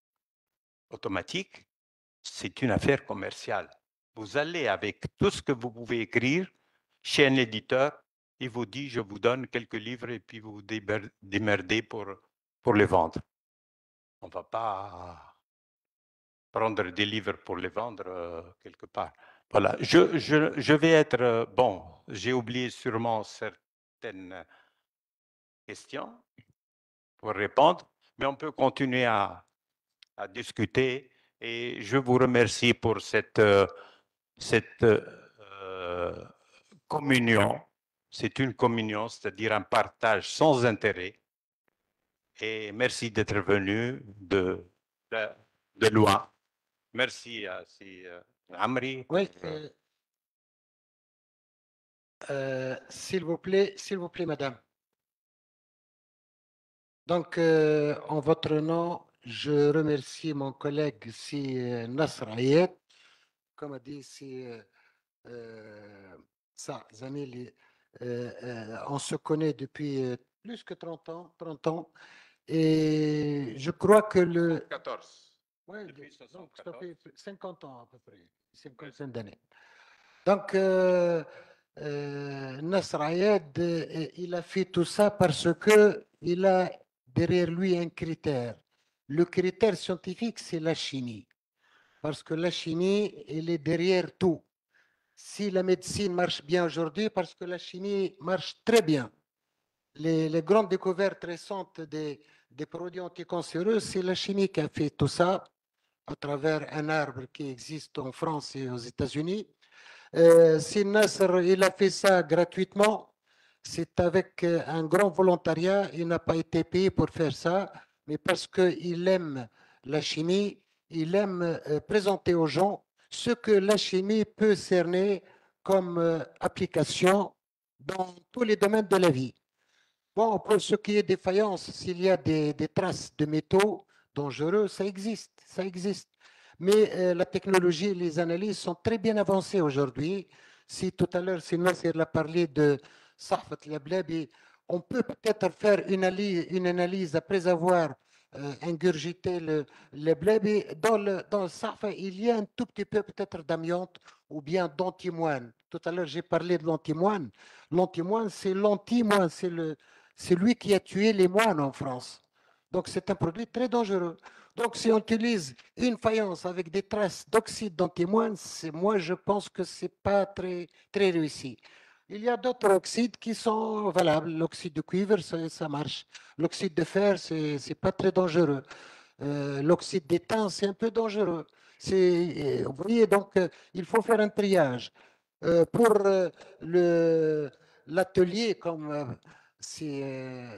automatique, c'est une affaire commerciale. Vous allez avec tout ce que vous pouvez écrire chez un éditeur, il vous dit, je vous donne quelques livres et puis vous vous démerdez pour, pour les vendre. On ne va pas prendre des livres pour les vendre euh, quelque part. Voilà, je, je, je vais être, euh, bon, j'ai oublié sûrement certaines questions pour répondre, mais on peut continuer à, à discuter et je vous remercie pour cette, euh, cette euh, communion. C'est une communion, c'est-à-dire un partage sans intérêt. Et merci d'être venu de, de, de loin. Merci à si, euh, Amri. Oui, euh, euh, s'il vous plaît, s'il vous plaît, madame. Donc, euh, en votre nom, je remercie mon collègue si euh, Nasr Ayed, comme a dit si euh, euh, ça, Zamili, euh, euh, on se connaît depuis euh, plus que trente ans, trente ans, et je crois que le... quatorze. Ouais, Depuis donc ça fait cinquante ans à peu près, cinquantaine Ouais. d'années. Donc, euh, euh, Nasr Ayed, euh, il a fait tout ça parce que il a derrière lui un critère. Le critère scientifique, c'est la chimie. Parce que la chimie, elle est derrière tout. Si la médecine marche bien aujourd'hui, parce que la chimie marche très bien. Les, les grandes découvertes récentes des, des produits anticancéreux, c'est la chimie qui a fait tout ça à travers un arbre qui existe en France et aux États-Unis. Euh, si Nasser, il a fait ça gratuitement, c'est avec un grand volontariat, il n'a pas été payé pour faire ça, mais parce qu'il aime la chimie, il aime euh, présenter aux gens ce que la chimie peut cerner comme euh, application dans tous les domaines de la vie. Bon, pour ce qui est des faïences, s'il y a des, des traces de métaux dangereux, ça existe, ça existe. Mais euh, la technologie et les analyses sont très bien avancées aujourd'hui. Si tout à l'heure, si Nasser a parlé de Sahfat Lablabi, on peut peut-être faire une analyse, une analyse après avoir euh, ingurgité le Lablabi. Dans le, dans le Sahfa, il y a un tout petit peu peut-être d'amiante ou bien d'antimoine. Tout à l'heure, j'ai parlé de l'antimoine. L'antimoine, c'est l'antimoine, c'est le, c'est lui qui a tué les moines en France. Donc, c'est un produit très dangereux. Donc, si on utilise une faïence avec des traces d'oxyde d'antimoine, moi, je pense que ce n'est pas très, très réussi. Il y a d'autres oxydes qui sont valables. L'oxyde de cuivre, ça, ça marche. L'oxyde de fer, ce n'est pas très dangereux. Euh, L'oxyde d'étain, c'est un peu dangereux. Vous voyez, donc, euh, il faut faire un triage. Euh, pour euh, l'atelier, comme euh, c'est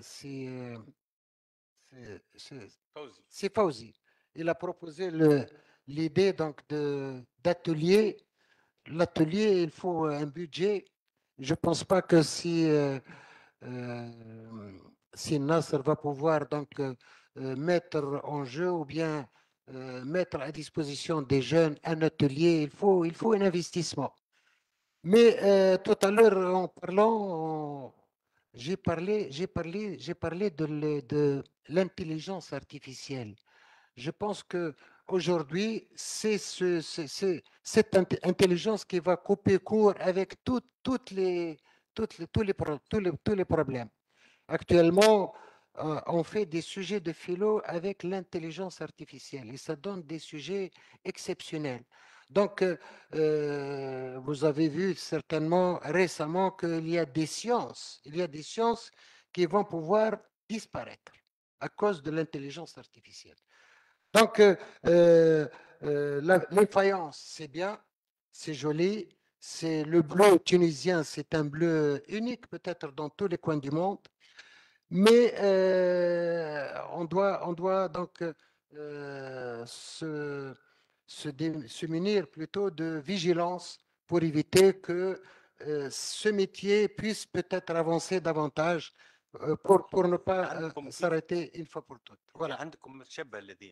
c'est Fauzi. Il a proposé l'idée donc d'atelier. L'atelier, il faut un budget. Je ne pense pas que si, euh, euh, si Nasser va pouvoir donc euh, euh, mettre en jeu ou bien euh, mettre à disposition des jeunes un atelier. Il faut, il faut un investissement. Mais euh, tout à l'heure, en parlant, j'ai parlé, j'ai parlé, j'ai parlé de, le- de l'intelligence artificielle. Je pense que aujourd'hui, c'est ce, c'est- c'est cette int- intelligence qui va couper court avec tout- toutes les, toutes les- tous, les, pro- tous, les, tous les problèmes. Actuellement, euh, on fait des sujets de philo avec l'intelligence artificielle et ça donne des sujets exceptionnels. Donc, euh, euh, vous avez vu certainement récemment qu'il y a des sciences, il y a des sciences qui vont pouvoir disparaître à cause de l'intelligence artificielle. Donc, euh, euh, euh, la- les faïences, c'est bien, c'est joli, c'est le bleu tunisien, c'est un bleu unique peut-être dans tous les coins du monde. Mais euh, on doit, on doit donc euh, se, se, dé- se munir plutôt de vigilance pour éviter que euh, ce métier puisse peut-être avancer davantage euh, pour, pour ne pas euh, عندكم كيف s'arrêter une fois pour toutes. Voilà. عندكم الشابة الذين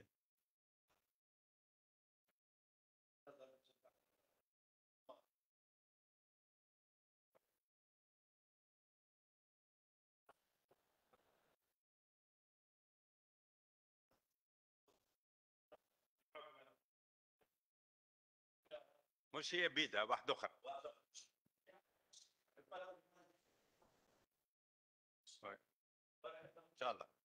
مش هي بيدها واحد اخر ان شاء الله